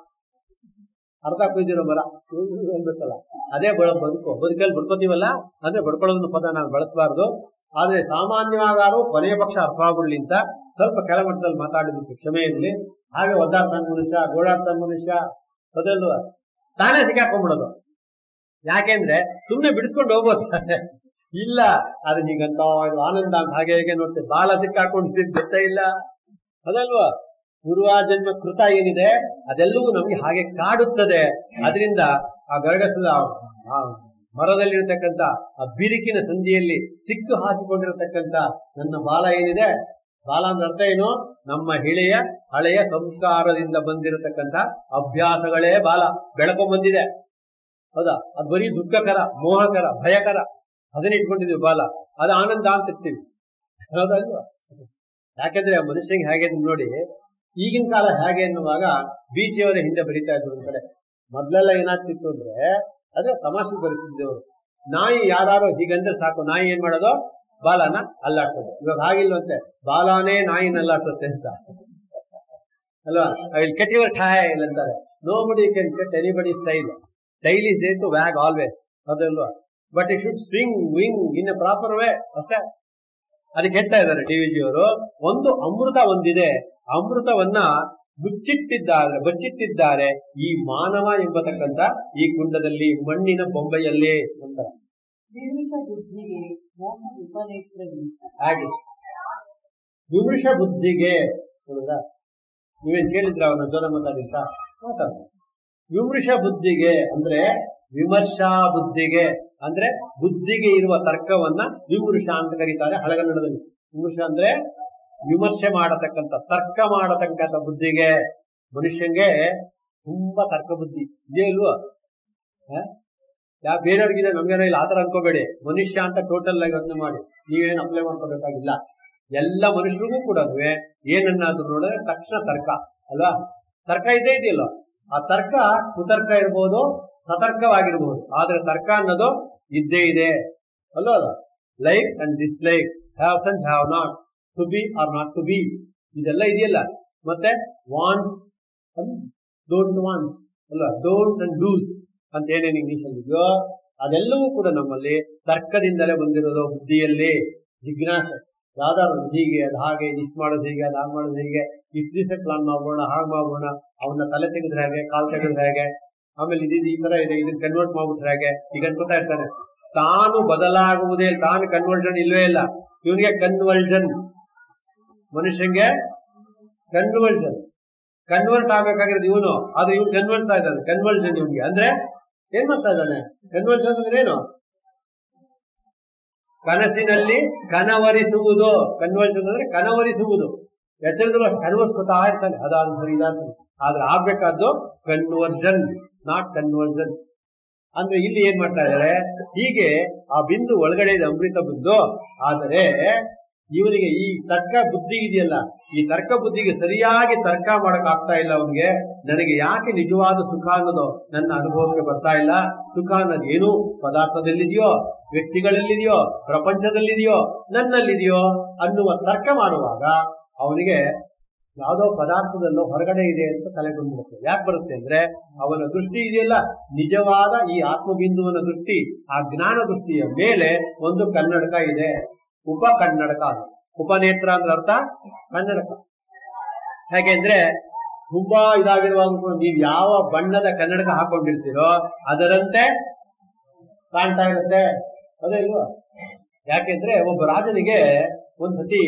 ಅರ್ಧ ಕುಯ್ದಿರೋ ಮರ ಅನ್ಬೇಕಲ್ಲ. ಅದೇ ಬಳ ಬದುಕು ಬದುಕಲ್ಲಿ ಬಡ್ಕೋತೀವಲ್ಲ, ಅಂದ್ರೆ ಬಡ್ಕೊಳ್ಳೋದನ್ನ ಪದ ನಾವು ಬಳಸಬಾರ್ದು. ಆದ್ರೆ ಸಾಮಾನ್ಯವಾಗಾರು ಕೊನೆಯ ಪಕ್ಷ ಅರ್ಥ ಆಗ್ಬಿಡ್ಲಿ ಅಂತ ಸ್ವಲ್ಪ ಕೆಳಮಟ್ಟದಲ್ಲಿ ಮಾತಾಡಿದ್ದಕ್ಕೆ ಕ್ಷಮೆ ಇರಲಿ. ಹಾಗೆ ಒದ್ದಾಡ್ತಾನೆ ಮನುಷ್ಯ, ಗೋಳಾಡ್ತಾನೆ ಮನುಷ್ಯ, ಅದಲ್ವ ತಾನೇ ಸಿಕ್ಕಾಕೊಂಡ್ಬಿಡೋದು. ಯಾಕೆಂದ್ರೆ ಸುಮ್ನೆ ಬಿಡಿಸ್ಕೊಂಡು ಹೋಗ್ಬೋದು. ಇಲ್ಲ ಅದು ಹೀಗಂತ ಆನಂದ ಅಂತ ಹಾಗೆ ಹೇಗೆ ನೋಡ್ತೇವೆ, ಬಾಲ ಸಿಕ್ಕಾಕೊಂಡಿದ್ದು ಗೊತ್ತೇ ಇಲ್ಲ, ಅದಲ್ವಾ. ಪೂರ್ವಾಜನ್ಮ ಕೃತ ಏನಿದೆ ಅದೆಲ್ಲವೂ ನಮ್ಗೆ ಹಾಗೆ ಕಾಡುತ್ತದೆ. ಅದರಿಂದ ಆ ಗರಗಸದ ಮರದಲ್ಲಿರತಕ್ಕಂಥ ಆ ಬಿರುಕಿನ ಸಂಧಿಯಲ್ಲಿ ಸಿಕ್ಕು ಹಾಕಿಕೊಂಡಿರತಕ್ಕಂಥ ನನ್ನ ಬಾಲ ಏನಿದೆ, ಬಾಲ ಅಂದ್ರೆ ಅರ್ಥ ಏನು, ನಮ್ಮ ಹಿಳೆಯ ಹಳೆಯ ಸಂಸ್ಕಾರದಿಂದ ಬಂದಿರತಕ್ಕಂಥ ಅಭ್ಯಾಸಗಳೇ ಬಾಲ ಬೆಳಕೊಂಡ್ ಬಂದಿದೆ. ಹೌದಾ, ಅದು ಬರೀ ದುಃಖಕರ, ಮೋಹಕರ, ಭಯಕರ, ಅದನ್ನ ಇಟ್ಕೊಂಡಿದೀವಿ ಬಾಲ. ಅದು ಆನಂದ ಅಂತ ಇರ್ತೀವಿ, ಹೌದಲ್ವಾ. ಯಾಕೆಂದ್ರೆ ಮನುಷ್ಯಂಗೆ ಹೇಗೆ ನೋಡಿ, ಈಗಿನ ಕಾಲ ಹೇಗೆ ಅನ್ನುವಾಗ ಬೀಚಿಯವರ ಹಿಂದೆ ಬರೀತಾ ಇದ್ರು ಒಂದ್ ಕಡೆ. ಮೊದ್ಲೆಲ್ಲ ಏನಾಗ್ತಿತ್ತು ಅಂದ್ರೆ ಅದೇ ತಮಾಷೆ ಬರೀತಿದ್ದೆವರು. ನಾಯಿ ಯಾರು ಹೀಗಂದ್ರೆ ಸಾಕು, ನಾಯಿ ಏನ್ ಮಾಡೋದು, ಬಾಲನ ಅಲ್ಲಾಡ್ತದೆ. ಇವಾಗ ಹಾಗಿಲ್ವಂತೆ, ಬಾಲಾನೇ ನಾಯಿನ ಅಲ್ಲಾಡ್ತದೆ ಅಂತ ಅಲ್ವಾ. ಇಲ್ಲಿ ಕೆಟ್ ಯುವರ್ ಟೈಲ್ ಅಂತಾರೆ. Nobody can cut anybody style. Style is to wag always, ಅದಲ್ವಾ. But it should swing wing in a proper way ಅಷ್ಟೇ. ಅದಕ್ಕೆ ಹೇಳ್ತಾ ಇದ್ದಾರೆ ಡಿ ವಿ ಜಿ ಅವರು, ಒಂದು ಅಮೃತ ಒಂದಿದೆ, ಅಮೃತವನ್ನ ಮುಚ್ಚಿಟ್ಟಿದ್ದಾರೆ ಬಚ್ಚಿಟ್ಟಿದ್ದಾರೆ ಈ ಮಾನವ ಎಂಬತಕ್ಕಂಥ ಈ ಕುಂಡದಲ್ಲಿ, ಮಣ್ಣಿನ ಬೊಂಬೆಯಲ್ಲಿ ಅಂತ. ಹಾಗೆ ವಿಮೃಶ ಬುದ್ಧಿಗೆ ನೀವೇನ್ ಕೇಳಿದ್ರ ಅವನ ಜೋರ ಮಾತಾಡಿದ್ದ ಮಾತಾಡ. ವಿಮೃಶ ಬುದ್ಧಿಗೆ ಅಂದ್ರೆ ವಿಮರ್ಶಾ ಬುದ್ಧಿಗೆ ಅಂದ್ರೆ ಬುದ್ಧಿಗೆ ಇರುವ ತರ್ಕವನ್ನ ವಿಮೃಶ ಅಂತ ಕರೀತಾರೆ ಹಳಗನ್ನಡದಲ್ಲಿ. ವಿಮೃಶ ಅಂದ್ರೆ ವಿಮರ್ಶೆ ಮಾಡತಕ್ಕಂಥ, ತರ್ಕ ಮಾಡತಕ್ಕಂಥ ಬುದ್ಧಿಗೆ. ಮನುಷ್ಯಂಗೆ ತುಂಬಾ ತರ್ಕ ಬುದ್ಧಿ ಇದೇ ಇಲ್ವಾ? ಯಾ ಬೇರೆಯವ್ರಿಗಿದೆ, ನಮ್ಗೇನೋ ಇಲ್ಲ ಆತರ ಅನ್ಕೋಬೇಡಿ. ಮನುಷ್ಯ ಅಂತ ಟೋಟಲ್ ಆಗಿ ಯೋಚನೆ ಮಾಡಿ, ನೀವೇನು ಅಪ್ಲೈ ಮಾಡ್ಕೋಬೇಕಾಗಿಲ್ಲ. ಎಲ್ಲ ಮನುಷ್ಯರಿಗೂ ಕೂಡ ಏನನ್ನಾದ್ರೂ ನೋಡಿದ್ರೆ ತಕ್ಷಣ ತರ್ಕ ಅಲ್ವಾ. ತರ್ಕ ಇದ್ದೇ ಇದೆಯಲ್ಲ, ಆ ತರ್ಕ ಕುತರ್ಕ ಇರ್ಬೋದು, ಸತರ್ಕವಾಗಿರ್ಬೋದು, ಆದ್ರೆ ತರ್ಕ ಅನ್ನೋದು ಇದ್ದೇ ಇದೆ ಅಲ್ವಾ. Likes and dislikes, haves and have not, to be or not to be, ಇದೆಲ್ಲ ಇದೆಯಲ್ಲ. ಮತ್ತೆ ವಾಂಟ್ಸ್ ಅಂಡ್ ಡೋಂಟ್ ವಾಂಟ್ಸ್ ಅಲ್ವಾ, ಡೋಂಟ್ಸ್ ಅಂಡ್ ಡೂಸ್ ಅಂತ ಏನೇನು ಇಂಗ್ಲಿಷ್ ಅಲ್ಲಿ ಇದೆಯೋ ಅದೆಲ್ಲವೂ ಕೂಡ ನಮ್ಮಲ್ಲಿ ತರ್ಕದಿಂದಲೇ ಬಂದಿರೋದು. ಬುದ್ಧಿಯಲ್ಲಿ ಜಿಜ್ಞಾಸೆ, ಯಾವ್ದಾದ್ರು ಹೀಗೆ ಅದು ಹಾಗೆ, ಇಷ್ಟು ಮಾಡೋದು ಹೀಗೆ, ಅದು ಹಾಗೆ ಮಾಡೋದು ಹೀಗೆ, ಇಷ್ಟು ದಿವಸ ಪ್ಲಾನ್ ಮಾಡೋಣ, ಹಾಗೆ ಮಾಡೋಣ, ಅವನ್ನ ತಲೆ ತೆಗೆದ್ರೆ ಹೇಗೆ, ಕಾಲ್ ತೆಗೆದ್ರೆ ಹೇಗೆ, ಆಮೇಲೆ ಇದಿದ್ದು ಈ ತರ ಇದೆ, ಇದನ್ನ ಕನ್ವರ್ಟ್ ಮಾಡ್ಬಿಟ್ರೆ ಹೇಗೆ, ಈಗ ಅನ್ಕೋತಾ ಇರ್ತಾನೆ. ತಾನು ಬದಲಾಗುವುದೇ, ತಾನು ಕನ್ವರ್ಷನ್ ಇಲ್ವೇ ಇಲ್ಲ. ಇವನಿಗೆ ಕನ್ವರ್ಷನ್, ಮನುಷ್ಯಂಗೆ ಕನ್ವರ್ಷನ್, ಕನ್ವರ್ಟ್ ಆಗ್ಬೇಕಾಗಿರೋದು ಇವನು, ಆದ್ರೆ ಇವನು ಕನ್ವರ್ಟ್ ಇದ್ದಾನೆ. ಕನ್ವರ್ಷನ್ ಇವನ್ಗೆ ಅಂದ್ರೆ ಏನ್ ಮಾಡ್ತಾ ಇದ್ದಾನೆ? ಕನ್ವರ್ಷನ್ ಅಂದ್ರೆ ಏನು? ಕನಸಿನಲ್ಲಿ ಕನವರಿಸುವುದು. ಕನ್ವರ್ಷನ್ ಅಂದ್ರೆ ಕನವರಿಸುವುದು. ಎಚ್ಚರದಲ್ಲೂ ಕನ್ವರ್ಸ್ಕೊತಾ ಇರ್ತಾನೆ, ಅದಾದ ಸರಿ ಇದಾದ. ಆದ್ರೆ ಆಗ್ಬೇಕಾದ್ದು ಕನ್ವರ್ಷನ್, ನಾಟ್ ಕನ್ವರ್ಷನ್. ಅಂದ್ರೆ ಇಲ್ಲಿ ಏನ್ ಮಾಡ್ತಾ ಇದ್ದಾರೆ, ಹೀಗೆ ಆ ಬಿಂದು ಒಳಗಡೆ ಇದೆ ಅಮೃತ ಬಿಂದು. ಆದರೆ ಇವನಿಗೆ ಈ ತರ್ಕ ಬುದ್ಧಿ ಇದೆಯಲ್ಲ, ಈ ತರ್ಕ ಬುದ್ಧಿಗೆ ಸರಿಯಾಗಿ ತರ್ಕ ಮಾಡಕ್ ಆಗ್ತಾ ಇಲ್ಲ ಅವನಿಗೆ. ನನಗೆ ಯಾಕೆ ನಿಜವಾದ ಸುಖ ಅನ್ನೋದು ನನ್ನ ಅನುಭವಕ್ಕೆ ಬರ್ತಾ ಇಲ್ಲ? ಸುಖ ಅನ್ನೋದು ಏನು ಪದಾರ್ಥದಲ್ಲಿದೆಯೋ, ವ್ಯಕ್ತಿಗಳಲ್ಲಿದೆಯೋ, ಪ್ರಪಂಚದಲ್ಲಿದೆಯೋ, ನನ್ನಲ್ಲಿದೆಯೋ ಅನ್ನುವ ತರ್ಕ ಮಾಡುವಾಗ ಅವನಿಗೆ ಯಾವುದೋ ಪದಾರ್ಥದಲ್ಲೋ ಹೊರಗಡೆ ಇದೆ ಅಂತ ತಲೆ ಬಂದ್ಬಿಡುತ್ತೆ. ಯಾಕೆ ಬರುತ್ತೆ ಅಂದ್ರೆ ಅವನ ದೃಷ್ಟಿ ಇದೆಯಲ್ಲ, ನಿಜವಾದ ಈ ಆತ್ಮಬಿಂದುವನ ದೃಷ್ಟಿ, ಆ ಜ್ಞಾನ ದೃಷ್ಟಿಯ ಮೇಲೆ ಒಂದು ಕನ್ನಡಕ ಇದೆ, ಉಪ ಕನ್ನಡಕ. ಉಪನೇತ್ರ ಅಂದ್ರೆ ಅರ್ಥ ಕನ್ನಡಕ. ಯಾಕೆಂದ್ರೆ ತುಂಬಾ ಇದಾಗಿರುವಾಗ ನೀವು ಯಾವ ಬಣ್ಣದ ಕನ್ನಡಕ ಹಾಕೊಂಡಿರ್ತೀರೋ ಅದರಂತೆ ಕಾಣ್ತಾ ಇರುತ್ತೆ, ಅದೇ ಇಲ್ವಾ? ಯಾಕೆಂದ್ರೆ ಒಬ್ಬ ರಾಜನಿಗೆ ಒಂದ್ಸತಿ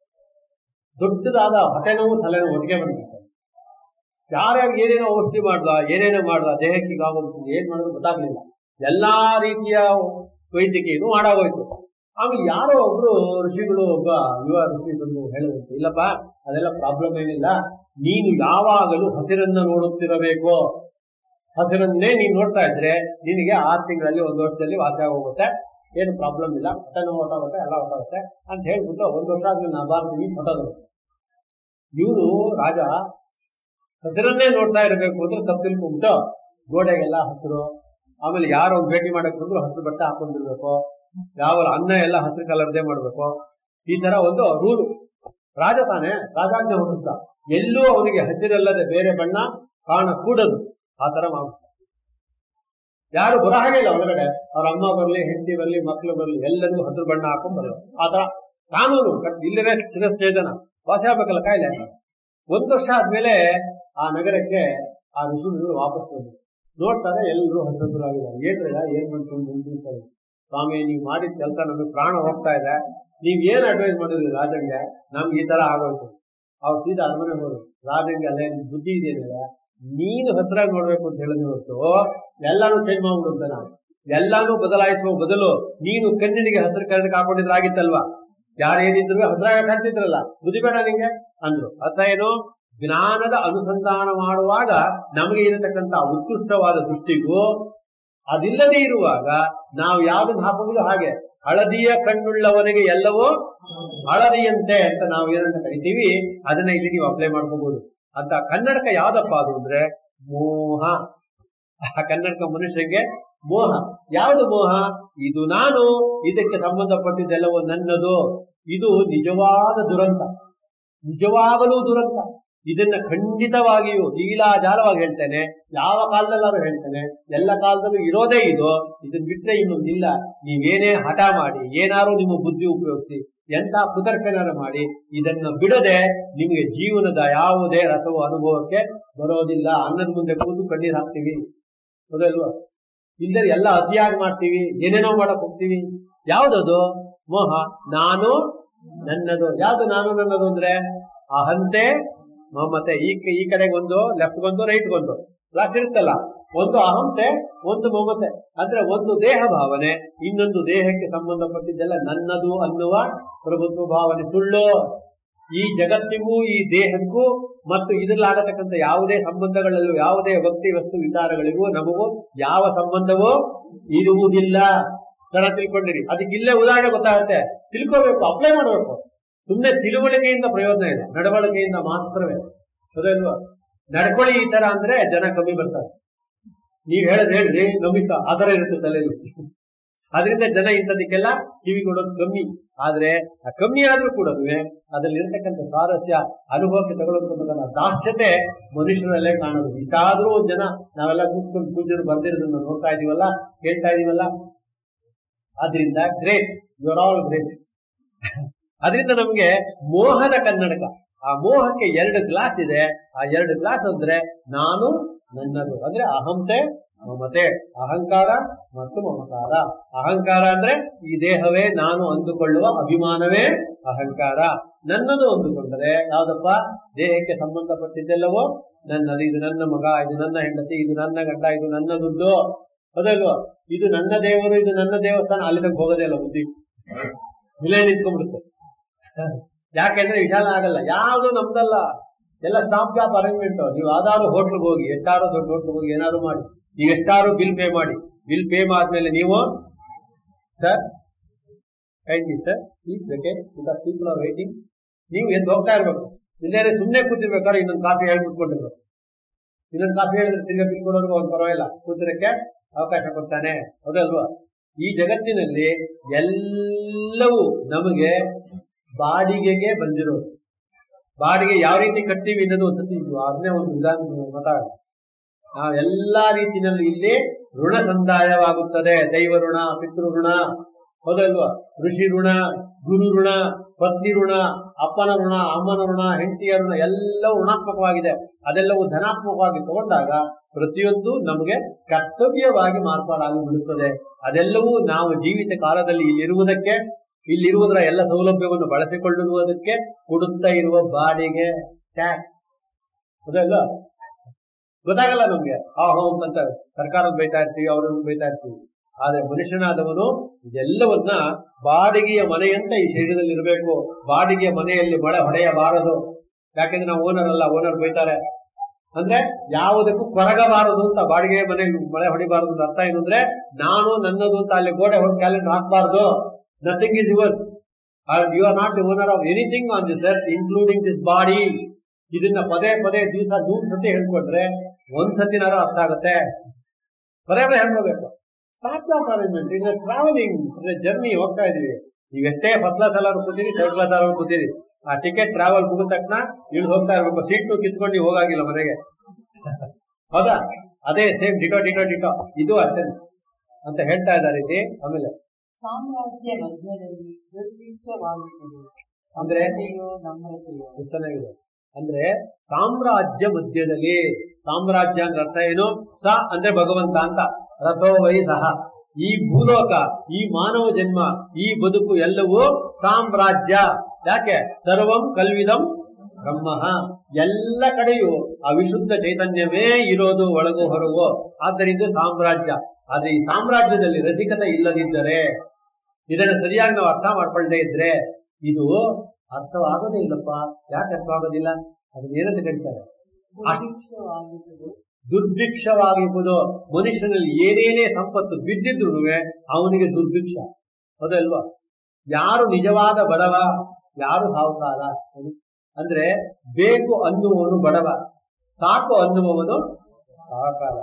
ದೊಡ್ಡದಾದ ಹೊಟ್ಟೆ ನೋವು, ತಲೆನೋವು ಒಟ್ಟಿಗೆ ಬಂದಿರ್ತಾರೆ. ಯಾರ್ಯಾರು ಏನೇನೋ ಔಷಧಿ ಮಾಡ್ದ, ಏನೇನೋ ಮಾಡ್ದ, ದೇಹಕ್ಕೆ ಈಗ ಏನ್ ಮಾಡೋದು ಗೊತ್ತಾಗ್ಲಿಲ್ಲ. ಎಲ್ಲಾ ರೀತಿಯ ವೈದ್ಯಕೀಯನು ಮಾಡಾಗೋಯ್ತು. ಆಮೇಲೆ ಯಾರೋ ಒಬ್ರು ಋಷಿಗಳು, ಒಬ್ಬ ಯುವ ಋಷಿ ಬಂದು ಹೇಳುವಂತೆ, ಇಲ್ಲಪ್ಪ ಅದೆಲ್ಲ ಪ್ರಾಬ್ಲಮ್ ಏನಿಲ್ಲ, ನೀನು ಯಾವಾಗಲೂ ಹಸಿರನ್ನ ನೋಡುತ್ತಿರಬೇಕು. ಹಸಿರನ್ನೇ ನೀನ್ ನೋಡ್ತಾ ಇದ್ರೆ ನಿನಗೆ ಆರು ತಿಂಗಳಲ್ಲಿ ಒಂದು ವರ್ಷದಲ್ಲಿ ವಾಸಿ ಆಗೋಗುತ್ತೆ, ಏನು ಪ್ರಾಬ್ಲಮ್ ಇಲ್ಲ, ಹೊಟ್ಟೆ ನೋವು ಹೊಟ್ಟಾಗುತ್ತೆ, ಎಲ್ಲ ಹೊಟ್ಟಾಗುತ್ತೆ ಅಂತ ಹೇಳ್ಬಿಟ್ಟು ಒಂದು ವರ್ಷ ಆದ್ಮೇಲೆ ನಾ ಬಾರ್ತೀವಿ ಹೊಟ್ಟೋದು. ಇವನು ರಾಜ ಹಸಿರನ್ನೇ ನೋಡ್ತಾ ಇರಬೇಕು ಅಂದ್ರೆ ತಪ್ಪು ತಿಳ್ಕೊಂಡ್ಬಿಟ್ಟು ಗೋಡೆಗೆಲ್ಲ ಹಸಿರು, ಆಮೇಲೆ ಯಾರೋ ಭೇಟಿ ಮಾಡಕ್ ಬಂದ್ರು ಹಸಿರು ಬಟ್ಟೆ ಹಾಕೊಂಡಿರ್ಬೇಕು, ಯಾವ ಅನ್ನ ಎಲ್ಲ ಹಸಿರು ಕಲರ್ದೇ ಮಾಡ್ಬೇಕು. ಈ ತರ ಒಂದು ರೂಲ್ ರಾಜ ತಾನೆ ರಾಜಾಜ್ಞೆ ಹೊರಡಿಸ್ದ. ಎಲ್ಲೂ ಅವನಿಗೆ ಹಸಿರಲ್ಲದೆ ಬೇರೆ ಬಣ್ಣ ಕಾಣ ಕೂಡದು, ಆ ತರ ಮಾಡ್ತಾರೆ. ಯಾರು ಬರ ಹಾಗೆ ಇಲ್ಲ ಒಳಗಡೆ, ಅವ್ರ ಅಮ್ಮ ಬರ್ಲಿ, ಹೆಂಡತಿ ಬರ್ಲಿ, ಮಕ್ಳು ಬರ್ಲಿ, ಎಲ್ಲರಿಗೂ ಹಸಿರು ಬಣ್ಣ ಹಾಕೊಂಡ್ ಬರೋದು. ಆ ತರ ಕಾನೂನು ಇಲ್ಲವೇ ಶಿರಸ್ಛೇದನ. ವಾಸಿ ಆಗ್ಬೇಕಲ್ಲ ಕಾಯಿಲೆ. ಒಂದು ವರ್ಷ ಆದ್ಮೇಲೆ ಆ ನಗರಕ್ಕೆ ಆ ಋಷಿಗಳು ವಾಪಸ್ ಬಂದರು. ನೋಡ್ತಾರೆ ಎಲ್ಲರೂ ಹಸರಾಗಿದ್ದಾರೆ. ಏನ್ರಿಲ್ಲ ಏನ್ ಮಾಡ್ಕೊಂಡು ನಿಂತಿರ್ತಾರೆ. ಸ್ವಾಮಿ ನೀವು ಮಾಡಿದ ಕೆಲಸ ನಮಗೆ ಪ್ರಾಣ ಹೋಗ್ತಾ ಇದೆ, ನೀವ್ ಏನ್ ಅಡ್ವೈಸ್ ಮಾಡಿದ್ರಿ ರಾಜಂಗೆ, ನಮ್ಗೆ ಈ ತರ ಆಗೋಯ್ತು. ಅವ್ರು ಸೀದಾ ಅರಮನೆ ಹೋದ್ರು. ರಾಜಂಗೆ ಅಲ್ಲೇ ಬುದ್ಧಿ ಇದೆಯಲ್ಲ, ನೀನು ಹಸರಾಗಿ ನೋಡ್ಬೇಕು ಅಂತ ಹೇಳಿದ್ರೆ ಹೊರತು ಎಲ್ಲಾನು ಚೇಂಜ್ ಮಾಡ್ಬಿಡುತ್ತೆ. ನಾನು ಎಲ್ಲಾನು ಬದಲಾಯಿಸುವ ಬದಲು ನೀನು ಕಣ್ಣಿನಿಗೆ ಹಸಿರು ಕರೆದಕ್ಕೆ ಹಾಕೊಂಡಿದ್ರೆ ಆಗಿತ್ತಲ್ವಾ, ಯಾರೇನಿದ್ರು ಹಸರಾಗ ಕಾಣ್ತಿದ್ರಲ್ಲ, ಬುದ್ಧಿ ಬೇಡ ನಿಂಗೆ ಅಂದ್ರು. ಅರ್ಥ ಏನು? ಜ್ಞಾನದ ಅನುಸಂಧಾನ ಮಾಡುವಾಗ ನಮಗೆ ಇರತಕ್ಕಂಥ ಉತ್ಕೃಷ್ಟವಾದ ದೃಷ್ಟಿಗೂ ಅದಿಲ್ಲದೆ ಇರುವಾಗ ನಾವು ಯಾವ್ದನ್ನು ಹಾಕೋದು ಹಾಗೆ. ಹಳದಿಯ ಕಣ್ಣುಳ್ಳವನಿಗೆ ಎಲ್ಲವೂ ಹಳದಿಯಂತೆ ಅಂತ ನಾವು ಏನಂತ ಕರಿತೀವಿ, ಅದನ್ನ ಇಲ್ಲಿ ನೀವು ಅಪ್ಲೈ ಮಾಡ್ಕೋಬಹುದು. ಅಂತ ಕನ್ನಡಕ ಯಾವ್ದಪ್ಪ ಅದು ಅಂದ್ರೆ ಮೋಹ. ಆ ಕನ್ನಡಕ ಮನುಷ್ಯನಿಗೆ ಮೋಹ. ಯಾವುದು ಮೋಹ? ಇದು ನಾನು, ಇದಕ್ಕೆ ಸಂಬಂಧಪಟ್ಟಿದ್ದೆಲ್ಲವೂ ನನ್ನದು. ಇದು ನಿಜವಾದ ದುರಂತ, ನಿಜವಾಗಲೂ ದುರಂತ. ಇದನ್ನ ಖಂಡಿತವಾಗಿಯೂ ಲೀಲಾಜಾಲವಾಗಿ ಹೇಳ್ತೇನೆ, ಯಾವ ಕಾಲದಲ್ಲಾದ್ರೂ ಹೇಳ್ತೇನೆ, ಎಲ್ಲ ಕಾಲದಲ್ಲೂ ಇರೋದೇ ಇದು. ಇದನ್ನ ಬಿಟ್ರೆ ಇನ್ನೊಂದಿಲ್ಲ. ನೀವೇನೇ ಹಠ ಮಾಡಿ, ಏನಾರು ನಿಮ್ಮ ಬುದ್ಧಿ ಉಪಯೋಗಿಸಿ, ಎಂತ ಕುತರ್ಕನಾರು ಮಾಡಿ, ಇದನ್ನ ಬಿಡದೆ ನಿಮಗೆ ಜೀವನದ ಯಾವುದೇ ರಸವು ಅನುಭವಕ್ಕೆ ಬರೋದಿಲ್ಲ. ಅನ್ನದ ಮುಂದೆ ಕೂತು ಕಣ್ಣೀರ್ ಹಾಕ್ತೀವಿ, ಹೌದಲ್ವಾ? ಇಲ್ಲದೆ ಎಲ್ಲ ಅತಿಯಾಗಿ ಮಾಡ್ತೀವಿ, ಏನೇನೋ ಮಾಡಕ್ ಹೋಗ್ತೀವಿ. ಯಾವ್ದದು? ಮೋಹ. ನಾನು ನನ್ನದು. ಯಾವ್ದು ನಾನು ನನ್ನದು ಅಂದ್ರೆ ಅಹಂತೆ ಮಮತೆ. ಈ ಈ ಕಡೆಗೆ ಒಂದು, ಲೆಫ್ಟ್ ಒಂದು, ರೈಟ್ ಒಂದು ಕ್ಲಾಸ್ ಇರುತ್ತಲ್ಲ. ಒಂದು ಅಹಂತೆ, ಒಂದು ಮಮತೆ. ಅಂದ್ರೆ ಒಂದು ದೇಹ ಭಾವನೆ, ಇನ್ನೊಂದು ದೇಹಕ್ಕೆ ಸಂಬಂಧಪಟ್ಟಿದ್ದೆಲ್ಲ ನನ್ನದು ಅನ್ನುವ ಪ್ರಭುತ್ವ ಭಾವನೆ. ಸುಳ್ಳು. ಈ ಜಗತ್ತಿಗೂ ಈ ದೇಹಕ್ಕೂ ಮತ್ತು ಇದರಲ್ಲಾಗತಕ್ಕಂಥ ಯಾವುದೇ ಸಂಬಂಧಗಳಲ್ಲೂ, ಯಾವುದೇ ವ್ಯಕ್ತಿ ವಸ್ತು ವಿಚಾರಗಳಿಗೂ ನಮಗೂ ಯಾವ ಸಂಬಂಧವೂ ಇರುವುದಿಲ್ಲ. ಸರ ತಿಳ್ಕೊಂಡಿರಿ. ಅದಕ್ಕೆ ಇಲ್ಲೇ ಉದಾಹರಣೆ ಗೊತ್ತಾಗುತ್ತೆ. ತಿಳ್ಕೋಬೇಕು, ಅಪ್ಲೈ ಮಾಡಬೇಕು. ಸುಮ್ಮನೆ ತಿಳುವಳಿಕೆಯಿಂದ ಪ್ರಯೋಜನ ಇಲ್ಲ, ನಡವಳಿಕೆಯಿಂದ ಮಾತ್ರವೇ. ಹೌದಲ್ವಾ? ನಡ್ಕೊಳ್ಳಿ ಈ ತರ ಅಂದ್ರೆ ಜನ ಕಮ್ಮಿ ಬರ್ತಾರೆ. ನೀವ್ ಹೇಳದ್ ಹೇಳ್ರಿ ನಮಿತ ಆ ತರ ಇರುತ್ತೆ ತಲೆಯಲ್ಲಿ. ಅದರಿಂದ ಜನ ಇಂಥದಕ್ಕೆಲ್ಲ ಕಿವಿ ಕೊಡೋದು ಕಮ್ಮಿ. ಆದ್ರೆ ಆ ಕಮ್ಮಿ ಆದ್ರೂ ಕೂಡ ಅದ್ರಲ್ಲಿ ಇರತಕ್ಕಂಥ ಸ್ವಾರಸ್ಯ, ಅನುಭವಕ್ಕೆ ತಗೊಳ್ಳೋದನ್ನ ದಾಷ್ಟ್ಯತೆ ಮನುಷ್ಯರಲ್ಲೇ ಕಾಣೋದು. ಇಷ್ಟಾದ್ರೂ ಜನ ನಾವೆಲ್ಲ ಕೂತ್ಕೊಂಡು ಪೂಜೆರು ಬಂದಿರೋದನ್ನ ನೋಡ್ತಾ ಇದೀವಲ್ಲ, ಕೇಳ್ತಾ ಇದೀವಲ್ಲ. ಆದ್ರಿಂದ great, you are all great. ಅದರಿಂದ ನಮ್ಗೆ ಮೋಹದ ಕನ್ನಡಕ. ಆ ಮೋಹಕ್ಕೆ ಎರಡು ಗ್ಲಾಸ್ ಇದೆ. ಆ ಎರಡು ಗ್ಲಾಸ್ ಅಂದ್ರೆ ನಾನು ನನ್ನದು, ಅಂದ್ರೆ ಅಹಂತೆ ಮಮತೆ. ಅಹಂಕಾರ ಮತ್ತು ಮಮಕಾರ. ಅಹಂಕಾರ ಅಂದ್ರೆ ಈ ದೇಹವೇ ನಾನು ಅಂದುಕೊಳ್ಳುವ ಅಭಿಮಾನವೇ ಅಹಂಕಾರ. ನನ್ನದು ಅಂದುಕೊಂಡರೆ ಯಾವ್ದಪ್ಪ? ದೇಹಕ್ಕೆ ಸಂಬಂಧಪಟ್ಟಿದ್ದೆಲ್ಲವೋ ನನ್ನದು. ಇದು ನನ್ನ ಮಗ, ಇದು ನನ್ನ ಹೆಂಡತಿ, ಇದು ನನ್ನ ಗಂಡ, ಇದು ನನ್ನ ದುಡ್ಡು, ಅದಲ್ವಾ? ಇದು ನನ್ನ ದೇವರು, ಇದು ನನ್ನ ದೇವಸ್ಥಾನ. ಅಲ್ಲಿ ತನಕ ಹೋಗೋದೇ ಇಲ್ಲ ಬುದ್ಧಿ, ಇಲ್ಲೇ ನಿಂತ್ಕೊಂಡ್ಬಿಡುತ್ತೆ. ಯಾಕೆಂದ್ರೆ ವಿಶಾಲ ಆಗಲ್ಲ, ಯಾವುದು ನಮ್ದಲ್ಲ. ಎಲ್ಲ ಸ್ಟಾಪ್ ಜಾಬ್ ಅರೇಂಜ್ಮೆಂಟ್. ನೀವು ಯಾವ್ದಾದ್ರು ಹೋಟ್ಲ್ಗೆ ಹೋಗಿ, ಎಷ್ಟಾರು ದೊಡ್ಡ ಹೋಟ್ಲ್ಗೆ ಹೋಗಿ ಏನಾದ್ರು ಮಾಡಿ, ನೀವು ಎಷ್ಟಾರು ಬಿಲ್ ಪೇ ಮಾಡಿ, ಬಿಲ್ ಪೇ ಆದ್ಮೇಲೆ ನೀವು ಸರ್ ಕೈಂಡ್ಲಿ ಸರ್ ಪ್ಲೀಸ್ ಬೇಕೆ ಬಿಕಾಸ್ ಪೀಪಲ್ ಆರ್ ವೇಟಿಂಗ್, ನೀವು ಎದ್ದು ಹೋಗ್ತಾ ಇರ್ಬೇಕು. ಇಲ್ಲೇ ಸುಮ್ಮನೆ ಕೂತಿರ್ಬೇಕಾದ್ರೆ ಇನ್ನೊಂದು ಕಾಫಿ ಹೇಳಿ ಕೂತ್ಕೊಂಡಿರ್ಬೇಕು. ಇನ್ನೊಂದು ಕಾಫಿ ಹೇಳಿದ್ರೆ ತಿರ್ಗಾ ಬಿಲ್ ಕೊಡೋರ್ಗು ಅವ್ನು ಪರವಾಗಿಲ್ಲ, ಕೂತಿರಕ್ಕೆ ಅವಕಾಶ ಕೊಡ್ತಾನೆ. ಹೌದಲ್ವಾ? ಈ ಜಗತ್ತಿನಲ್ಲಿ ಎಲ್ಲವೂ ನಮಗೆ ಬಾಡಿಗೆಗೆ ಬಂದಿರೋದು. ಬಾಡಿಗೆ ಯಾವ ರೀತಿ ಕಟ್ತೀವಿ ಅನ್ನೋದು ಒಂದ್ಸತಿ ಅದನ್ನೇ ಒಂದು ಉದಾಹರಣೆ ಮಾತಾಡ. ನಾವು ಎಲ್ಲಾ ರೀತಿಯಲ್ಲೂ ಇಲ್ಲಿ ಋಣ ಸಂದಾಯವಾಗುತ್ತದೆ. ದೈವ ಋಣ, ಪಿತೃ ಋಣ, ಹೌದಲ್ವಾ? ಋಷಿ ಋಣ, ಗುರು ಋಣ, ಪತ್ನಿ ಋಣ, ಅಪ್ಪನ ಋಣ, ಅಮ್ಮನ ಋಣ, ಹೆಂಡತಿಯ ಋಣ, ಎಲ್ಲವೂ ಋಣಾತ್ಮಕವಾಗಿದೆ. ಅದೆಲ್ಲವೂ ಧನಾತ್ಮಕವಾಗಿ ತಗೊಂಡಾಗ ಪ್ರತಿಯೊಂದು ನಮಗೆ ಕರ್ತವ್ಯವಾಗಿ ಮಾರ್ಪಾಡಾಗಿ ಬಿಡುತ್ತದೆ. ಅದೆಲ್ಲವೂ ನಾವು ಜೀವಿತ ಕಾಲದಲ್ಲಿ ಇಲ್ಲಿರುವುದಕ್ಕೆ, ಇಲ್ಲಿರುವುದರ ಎಲ್ಲ ಸೌಲಭ್ಯವನ್ನು ಬಳಸಿಕೊಳ್ಳುವುದಕ್ಕೆ ಕೊಡುತ್ತಾ ಇರುವ ಬಾಡಿಗೆ, ಟ್ಯಾಕ್ಸ್. ಅದಲ್ಲ ಗೊತ್ತಾಗಲ್ಲ ನಮ್ಗೆ. ಆ ಹೋ ಅಂತ ಸರ್ಕಾರದ ಬೈತಾ ಇರ್ತೀವಿ, ಅವರನ್ನು ಬೈತಾ ಇರ್ತೀವಿ. ಆದ್ರೆ ಮನುಷ್ಯನಾದವನು ಇದೆಲ್ಲವನ್ನ ಬಾಡಿಗೆಯ ಮನೆಯಂತ ಈ ಶರೀರದಲ್ಲಿ ಇರಬೇಕು. ಬಾಡಿಗೆಯ ಮನೆಯಲ್ಲಿ ಮಳೆ ಹೊಡೆಯಬಾರದು. ಯಾಕೆಂದ್ರೆ ನಾವು ಓನರ್ ಅಲ್ಲ, ಓನರ್ ಬೈತಾರೆ. ಅಂದ್ರೆ ಯಾವುದಕ್ಕೂ ಕೊರಗಬಾರದು ಅಂತ. ಬಾಡಿಗೆಯ ಮನೆಯಲ್ಲಿ ಮಳೆ ಹೊಡಿಬಾರದು ಅಂತ ಅರ್ಥ ಏನಂದ್ರೆ ನಾನು ನನ್ನದು ಅಂತ ಅಲ್ಲಿ ಗೋಡೆ ಹೊಡೆದು ಕ್ಯಾಲೆಂಡರ್ ಹಾಕಬಾರ್ದು. Nothing is yours. You are not the owner of anything on this earth, including this body. ಇದನ್ನ ಪದೇ ಪದೇ ದಿವಸ ನೂರು ಸತಿ ಹೇಳ್ಕೊಟ್ರೆ ಒಂದ್ ಸತಿನಾರು ಅರ್ಥ ಆಗುತ್ತೆ. ಪದೇ ಪದೇ ಹೇಳ್ಕೋಬೇಕು. Stop loss arrangement is travelling, journey ಹೋಗ್ತಾ ಇದೀವಿ. ಈಗ ಎಷ್ಟೇ ಫಸ್ಟ್ ಕ್ಲಾಸ್ ಎಲ್ಲಾರು ಕೂತೀರಿ, ಥರ್ಡ್ ಕ್ಲಾಸ್ ಎಲ್ಲಾರು ಕೂತೀರಿ, ಆ ಟಿಕೆಟ್ ಟ್ರಾವೆಲ್ ಮುಗಿದ ತಕ್ಷಣ ಇಲ್ಲಿ ಹೋಗ್ತಾ ಇರ್ಬೇಕು. ಸೀಟು ಕಿತ್ಕೊಂಡು ನೀವು ಹೋಗಾಗಿಲ್ಲ ಮನೆಗೆ, ಹೌದಾ? ಅದೇ ಸೇಮ್ ಡಿಟೋ ಡಿಟೋ ಡಿಟೋ ಇದು ಅಷ್ಟೇ ಅಂತ ಹೇಳ್ತಾ ಇದ್ದಾರೆ ಇಲ್ಲಿ. ಆಮೇಲೆ ಸಾಮ್ರಾಜ್ಯ ಮಧ್ಯದಲ್ಲಿ ದುರ್ಭಿಕ್ಷವಾಗುತ್ತದೆ. ಅಂದ್ರೆ ಅಮೃತೆಯೋ ನಮ್ರತೆಯೋ ಎಷ್ಟು ಚೆನ್ನಾಗಿದೆ ಅಂದ್ರೆ ಸಾಮ್ರಾಜ್ಯ ಮಧ್ಯದಲ್ಲಿ. ಸಾಮ್ರಾಜ್ಯ ಅಂದ್ರೆ ಅರ್ಥ ಏನು? ಸ ಅಂದ್ರೆ ಭಗವಂತ ಅಂತ. ರಸೋ ವೈ ಸಹ. ಈ ಭೂಲೋಕ, ಈ ಮಾನವ ಜನ್ಮ, ಈ ಬದುಕು ಎಲ್ಲವೂ ಸಾಮ್ರಾಜ್ಯ. ಯಾಕೆ? ಸರ್ವಂ ಕಲ್ವಿದಂ ಬ್ರಹ್ಮ. ಎಲ್ಲ ಕಡೆಯೂ ಆ ವಿಶುದ್ಧ ಚೈತನ್ಯವೇ ಇರೋದು, ಒಳಗು ಹೊರಗು. ಆದ್ದರಿಂದ ಸಾಮ್ರಾಜ್ಯ. ಆದ್ರೆ ಈ ಸಾಮ್ರಾಜ್ಯದಲ್ಲಿ ರಸಿಕತೆ ಇಲ್ಲದಿದ್ದರೆ, ಇದನ್ನು ಸರಿಯಾಗಿ ನಾವು ಅರ್ಥ ಮಾಡ್ಕೊಳ್ಳದೆ ಇದ್ರೆ ಇದು ಅರ್ಥವಾಗೋದೇ ಇಲ್ಲಪ್ಪ. ಯಾಕೆ ಅರ್ಥವಾಗೋದಿಲ್ಲ? ಅದನ್ನ ಏನಂತ ಕರೀತಾರೆ? ದುರ್ಭಿಕ್ಷವಾಗಿರುವುದು. ದುರ್ಭಿಕ್ಷವಾಗಿರುವುದು. ಮನುಷ್ಯನಲ್ಲಿ ಏನೇನೇ ಸಂಪತ್ತು ಬಿದ್ದಿದ್ರು ಅವನಿಗೆ ದುರ್ಭಿಕ್ಷ. ಹೌದಲ್ವಾ? ಯಾರು ನಿಜವಾದ ಬಡವ, ಯಾರು ಸಾಹುಕಾರ? ಅಂದ್ರೆ ಬೇಕು ಅನ್ನುವವನು ಬಡವ, ಸಾಕು ಅನ್ನುವವನು ಸಾಹುಕಾರ.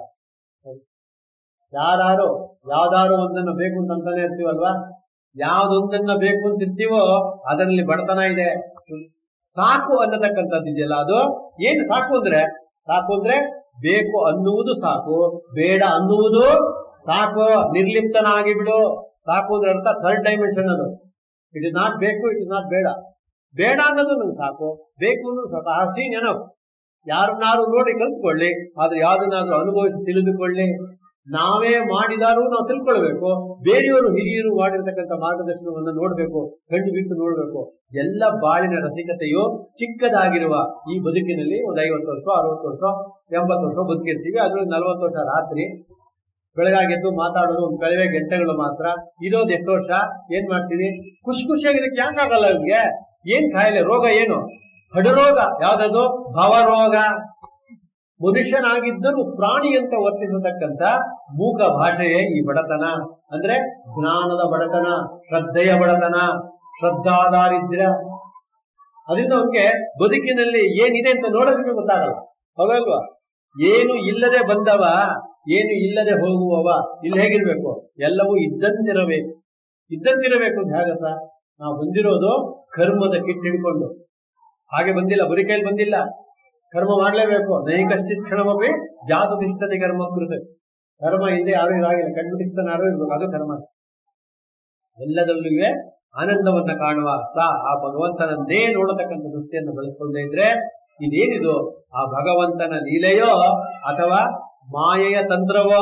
ಯಾರು ಯಾವ್ದಾರು ಒಂದನ್ನು ಬೇಕು ಅಂತ ಅಂತಾನೆ ಇರ್ತೀವಲ್ವಾ? ಯಾವ್ದೊಂದನ್ನ ಬೇಕು ಅಂತ ಇರ್ತೀವೋ ಅದರಲ್ಲಿ ಬಡತನ ಇದೆ. ಸಾಕು ಅನ್ನತಕ್ಕಂಥದ್ದಿದೆಯಲ್ಲ, ಅದು ಏನು ಸಾಕು ಅಂದ್ರೆ? ಸಾಕು ಅಂದ್ರೆ ಬೇಕು ಅನ್ನುವುದು ಸಾಕು, ಬೇಡ ಅನ್ನುವುದು ಸಾಕು. ನಿರ್ಲಿಪ್ತನಾಗಿ ಬಿಡು. ಸಾಕು ಅಂದ್ರೆ ಅರ್ಥ ಥರ್ಡ್ ಡೈಮೆನ್ಷನ್. ಅದು ಇಟ್ ಇಸ್ ನಾಟ್ ಬೇಕು, ಇಟ್ ಇಸ್ ನಾಟ್ ಬೇಡ. ಬೇಡ ಅನ್ನೋದು ನಂಗೆ ಸಾಕು, ಬೇಕು ಅನ್ನೋದು ಸಾಕು. ಆ ಸೀನ್ ಏನೋ ಯಾರನ್ನಾರು ನೋಡಿ ಕಲ್ತ್ಕೊಳ್ಳಿ, ಆದ್ರೆ ಯಾವ್ದನ್ನಾದ್ರೂ ಅನುಭವಿಸಿ ತಿಳಿದುಕೊಳ್ಳಿ. ನಾವೇ ಮಾಡಿದಾರು ನಾವು ತಿಳ್ಕೊಳ್ಬೇಕು. ಬೇರೆಯವರು ಹಿರಿಯರು ಮಾಡಿರ್ತಕ್ಕಂಥ ಮಾರ್ಗದರ್ಶನವನ್ನು ನೋಡ್ಬೇಕು, ಕಣ್ಣು ಬಿಟ್ಟು ನೋಡ್ಬೇಕು. ಎಲ್ಲ ಬಾಳಿನ ರಸಿಕತೆಯು ಚಿಕ್ಕದಾಗಿರುವ ಈ ಬದುಕಿನಲ್ಲಿ ಒಂದು ಐವತ್ತು ವರ್ಷ, ಅರವತ್ತು ವರ್ಷ, ಎಂಬತ್ತು ವರ್ಷ ಬದುಕಿರ್ತೀವಿ. ಅದ್ರಲ್ಲಿ ನಲವತ್ತು ವರ್ಷ ರಾತ್ರಿ ಬೆಳಗಾಗೆದ್ದು ಮಾತಾಡೋದು ಒಂದು ಕಡಿಮೆ ಗಂಟೆಗಳು ಮಾತ್ರ. ಇರೋದು ಎಷ್ಟು ವರ್ಷ? ಏನ್ ಮಾಡ್ತೀವಿ? ಖುಷಿ ಖುಷಿಯಾಗಿರಕ್ಕೆ ಯಾಕಾಗಲ್ಲ ಇವ್ರಿಗೆ? ಏನ್ ಕಾಯಿಲೆ, ರೋಗ ಏನು? ಹಡರೋಗ. ಯಾವ್ದದು? ಭವರೋಗ. ಮನುಷ್ಯನಾಗಿದ್ದರೂ ಪ್ರಾಣಿ ಅಂತ ವರ್ತಿಸತಕ್ಕಂಥ ಮೂಕ ಭಾಷೆಯೇ ಈ ಬಡತನ. ಅಂದ್ರೆ ಜ್ಞಾನದ ಬಡತನ, ಶ್ರದ್ಧೆಯ ಬಡತನ, ಶ್ರದ್ಧಾದಾರಿದ್ರ್ಯ. ಅದರಿಂದ ಅವನಿಗೆ ಬದುಕಿನಲ್ಲಿ ಏನಿದೆ ಅಂತ ನೋಡೋದಕ್ಕೆ ಗೊತ್ತಾಗಲ್ಲ. ಹೌದಲ್ವಾ? ಏನು ಇಲ್ಲದೆ ಬಂದವ, ಏನು ಇಲ್ಲದೆ ಹೋಗುವವ ಇಲ್ಲಿ ಹೇಗಿರ್ಬೇಕು? ಎಲ್ಲವೂ ಇದ್ದಂತಿರಬೇಕು. ಇದ್ದಂತಿರಬೇಕು ಅಂತ ಹೇಗತ್ತ? ನಾವು ಬಂದಿರೋದು ಕರ್ಮದ ಕಿಟ್ ಹಿಡ್ಕೊಂಡು. ಹಾಗೆ ಬಂದಿಲ್ಲ, ಬರೀ ಕೈಲಿ ಬಂದಿಲ್ಲ. ಕರ್ಮ ಮಾಡ್ಲೇಬೇಕು. ನೈಕಶ್ಚಿತ್ ಕ್ಷಣಮಪಿ ಜಾತು ತಿಷ್ಠತೆ ಕರ್ಮ ಕೃತ. ಕರ್ಮ ಹಿಂದೆ ಯಾರು ಇರಾಗಿಲ್ಲ, ಕಣ್ಮುಟಿಸ್ತಾನೆ ಯಾರು ಇರ್ಬೇಕು, ಅದು ಕರ್ಮ. ಎಲ್ಲದಲ್ಲೂ ಆನಂದವನ್ನ ಕಾಣುವ ಸ ಆ ಭಗವಂತನನ್ನೇ ನೋಡತಕ್ಕಂಥ ದೃಷ್ಟಿಯನ್ನು ಬೆಳೆಸ್ಕೊಳ್ಳದೆ ಇದ್ರೆ ಇದೇನಿದು? ಆ ಭಗವಂತನ ಲೀಲೆಯೋ ಅಥವಾ ಮಾಯೆಯ ತಂತ್ರವೋ?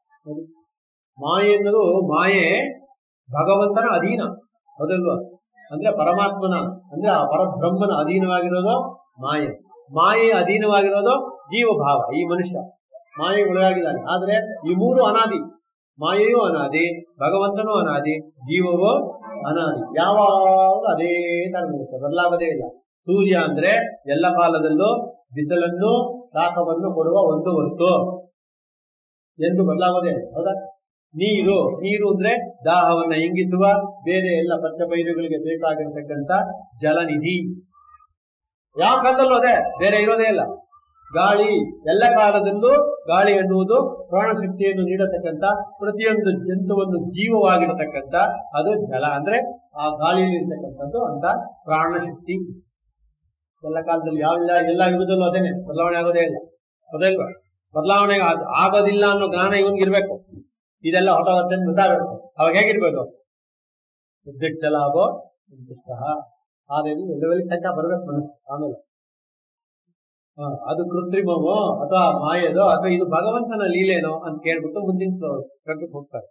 ಮಾಯೆ ಎನ್ನುವುದು, ಮಾಯೆ ಭಗವಂತನ ಅಧೀನ. ಹೌದಲ್ವಾ? ಅಂದ್ರೆ ಪರಮಾತ್ಮನ, ಅಂದ್ರೆ ಆ ಪರಬ್ರಹ್ಮನ ಅಧೀನವಾಗಿರೋದು ಮಾಯೆ. ಮಾಯೆಯ ಅಧೀನವಾಗಿರೋದು ಜೀವಭಾವ. ಈ ಮನುಷ್ಯ ಮಾಯೆ ಒಳಗಾಗಿದ್ದಾನೆ. ಆದ್ರೆ ಈ ಮೂರು ಅನಾದಿ. ಮಾಯೆಯೂ ಅನಾದಿ, ಭಗವಂತನೂ ಅನಾದಿ, ಜೀವವೂ ಅನಾದಿ. ಯಾವಾಗ ಅದೇ ತರ ಇರುತ್ತೆ, ಬದಲಾಗದೇ ಇಲ್ಲ. ಸೂರ್ಯ ಅಂದ್ರೆ ಎಲ್ಲ ಕಾಲದಲ್ಲೂ ಬಿಸಿಲನ್ನು, ಶಾಖವನ್ನು ಕೊಡುವ ಒಂದು ವಸ್ತು, ಎಂದು ಬದಲಾಗದೇ ಇಲ್ಲ. ಹೌದಾ? ನೀರು, ನೀರು ಅಂದ್ರೆ ದಾಹವನ್ನ ಇಂಗಿಸುವ, ಬೇರೆ ಎಲ್ಲ ಪಚ್ಚಪೈರುಗಳಿಗೆ ಬೇಕಾಗಿರತಕ್ಕಂಥ ಜಲನಿಧಿ. ಯಾವ ಕಾಲದಲ್ಲೂ ಅದೇ, ಬೇರೆ ಇರೋದೇ ಇಲ್ಲ. ಗಾಳಿ, ಎಲ್ಲ ಕಾಲದಲ್ಲೂ ಗಾಳಿ ಎನ್ನುವುದು ಪ್ರಾಣಶಕ್ತಿಯನ್ನು ನೀಡತಕ್ಕಂಥ, ಪ್ರತಿಯೊಂದು ಜಂತುವನ್ನು ಜೀವವಾಗಿರತಕ್ಕಂಥ ಅದು ಜಲ. ಅಂದ್ರೆ ಆ ಗಾಳಿಯಲ್ಲಿ ಇರ್ತಕ್ಕಂಥದ್ದು ಅಂತ ಪ್ರಾಣಶಕ್ತಿ. ಎಲ್ಲ ಕಾಲದಲ್ಲಿ ಯಾವೆಲ್ಲ ಎಲ್ಲ ಯುಗದಲ್ಲೂ ಅದೇನೆ, ಬದಲಾವಣೆ ಆಗೋದೇ ಇಲ್ಲ. ಅದಲ್ವಾ? ಬದಲಾವಣೆ ಆಗೋದಿಲ್ಲ ಅನ್ನೋ ಜ್ಞಾನ ಇವನ್ಗಿರ್ಬೇಕು. ಇದೆಲ್ಲ ಹೊಟ್ಟೆ ಗೊತ್ತಾಗಬೇಕು. ಅವಾಗ ಹೇಗಿರ್ಬೇಕು? ಉದ್ದಿಚ್ಚಲ ಆಗೋ ಉದ್ದಿಷ್ಟ. ಆದ್ರೆ ಎಲ್ಲವೆಲ್ಲಿ ತನಕ ಬರ್ಬೇಕು ಮನಸ್ಸು. ಆಮೇಲೆ ಹ ಅದು ಕೃತ್ರಿಮವೋ ಅಥವಾ ಮಾಯದೋ ಅಥವಾ ಇದು ಭಗವಂತನ ಲೀಲೆನೋ ಅಂತ ಕೇಳ್ಬಿಟ್ಟು ಮುಂದಿನ ಕಟ್ಟಕ್ಕೆ ಹೋಗ್ತಾರೆ.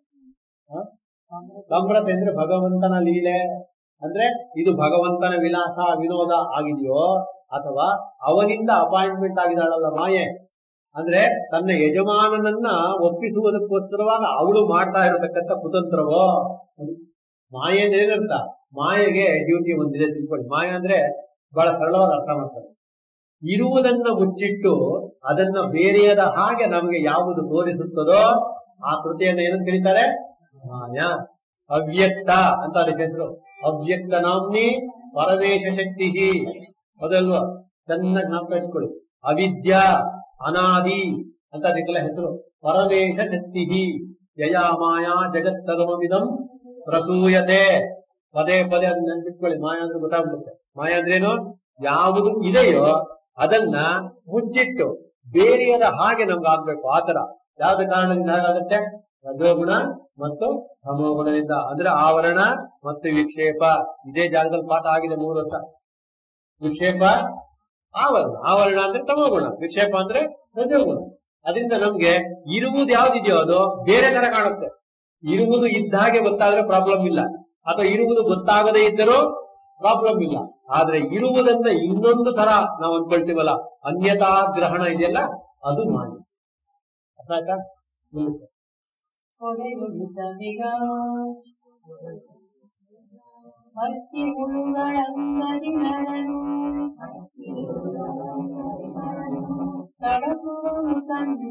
ನಮ್ರತೆ ಅಂದ್ರೆ ಭಗವಂತನ ಲೀಲೆ ಅಂದ್ರೆ ಇದು ಭಗವಂತನ ವಿಲಾಸ ವಿನೋದ ಆಗಿದೆಯೋ ಅಥವಾ ಅವನಿಂದ ಅಪಾಯಿಂಟ್ಮೆಂಟ್ ಆಗಿದ್ದಾಳಲ್ಲ ಮಾಯೆ, ಅಂದ್ರೆ ತನ್ನ ಯಜಮಾನನನ್ನ ಒಪ್ಪಿಸುವುದಕ್ಕೋಸ್ಕರವಾಗ ಅವಳು ಮಾಡ್ತಾ ಇರತಕ್ಕಂಥ ಕುತಂತ್ರವೋ? ಮಾಯೆ ಏನಿರ್ತ, ಮಾಯೆಗೆ ಡ್ಯೂಟಿ ಒಂದಿದೆ ತಿಳ್ಕೊಳ್ಳಿ. ಮಾಯೆ ಅಂದ್ರೆ ಬಹಳ ಸರಳವಾದ ಅರ್ಥ ಮಾಡ್ತಾರೆ. ಇರುವುದನ್ನ ಮುಚ್ಚಿಟ್ಟು ಅದನ್ನ ಬೇರೆಯದ ಹಾಗೆ ನಮಗೆ ಯಾವುದು ತೋರಿಸುತ್ತದೋ ಆ ಕೃತಿಯನ್ನ ಏನಂತ ಕರೀತಾರೆ? ಮಾಯ. ಅವ್ಯಕ್ತ ಅಂತ ಅದಕ್ಕೆ ಹೆಸರು. ಅವ್ಯಕ್ತ ನಾಮ್ನಿ ಪರಮೇಶ ಶಕ್ತಿ. ಅದಲ್ವಾ? ಚೆನ್ನಾಗಿ ಜ್ಞಾಪಕ ಇಟ್ಕೊಳ್ಳಿ. ಅವಿದ್ಯಾ ಅನಾದಿ ಅಂತ ಅದಕ್ಕೆಲ್ಲ ಹೆಸರು. ಪರಮೇಶ ಶಕ್ತಿ ಯಯಾ ಮಾಯಾ ಜಗತ್ ಸರ್ವಮಿದಂ ಪ್ರಸೂಯತೆ. ಪದೇ ಪದೇ ಅದನ್ನ ನೆನ್ಪಿಟ್ಕೊಳ್ಳಿ. ಮಾಯಾ ಅಂದ್ರೆ ಗೊತ್ತಾಗ್ಬಿಡುತ್ತೆ. ಮಾಯಾ ಅಂದ್ರೇನು? ಯಾವುದು ಇದೆಯೋ ಅದನ್ನ ಮುಚ್ಚಿಟ್ಟು ಬೇರೆಯದ ಹಾಗೆ ನಮ್ಗೆ ಆಗ್ಬೇಕು. ಆತರ ಯಾವ್ದ ಕಾರಣದಿಂದ ಹಾಗಾಗುತ್ತೆ? ರಜೋಗುಣ ಮತ್ತು ತಮೋಗುಣದಿಂದ. ಅಂದ್ರೆ ಆವರಣ ಮತ್ತು ವಿಕ್ಷೇಪ. ಇದೇ ಜಾಗದಲ್ಲಿ ಪಾಠ ಆಗಿದೆ ಮೂರು ವರ್ಷ. ವಿಕ್ಷೇಪ ಆವರಣ, ಆವರಣ ಅಂದ್ರೆ ತಮೋಗುಣ, ವಿಕ್ಷೇಪ ಅಂದ್ರೆ ರಜೋಗುಣ. ಅದರಿಂದ ನಮ್ಗೆ ಇರುವುದು ಯಾವ್ದಿದೆಯೋ ಅದು ಬೇರೆ ತರ ಕಾಣುತ್ತೆ. ಇರುವುದು ಇದ್ದ ಹಾಗೆ ಗೊತ್ತಾದ್ರೆ ಪ್ರಾಬ್ಲಮ್ ಇಲ್ಲ, ಅಥವಾ ಇರುವುದು ಗೊತ್ತಾಗದೇ ಇದ್ದರೂ ಪ್ರಾಬ್ಲಮ್ ಇಲ್ಲ. ಆದ್ರೆ ಇರುವುದನ್ನ ಇನ್ನೊಂದು ತರ ನಾವು ಅನ್ಕೊಳ್ತೀವಲ್ಲ, ಅನ್ಯತಾ ಗ್ರಹಣ ಇದೆಯಲ್ಲ, ಅದು ಮಾಡಿ ಅರ್ಥ ಆಯ್ತಾ? ಹಕ್ಕಿ ಹುಳುಗಳಂಗಡಿ ನರನು ತಡಸುವನು ತನ್ನ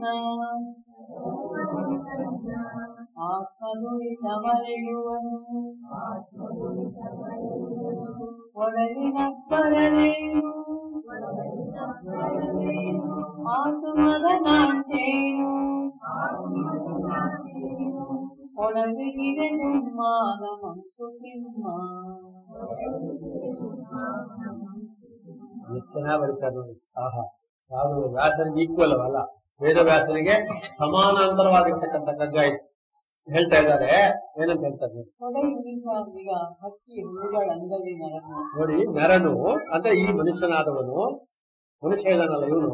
ಆತ್ಮನುರಿಸವರೆಯುವನು ಒಡಲಿನ ಪರವೇನು ಆತ್ಮದ ನಾಟೇನು ಒಳಗಿಗೆ ಜನ್ಮಾನ ಮಂಕುತಿಮ್ಮ. ಎಷ್ಟು ಚೆನ್ನಾಗಿ ಬರೀತಾರೆ ನೋಡಿ. ಆಹಾ, ಯಾವುದು ವ್ಯಾಸನಿಗೆ ಈಕ್ವಲ್ ಅವಲ್ಲ, ವೇದ ವ್ಯಾಸನಿಗೆ ಸಮಾನಾಂತರವಾಗಿರ್ತಕ್ಕಂಥ ಕಗ್ಗ ಇದು. ಹೇಳ್ತಾ ಇದ್ದಾರೆ, ಏನಂತ ಹೇಳ್ತಾರೆ ಹಕ್ಕಿ ಹುಳುಗಳಂಗಡಿ ನರನು. ನೋಡಿ, ನರನು ಅಂದ್ರೆ ಈ ಮನುಷ್ಯನಾದವನು, ಮನುಷ್ಯ ಇದಾನಲ್ಲ ಇವನು,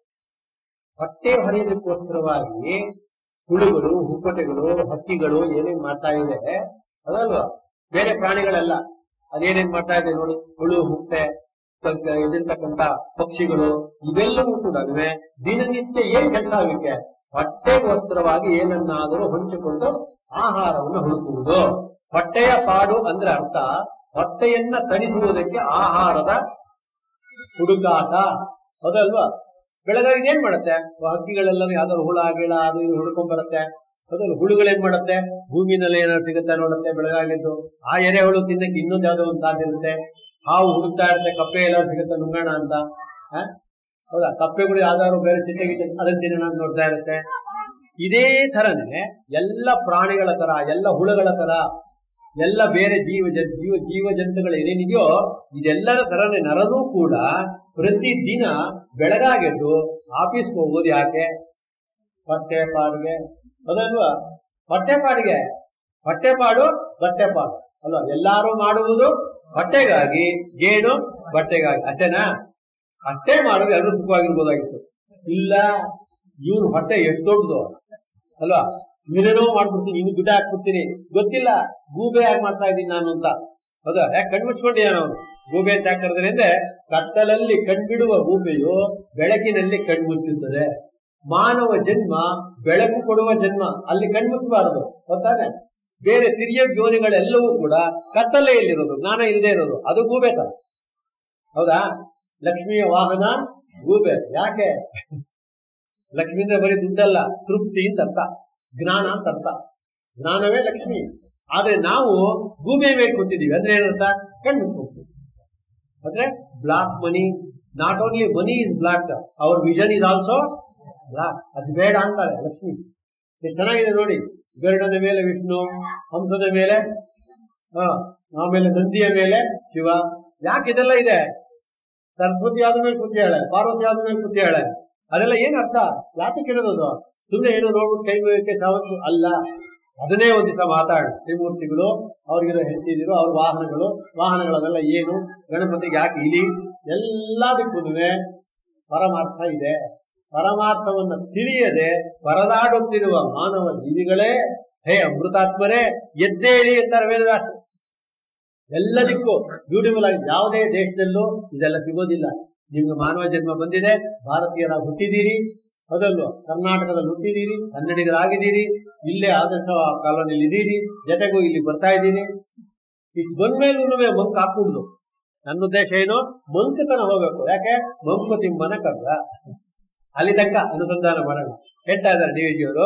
ಹೊಟ್ಟೆ ಹೊರೆಯೋದಕ್ಕೋಸ್ಕರವಾಗಿ ಹುಳುಗಳು, ಹುಪ್ಪಟೆಗಳು, ಹಕ್ಕಿಗಳು ಏನೇನ್ ಮಾಡ್ತಾ ಇದೆ ಅದಲ್ವಾ, ಬೇರೆ ಪ್ರಾಣಿಗಳೆಲ್ಲ ಅದೇನೇನ್ ಮಾಡ್ತಾ ಇದೆ ನೋಡಿ. ಹುಳು, ಹುಟ್ಟೆ, ಇದಿರ್ತಕ್ಕಂಥ ಪಕ್ಷಿಗಳು ಇವೆಲ್ಲವೂ ಕೂಡ ದಿನನಿತ್ಯ ಏನ್ ಕೆಲಸ ಆಗಕ್ಕೆ, ಹೊಟ್ಟೆಗೋಸ್ಕರವಾಗಿ ಏನನ್ನಾದರೂ ಹೊಂಚಿಕೊಂಡು ಆಹಾರವನ್ನು ಹುಡುಕುವುದು. ಹೊಟ್ಟೆಯ ಪಾಡು ಅಂದ್ರೆ ಅರ್ಥ ಹೊಟ್ಟೆಯನ್ನ ತಣಿಸುವುದಕ್ಕೆ ಆಹಾರದ ಹುಡುಕಾಟ, ಹೌದಲ್ವಾ? ಬೆಳಗಾಗಿ ಏನ್ ಮಾಡುತ್ತೆ, ಹಕ್ಕಿಗಳೆಲ್ಲರೂ ಯಾವ್ದಾದ್ರು ಹುಳ ಗಿಳ ಅದು ಇದು ಹುಡ್ಕೊಂಡ್ ಬರುತ್ತೆ. ಹೌದಲ್ಲ, ಹುಳುಗಳೇನ್ ಮಾಡುತ್ತೆ, ಭೂಮಿನಲ್ಲಿ ಏನಾದ್ರು ಸಿಗುತ್ತೆ ನೋಡುತ್ತೆ ಬೆಳಗಾಗಿದ್ದು, ಆ ಎರೆಹುಳು ತಿನ್ನಕ್ಕೆ ಇನ್ನೊಂದು ಯಾವ್ದೋ ಒಂದು ತಾನಿರುತ್ತೆ. ಹಾವು ಹುಡುಕ್ತಾ ಇರುತ್ತೆ, ಕಪ್ಪೆ ಎಲ್ಲಾದ್ರು ಸಿಗುತ್ತೆ ನುಂಗೋಣ ಅಂತ. ಹ ಹೌದಾ, ಕಪ್ಪೆಗಳು ಯಾವ್ದಾದ್ರು ಬೇರೆ ಚಿಟ್ಟೆಗಿಟ್ಟೆ ಅದನ್ನ ತಿನ್ನೋಣ ಅಂತ ನೋಡ್ತಾ ಇರುತ್ತೆ. ಇದೇ ತರನೇ ಎಲ್ಲ ಪ್ರಾಣಿಗಳ ತರ, ಎಲ್ಲ ಹುಳುಗಳ ತರ, ಎಲ್ಲ ಬೇರೆ ಜೀವ ಜೀವ ಜೀವ ಜಂತುಗಳು ಏನೇನಿದೆಯೋ ಇದೆಲ್ಲರ ತರನೇ ನರನೂ ಕೂಡ ಪ್ರತಿ ದಿನ ಬೆಳಗಾಗೆದ್ದು ಆಫೀಸ್ಗೆ ಹೋಗೋದು ಯಾಕೆ? ಹೊಟ್ಟೆ ಪಾಡಿಗೆ, ಹೌದಲ್ವಾ? ಹೊಟ್ಟೆ ಪಾಡಿಗೆ, ಹೊಟ್ಟೆ ಪಾಡು ಬಟ್ಟೆ ಪಾಡು ಅಲ್ವಾ? ಎಲ್ಲಾರು ಮಾಡುವುದು ಹೊಟ್ಟೆಗಾಗಿ, ಏನು ಬಟ್ಟೆಗಾಗಿ, ಅಷ್ಟೇನಾ? ಅಷ್ಟೇ ಮಾಡೋದು ಎಲ್ಲರೂ ಸುಖವಾಗಿರ್ಬೋದಾಗಿತ್ತು. ಇಲ್ಲ, ಇವ್ರು ಹೊಟ್ಟೆ ಎಷ್ಟು ದೊಡ್ಡದು ಅಲ್ವಾ, ಏನೇನೋ ಮಾಡ್ಬಿಡ್ತೀನಿ, ಇನ್ನು ದುಡ್ಡು ಹಾಕ್ಬಿಡ್ತೀನಿ, ಗೊತ್ತಿಲ್ಲ ಗೂಬೆ ಯಾಕೆ ಮಾಡ್ತಾ ಇದ್ದೀನಿ ನಾನು ಅಂತ. ಹೌದಾ? ಯಾಕೆ ಕಣ್ಮುಚ್ಕೊಂಡಿಯ ನಾವು ಗೂಬೆ ಅಂತ ಯಾಕೆ ಕರೆದ್ರೆ ಅಂದ್ರೆ, ಕತ್ತಲಲ್ಲಿ ಕಣ್ಬಿಡುವ ಗೂಬೆಯು ಬೆಳಕಿನಲ್ಲಿ ಕಣ್ಮುಚ್ಚುತ್ತದೆ. ಮಾನವ ಜನ್ಮ ಬೆಳಕು ಕೊಡುವ ಜನ್ಮ, ಅಲ್ಲಿ ಕಣ್ಮುಚ್ಚಬಾರದು, ಗೊತ್ತಾನೆ? ಬೇರೆ ತಿರಿಯ ಯೋನಿಗಳೆಲ್ಲವೂ ಕೂಡ ಕತ್ತಲೆಯಲ್ಲಿರೋದು, ಜ್ಞಾನ ಇಲ್ಲದೆ ಇರೋದು, ಅದು ಗೂಬೆ ತರ. ಹೌದಾ? ಲಕ್ಷ್ಮಿಯ ವಾಹನ ಗೂಬೆ. ಯಾಕೆ? ಲಕ್ಷ್ಮಿಯಿಂದ ಬರೀ ದುಡ್ಡಲ್ಲ, ತೃಪ್ತಿ ಅಂತ ಅರ್ಥ, ಜ್ಞಾನ ಅಂತ ಅರ್ಥ. ಜ್ಞಾನವೇ ಲಕ್ಷ್ಮಿ. ಆದ್ರೆ ನಾವು ಗೂಬೆ ಮೇಲೆ ಕೂತಿದೀವಿ ಅಂದ್ರೆ ಏನಂತ ಕಣ್ಮುಚ್ಕೊಳ್ತೀವಿ. ಅಂದ್ರೆ black money, not only money is black, our vision is also black. ಅದು ಬೇಡ ಅಂತಾರೆ ಲಕ್ಷ್ಮಿ. ಎಷ್ಟು ಚೆನ್ನಾಗಿದೆ ನೋಡಿ, ಗರುಡನ ಮೇಲೆ ವಿಷ್ಣು, ಹಂಸದ ಮೇಲೆ ಹ ಆಮೇಲೆ ನಂದಿಯ ಮೇಲೆ ಶಿವ. ಯಾಕೆ ಇದೆಲ್ಲ ಇದೆ? ಸರಸ್ವತಿ ಆದ ಮೇಲೆ ಕೂತಿಯಾಳೆ, ಪಾರ್ವತಿ ಆದ ಮೇಲೆ ಕೂತಿಯಾಳೆ, ಅದೆಲ್ಲ ಏನ್ ಅರ್ಥ? ಯಾತಕ್ಕೆ ಇರೋದು? ಸುಮ್ಮನೆ ಏನೋ ನೋಡ್ಬಿಟ್ಟು ಕೈ ಮುಗಿಯಕ್ಕೆ ಸಾವತ್ತು ಅಲ್ಲ. ಅದನ್ನೇ ಒಂದ್ ದಿವಸ ಮಾತಾಡಿ, ತ್ರಿಮೂರ್ತಿಗಳು, ಅವ್ರಿಗಿರೋ ಹೆಂಡತಿದಿರು, ಅವ್ರ ವಾಹನಗಳು, ವಾಹನಗಳನ್ನೆಲ್ಲ ಏನು, ಗಣಪತಿಗೆ ಯಾಕೆ ಇಲಿ, ಎಲ್ಲದಕ್ಕೂ ಪರಮಾರ್ಥ ಇದೆ. ಪರಮಾರ್ಥವನ್ನ ತಿಳಿಯದೆ ಪರದಾಡುತ್ತಿರುವ ಮಾನವ ಜೀವಿಗಳೇ, ಹೇ ಅಮೃತಾತ್ಮರೇ ಎದ್ದೇಳಿ ಅಂತಾರೆ ವೇದವ್ಯಾಸ. ಎಲ್ಲದಕ್ಕೂ ಬ್ಯೂಟಿಫುಲ್ ಆಗಿ, ಯಾವುದೇ ದೇಶದಲ್ಲೂ ಇದೆಲ್ಲ ಸಿಗೋದಿಲ್ಲ. ನಿಮ್ಗೆ ಮಾನವ ಜನ್ಮ ಬಂದಿದೆ, ಭಾರತೀಯರ ಹುಟ್ಟಿದ್ದೀರಿ, ಹೌದಲ್ವ? ಕರ್ನಾಟಕದಲ್ಲಿ ಹುಟ್ಟಿದ್ದೀರಿ, ಕನ್ನಡಿಗರಾಗಿದ್ದೀರಿ, ಇಲ್ಲೇ ಆದರ್ಶ ಕಾಲೋನಿಯಲ್ಲಿ ಇದ್ದೀರಿ, ಜೊತೆಗೂ ಇಲ್ಲಿ ಬರ್ತಾ ಇದ್ದೀರಿ. ಇಷ್ಟು ಬಂದ್ಮೇಲೂ ಮಂಕ್ ಹಾಕುದು. ನನ್ನ ಉದ್ದೇಶ ಏನು? ಮಂಕತನ ಹೋಗ್ಬೇಕು. ಯಾಕೆ? ಮಂಕುತಿಮ್ಮನ ಕರ್ಗ ಅಲ್ಲಿ ತಕ್ಕ ಅನುಸಂಧಾನ ಮಾಡೋಣ. ಹೇಳ್ತಾ ಇದ್ದಾರೆ ಡಿ ವಿ ಜಿಯವರು,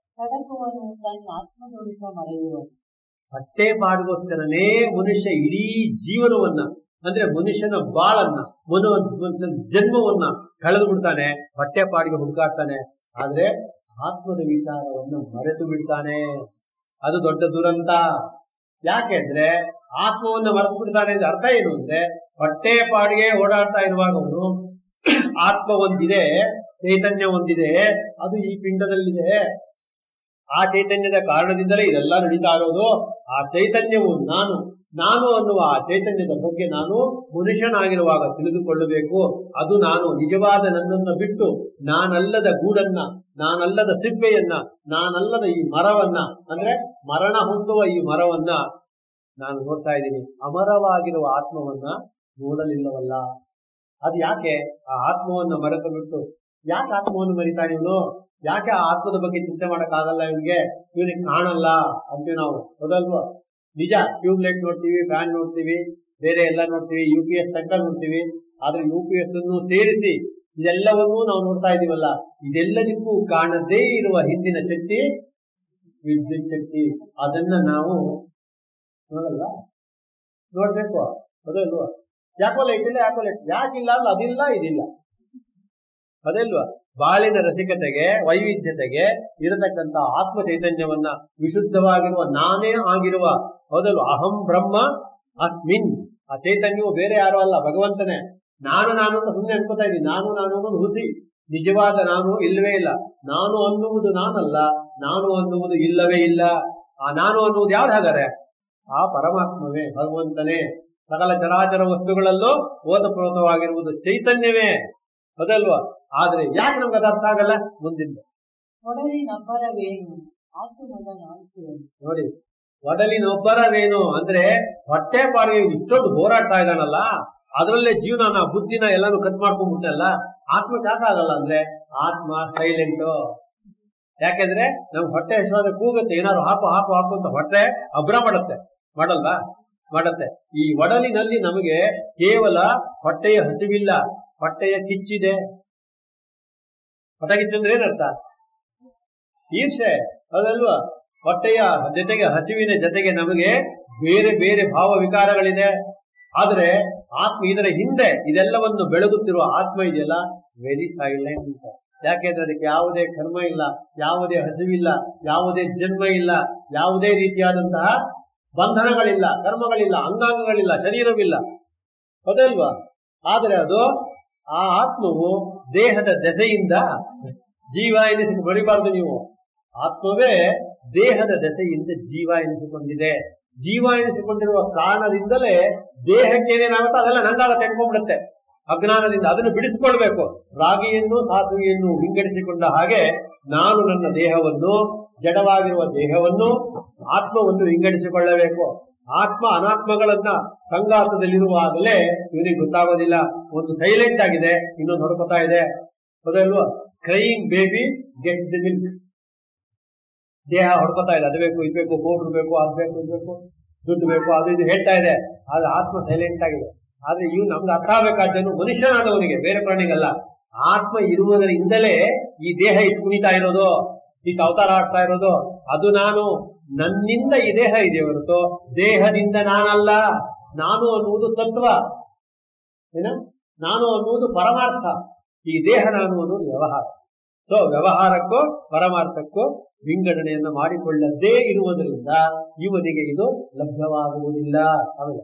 ಹೊಟ್ಟೆ ಪಾಡಿಗೋಸ್ಕರನೇ ಮನುಷ್ಯ ಇಡೀ ಜೀವನವನ್ನ, ಅಂದ್ರೆ ಮನುಷ್ಯನ ಬಾಳನ್ನ, ಮನು ಮನುಷ್ಯನ ಜನ್ಮವನ್ನ ಕಳೆದು ಬಿಡ್ತಾನೆ, ಹೊಟ್ಟೆ ಪಾಡಿಗೆ ಹುಡುಕಾಡ್ತಾನೆ. ಆದ್ರೆ ಆತ್ಮದ ವಿಚಾರವನ್ನು ಮರೆತು ಬಿಡ್ತಾನೆ. ಅದು ದೊಡ್ಡ ದುರಂತ. ಯಾಕೆಂದ್ರೆ ಆತ್ಮವನ್ನ ಮರೆತು ಬಿಡ್ತಾನೆ ಅಂದ್ರೆ ಅರ್ಥ ಏನು ಅಂದ್ರೆ, ಹೊಟ್ಟೆ ಪಾಡಿಗೆ ಓಡಾಡ್ತಾ ಇರುವಾಗ ಅವನು ಆತ್ಮ ಒಂದಿದೆ, ಚೈತನ್ಯ ಒಂದಿದೆ, ಅದು ಈ ಪಿಂಡದಲ್ಲಿದೆ. ಆ ಚೈತನ್ಯದ ಕಾರಣದಿಂದಲೇ ಇದೆಲ್ಲ ನಡೀತಾ ಇರೋದು. ಆ ಚೈತನ್ಯವು ನಾನು ನಾನು ಅನ್ನುವ ಆ ಚೈತನ್ಯದ ಬಗ್ಗೆ ನಾನು ಮನುಷ್ಯನಾಗಿರುವಾಗ ತಿಳಿದುಕೊಳ್ಳಬೇಕು. ಅದು ನಾನು ನಿಜವಾದ ನನ್ನನ್ನು ಬಿಟ್ಟು ನಾನಲ್ಲದ ಗೂಡನ್ನ, ನಾನಲ್ಲದ ಸಿಪ್ಪೆಯನ್ನ, ನಾನಲ್ಲದ ಈ ಮರವನ್ನ, ಅಂದ್ರೆ ಮರಣ ಹೊಂದುವ ಈ ಮರವನ್ನ ನಾನು ನೋಡ್ತಾ ಇದ್ದೀನಿ. ಅಮರವಾಗಿರುವ ಆತ್ಮವನ್ನ ನೋಡಲಿಲ್ಲವಲ್ಲ. ಅದು ಯಾಕೆ? ಆ ಆತ್ಮವನ್ನ ಮರೆತು ಬಿಟ್ಟು ಯಾಕೆ ಆತ್ಮವನ್ನು ಮರಿತಾನೆ ಇವನು? ಯಾಕೆ ಆ ಆತ್ಮದ ಬಗ್ಗೆ ಚಿಂತೆ ಮಾಡಕ್ಕಾಗಲ್ಲ ಇವನಿಗೆ? ಇವನಿಗೆ ಕಾಣಲ್ಲ ಅಂತೀವಿ ನಾವು, ಹೌದಲ್ವಾ? ನಿಜ, ಟ್ಯೂಬ್ ಲೈಟ್ ನೋಡ್ತೀವಿ, ಫ್ಯಾನ್ ನೋಡ್ತೀವಿ, ಬೇರೆ ಎಲ್ಲ ನೋಡ್ತೀವಿ, ಯು ಪಿ ಎಸ್ ತನಕ ನೋಡ್ತೀವಿ. ಆದ್ರೆ ಯು ಪಿ ಎಸ್ ಅನ್ನು ಸೇರಿಸಿ ಇದೆಲ್ಲವನ್ನೂ ನಾವು ನೋಡ್ತಾ ಇದೀವಲ್ಲ, ಇದೆಲ್ಲದಕ್ಕೂ ಕಾಣದೇ ಇರುವ ಹಿಂದಿನ ಶಕ್ತಿ ವಿದ್ಯುತ್ ಶಕ್ತಿ. ಅದನ್ನ ನಾವು ನೋಡಲ್ಲ, ನೋಡ್ಬೇಕು, ಅದಲ್ವಾ? ಯಾಕೋ ಲೈಟ್ ಇಲ್ಲ, ಯಾಕೋ ಲೈಟ್ ಯಾಕಿಲ್ಲ ಅಂದ್ರೆ ಅದಿಲ್ಲ ಇದಿಲ್ಲ, ಅದಲ್ವಾ? ಬಾಳಿನ ರಸಿಕತೆಗೆ, ವೈವಿಧ್ಯತೆಗೆ ಇರತಕ್ಕಂತ ಆತ್ಮ ಚೈತನ್ಯವನ್ನ, ವಿಶುದ್ಧವಾಗಿರುವ ನಾನೇ ಆಗಿರುವ, ಹೌದಲ್ವ? ಅಹಂ ಬ್ರಹ್ಮ ಅಸ್ಮಿನ್. ಆ ಚೈತನ್ಯವು ಬೇರೆ ಯಾರು ಅಲ್ಲ, ಭಗವಂತನೇ. ನಾನು ನಾನು ಅಂತ ಸುಮ್ಮನೆ ಅನ್ಕೋತಾ ಇದ್ದೀನಿ. ನಾನು ನಾನು ಅನ್ನೋದು ಹುಸಿ, ನಿಜವಾದ ನಾನು ಇಲ್ಲವೇ ಇಲ್ಲ. ನಾನು ಅನ್ನುವುದು ನಾನಲ್ಲ, ನಾನು ಅನ್ನುವುದು ಇಲ್ಲವೇ ಇಲ್ಲ. ಆ ನಾನು ಅನ್ನುವುದು ಯಾವ್ದು ಹಾಗಾದ್ರೆ? ಆ ಪರಮಾತ್ಮವೇ, ಭಗವಂತನೇ. ಸಕಲ ಚರಾಚರ ವಸ್ತುಗಳಲ್ಲೂ ಓತಪ್ರೋತವಾಗಿರುವುದು ಚೈತನ್ಯವೇ, ಅದಲ್ವಾ? ಆದ್ರೆ ಯಾಕೆ ನಮ್ಗೆ ಅದು ಅರ್ಥ ಆಗಲ್ಲ? ಮುಂದಿನ ನೋಡಿ, ಒಡಲಿನೊಬ್ಬರವೇನು ಅಂದ್ರೆ ಹೊಟ್ಟೆ ಪಾಡಿಗೆ ಇಷ್ಟೊಂದು ಹೋರಾಡ್ತಾ ಇದ್ದಾನಲ್ಲ, ಅದರಲ್ಲೇ ಜೀವನ ಬುದ್ಧಿನ ಎಲ್ಲಾನು ಖರ್ಚು ಮಾಡ್ಕೊಂಡ್ಬಿಟ್ಟಲ್ಲ. ಆತ್ಮಕ್ಕೆ ಯಾಕಾಗಲ್ಲ ಅಂದ್ರೆ ಆತ್ಮ ಸೈಲೆಂಟ್. ಯಾಕೆಂದ್ರೆ ನಮ್ಗೆ ಹೊಟ್ಟೆ ಎಷ್ಟವಾದ ಕೂಗುತ್ತೆ, ಏನಾದ್ರು ಹಾಕು ಹಾಕು ಹಾಕು ಅಂತ ಹೊಟ್ಟೆ ಅಬ್ರ ಮಾಡುತ್ತೆ, ಮಾಡಲ್ವಾ? ಮಾಡತ್ತೆ. ಈ ಒಡಲಿನಲ್ಲಿ ನಮಗೆ ಕೇವಲ ಹೊಟ್ಟೆಯ ಹಸಿವಿಲ್ಲ, ಹೊಟ್ಟೆಯ ಕಿಚ್ಚಿದೆ. ಹೊಟ್ಟೆ ಕಿಚ್ಚಂದ್ರೆ ಏನರ್ಥ? ಈರ್ಷೆ, ಅದಲ್ವಾ? ಹೊಟ್ಟೆಯ ಜೊತೆಗೆ ಹಸಿವಿನ ಜೊತೆಗೆ ನಮಗೆ ಬೇರೆ ಬೇರೆ ಭಾವ ವಿಕಾರಗಳಿದೆ. ಆದ್ರೆ ಆತ್ಮ ಇದರ ಹಿಂದೆ ಇದೆಲ್ಲವನ್ನು ಬೆಳಗುತ್ತಿರುವ ಆತ್ಮ ಇದೆಯಲ್ಲ, ವೆರಿ ಸೈಲೆಂಟ್. ಯಾಕೆಂದ್ರೆ ಅದಕ್ಕೆ ಯಾವುದೇ ಕರ್ಮ ಇಲ್ಲ, ಯಾವುದೇ ಹಸಿವಿಲ್ಲ, ಯಾವುದೇ ಜನ್ಮ ಇಲ್ಲ, ಯಾವುದೇ ರೀತಿಯಾದಂತಹ ಬಂಧನಗಳಿಲ್ಲ, ಕರ್ಮಗಳಿಲ್ಲ, ಅಂಗಾಂಗಗಳಿಲ್ಲ, ಶರೀರವಿಲ್ಲ, ಹೌದಲ್ವಾ? ಆದರೆ ಅದು ಆ ಆತ್ಮವು ದೇಹದ ದೆಸೆಯಿಂದ ಜೀವ ಎನಿಸಿ ಬರಿಬಾರ್ದು ನೀವು. ಆತ್ಮವೇ ದೇಹದ ದೆಸೆಯಿಂದ ಜೀವ ಎನಿಸಿಕೊಂಡಿದೆ. ಜೀವ ಎನಿಸಿಕೊಂಡಿರುವ ಕಾರಣದಿಂದಲೇ ದೇಹಕ್ಕೆ ಏನೇನಾಗುತ್ತೋ ಅದೆಲ್ಲ ನಂಗಾಗ ತೆಗೆದುಕೊಂಡ್ಬಿಡುತ್ತೆ ಅಜ್ಞಾನದಿಂದ. ಅದನ್ನು ಬಿಡಿಸಿಕೊಳ್ಬೇಕು. ರಾಗಿಯನ್ನು ಸಾಸುವೆಯನ್ನು ವಿಂಗಡಿಸಿಕೊಂಡ ಹಾಗೆ ನಾನು ನನ್ನ ದೇಹವನ್ನು, ಜಡವಾಗಿರುವ ದೇಹವನ್ನು, ಆತ್ಮವನ್ನು ವಿಂಗಡಿಸಿಕೊಳ್ಳಬೇಕು. ಆತ್ಮ ಅನಾತ್ಮಗಳನ್ನ ಸಂಘಾತದಲ್ಲಿರುವಾಗಲೇ ಇವನಿಗೆ ಗೊತ್ತಾಗೋದಿಲ್ಲ. ಒಂದು ಸೈಲೆಂಟ್ ಆಗಿದೆ, ಇನ್ನೊಂದು ಹೊಡ್ಕೊತಾ ಇದೆ, ಹೌದಲ್ವಾ? Crying baby gets the milk. ದೇಹ ಹೊಡ್ಕೊತಾ ಇದೆ, ಅದು ಬೇಕು, ಇದು ಬೇಕು, ಪೌಡ್ರ್ ಬೇಕು, ಅದು ಬೇಕು, ಇದು ಬೇಕು, ದುಡ್ಡು ಬೇಕು, ಅದು ಇದು ಹೇಳ್ತಾ ಇದೆ. ಆದ್ರೆ ಆತ್ಮ ಸೈಲೆಂಟ್ ಆಗಿದೆ. ಆದ್ರೆ ಇವು ನಮ್ಗೆ ಅರ್ಥ ಆಗ್ಬೇಕಾದ್ದೇನು, ಮನುಷ್ಯನಾದವನಿಗೆ, ಬೇರೆ ಪ್ರಾಣಿಗಲ್ಲ. ಆತ್ಮ ಇರುವುದರಿಂದಲೇ ಈ ದೇಹ ಇಷ್ಟು ಕುಣಿತಾ ಇರೋದು, ಇಷ್ಟು ಅವತಾರ ಆಗ್ತಾ ಇರೋದು. ಅದು ನಾನು, ನನ್ನಿಂದ ಈ ದೇಹ ಇದೆ ಹೊರತು ದೇಹದಿಂದ ನಾನಲ್ಲ. ನಾನು ಅನ್ನುವುದು ತತ್ವ, ಏನ ನಾನು ಅನ್ನುವುದು ಪರಮಾರ್ಥ. ಈ ದೇಹ ನಾನು ಅನ್ನುವುದು ವ್ಯವಹಾರ. ಸೊ ವ್ಯವಹಾರಕ್ಕೂ ಪರಮಾರ್ಥಕ್ಕೂ ವಿಂಗಡಣೆಯನ್ನು ಮಾಡಿಕೊಳ್ಳದೇ ಇರುವುದರಿಂದ ಇವನಿಗೆ ಇದು ಲಭ್ಯವಾಗುವುದಿಲ್ಲ. ಆಮೇಲೆ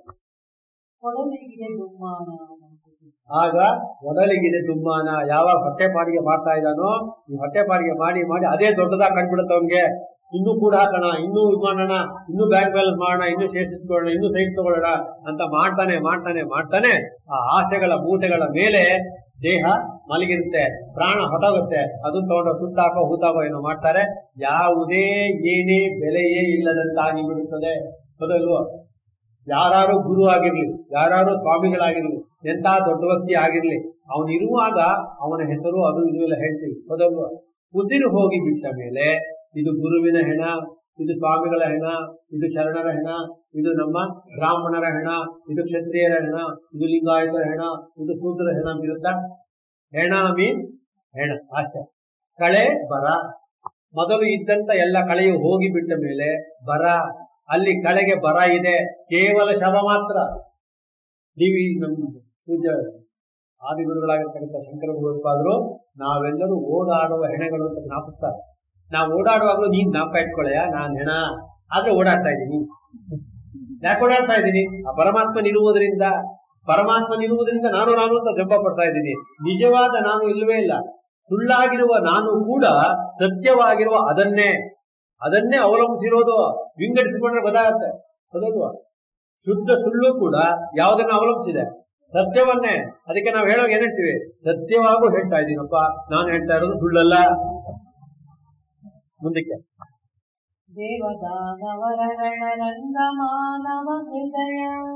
ಆಗ ಒಡಲಿಗಿದೆ ದುಮ್ಮಾನ. ಯಾವಾಗ ಹೊಟ್ಟೆ ಪಾಡಿಗೆ ಮಾಡ್ತಾ ಇದ್ದಾನೋ, ಈ ಹೊಟ್ಟೆ ಪಾಡಿಗೆ ಮಾಡಿ ಮಾಡಿ ಅದೇ ದೊಡ್ಡದಾಗಿ ಕಂಡುಬಿಡುತ್ತೆ ಅವನ್ಗೆ. ಇನ್ನೂ ಕೂಡ ಹಾಕೋಣ, ಇನ್ನೂ ಇದು ಮಾಡೋಣ, ಇನ್ನೂ ಬ್ಯಾಂಕ್ ಬ್ಯಾಲೆನ್ಸ್ ಮಾಡೋಣ, ಇನ್ನೂ ಶೇರ್ಸ್ ಇಟ್ಕೊಳ್ಳೋಣ, ಇನ್ನೂ ಸೈಟ್ ತಗೊಳ್ಳೋಣ ಅಂತ ಮಾಡ್ತಾನೆ ಮಾಡ್ತಾನೆ ಮಾಡ್ತಾನೆ ಆ ಆಸೆಗಳ ಮೂಟೆಗಳ ಮೇಲೆ ದೇಹ ಮಲಗಿರುತ್ತೆ, ಪ್ರಾಣ ಹೊಟ್ಟೋಗುತ್ತೆ. ಅದನ್ನ ತಗೊಂಡು ಸುಟ್ಟಾಕೋ ಹೂತಾಕೋ ಏನೋ ಮಾಡ್ತಾರೆ. ಯಾವುದೇ ಏನೇ ಬೆಲೆಯೇ ಇಲ್ಲದಂತಾಗಿ ಬಿಡುತ್ತದೆ, ಹೌದಲ್ವೋ? ಯಾರು ಗುರು ಆಗಿರ್ಲಿ, ಯಾರು ಸ್ವಾಮಿಗಳಾಗಿರ್ಲಿ, ಎಂತ ದೊಡ್ಡ ವ್ಯಕ್ತಿ ಆಗಿರ್ಲಿ, ಅವನಿರುವಾಗ ಅವನ ಹೆಸರು ಅದು ಇದು ಎಲ್ಲ ಹೇಳ್ತೀವಿ, ಹೌದಲ್ವ? ಉಸಿರು ಹೋಗಿ ಬಿಟ್ಟ ಮೇಲೆ ಇದು ಗುರುವಿನ ಹೆಣ, ಇದು ಸ್ವಾಮಿಗಳ ಹೆಣ, ಇದು ಶರಣರ ಹೆಣ, ಇದು ನಮ್ಮ ಬ್ರಾಹ್ಮಣರ ಹೆಣ, ಇದು ಕ್ಷತ್ರಿಯರ ಹೆಣ, ಇದು ಲಿಂಗಾಯತರ ಹೆಣ, ಇದು ಶೂದ್ರ ಹೆಣ ಇರುತ್ತಾ? ಹೆಣ ಮೀನ್ಸ್ ಹೆಣ ಅಷ್ಟೇ. ಕಳೆ ಬರ. ಮೊದಲು ಇದ್ದಂತ ಎಲ್ಲ ಕಳೆಯು ಹೋಗಿ ಬಿಟ್ಟ ಮೇಲೆ ಬರ. ಅಲ್ಲಿ ಕಳೆಗೆ ಬರ ಇದೆ, ಕೇವಲ ಶವ ಮಾತ್ರ. ಡಿವಿ ನಮ್ಮ ಪೂಜ್ಯ ಆದಿಗುರುಗಳಾಗಿರ್ತಕ್ಕಂಥ ಶಂಕರ ಭಗವತ್ಪಾದರು ನಾವೆಲ್ಲರೂ ಓಡಾಡುವ ಹೆಣೆಗಳು ಅಂತ ಜ್ಞಾಪಿಸ್ತಾರೆ. ನಾವು ಓಡಾಡುವಾಗಲೂ ನೀನ್ ಜ್ಞಾಪಕ ಇಟ್ಕೊಳ್ಳಯ್ಯ, ನಾನ್ ಹೆಣ ಆದ್ರೆ ಓಡಾಡ್ತಾ ಇದ್ದೀನಿ. ಯಾಕೆ ಓಡಾಡ್ತಾ ಇದ್ದೀನಿ? ಆ ಪರಮಾತ್ಮನಿರುವುದರಿಂದ. ಪರಮಾತ್ಮನಿರುವುದರಿಂದ ನಾನು ನಾನು ಅಂತ ಜಂಬ ಪಡ್ತಾ ಇದ್ದೀನಿ. ನಿಜವಾದ ನಾನು ಇಲ್ಲವೇ ಇಲ್ಲ. ಸುಳ್ಳಾಗಿರುವ ನಾನು ಕೂಡ ಸತ್ಯವಾಗಿರುವ ಅದನ್ನೇ. ಅದನ್ನೇ ಅವಲಂಬಿಸಿರೋದು. ವಿಂಗಡಿಸಿಕೊಂಡ್ರೆ ಗೊತ್ತಾಗತ್ತೆ, ಹೌದಲ್ವಾ? ಶುದ್ಧ ಸುಳ್ಳು ಕೂಡ ಯಾವುದನ್ನ ಅವಲಂಬಿಸಿದೆ? ಸತ್ಯವನ್ನೇ. ಅದಕ್ಕೆ ನಾವು ಹೇಳೋವಾಗ ಏನ್ ಹೇಳ್ತೀವಿ? ಸತ್ಯವಾಗೂ ಹೇಳ್ತಾ ಇದ್ದೀನಪ್ಪ, ನಾನು ಹೇಳ್ತಾ ಇರೋದು ಸುಳ್ಳಲ್ಲ. ಮುಂದಕ್ಕೆ ದೇವದಾನವರ ರಣರಂಗ ಮಾನವ ಹೃದಯ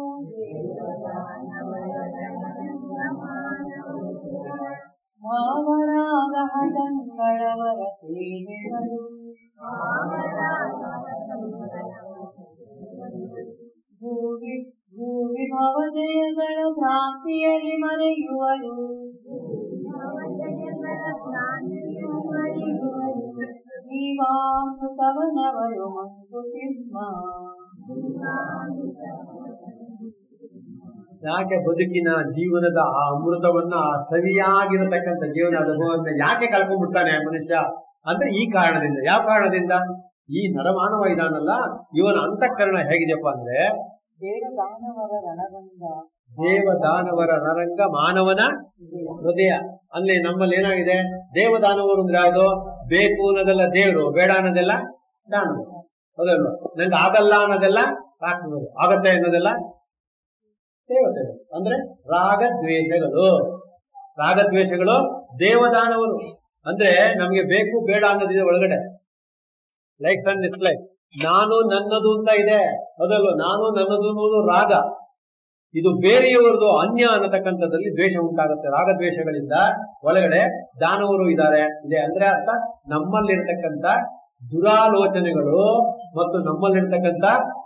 ಭಾವರಾಗ ಹಠಂಗಳವರ ಸೇವೆಗಳು ಭೂವಿ ಭೂವಿ ಭವಜಯಗಳ ಭ್ರಾಂತಿಯಲ್ಲಿ ಮರೆಯುವರು. ಜೀವಾಮೃತವನವರು ಮಂಕುತಿಮ್ಮ. ಯಾಕೆ ಬದುಕಿನ ಜೀವನದ ಆ ಅಮೃತವನ್ನ, ಆ ಸವಿಯಾಗಿರತಕ್ಕಂಥ ಜೀವನ ಅನುಭವವನ್ನ ಯಾಕೆ ಕಳ್ಕೊಂಡ್ಬಿಡ್ತಾನೆ ಮನುಷ್ಯ ಅಂದ್ರೆ ಈ ಕಾರಣದಿಂದ. ಯಾವ ಕಾರಣದಿಂದ? ಈ ನರಮಾನವ ಇದಾನಲ್ಲ, ಇವನ ಅಂತಃಕರಣ ಹೇಗಿದೆಯಪ್ಪ ಅಂದ್ರೆ ದೇವದಾನವರ ರಣರಂಗ ದೇವದಾನವರ ರಣರಂಗ ಮಾನವನ ಹೃದಯ. ಅಲ್ಲಿ ನಮ್ಮಲ್ಲಿ ಏನಾಗಿದೆ? ದೇವದಾನವರು ಅಂದ್ರೆ ಯಾವುದು? ಬೇಕು ಅನ್ನೋದೆಲ್ಲ ದೇವರು, ಬೇಡ ಅನ್ನೋದೆಲ್ಲ ದಾನವರು, ಹೌದಲ್ವ? ನಂಗೆ ಆಗಲ್ಲ ಅನ್ನೋದೆಲ್ಲ ರಾಕ್ಷಸರು, ಆಗತ್ತೆ ಅನ್ನೋದೆಲ್ಲ ದೇವತೆಗಳು. ಅಂದ್ರೆ ರಾಗದ್ವೇಷಗಳು. ರಾಗದ್ವೇಷಗಳು ದೇವದಾನವರು. ಅಂದ್ರೆ ನಮ್ಗೆ ಬೇಕು ಬೇಡ ಅನ್ನೋದಿದೆ ಒಳಗಡೆ. ಲೈಕ್ ಅಂಡ್ ಡಿಸ್ಲೈಕ್, ನಾನು ನನ್ನದು ಅಂತ ಇದೆ, ಹೌದಲ್ವ? ನಾನು ನನ್ನದು ಅನ್ನೋದು ರಾಗ. ಇದು ಬೇರೆಯವರದು ಅನ್ಯ ಅನ್ನತಕ್ಕಂಥದ್ದಲ್ಲಿ ದ್ವೇಷ ಉಂಟಾಗುತ್ತೆ. ರಾಗದ್ವೇಷಗಳಿಂದ ಒಳಗಡೆ ದಾನವರು ಇದ್ದಾರೆ ಇದೆ. ಅಂದ್ರೆ ಅರ್ಥ ನಮ್ಮಲ್ಲಿರ್ತಕ್ಕಂಥ ದುರಾಲೋಚನೆಗಳು ಮತ್ತು ನಮ್ಮಲ್ಲಿರ್ತಕ್ಕಂಥ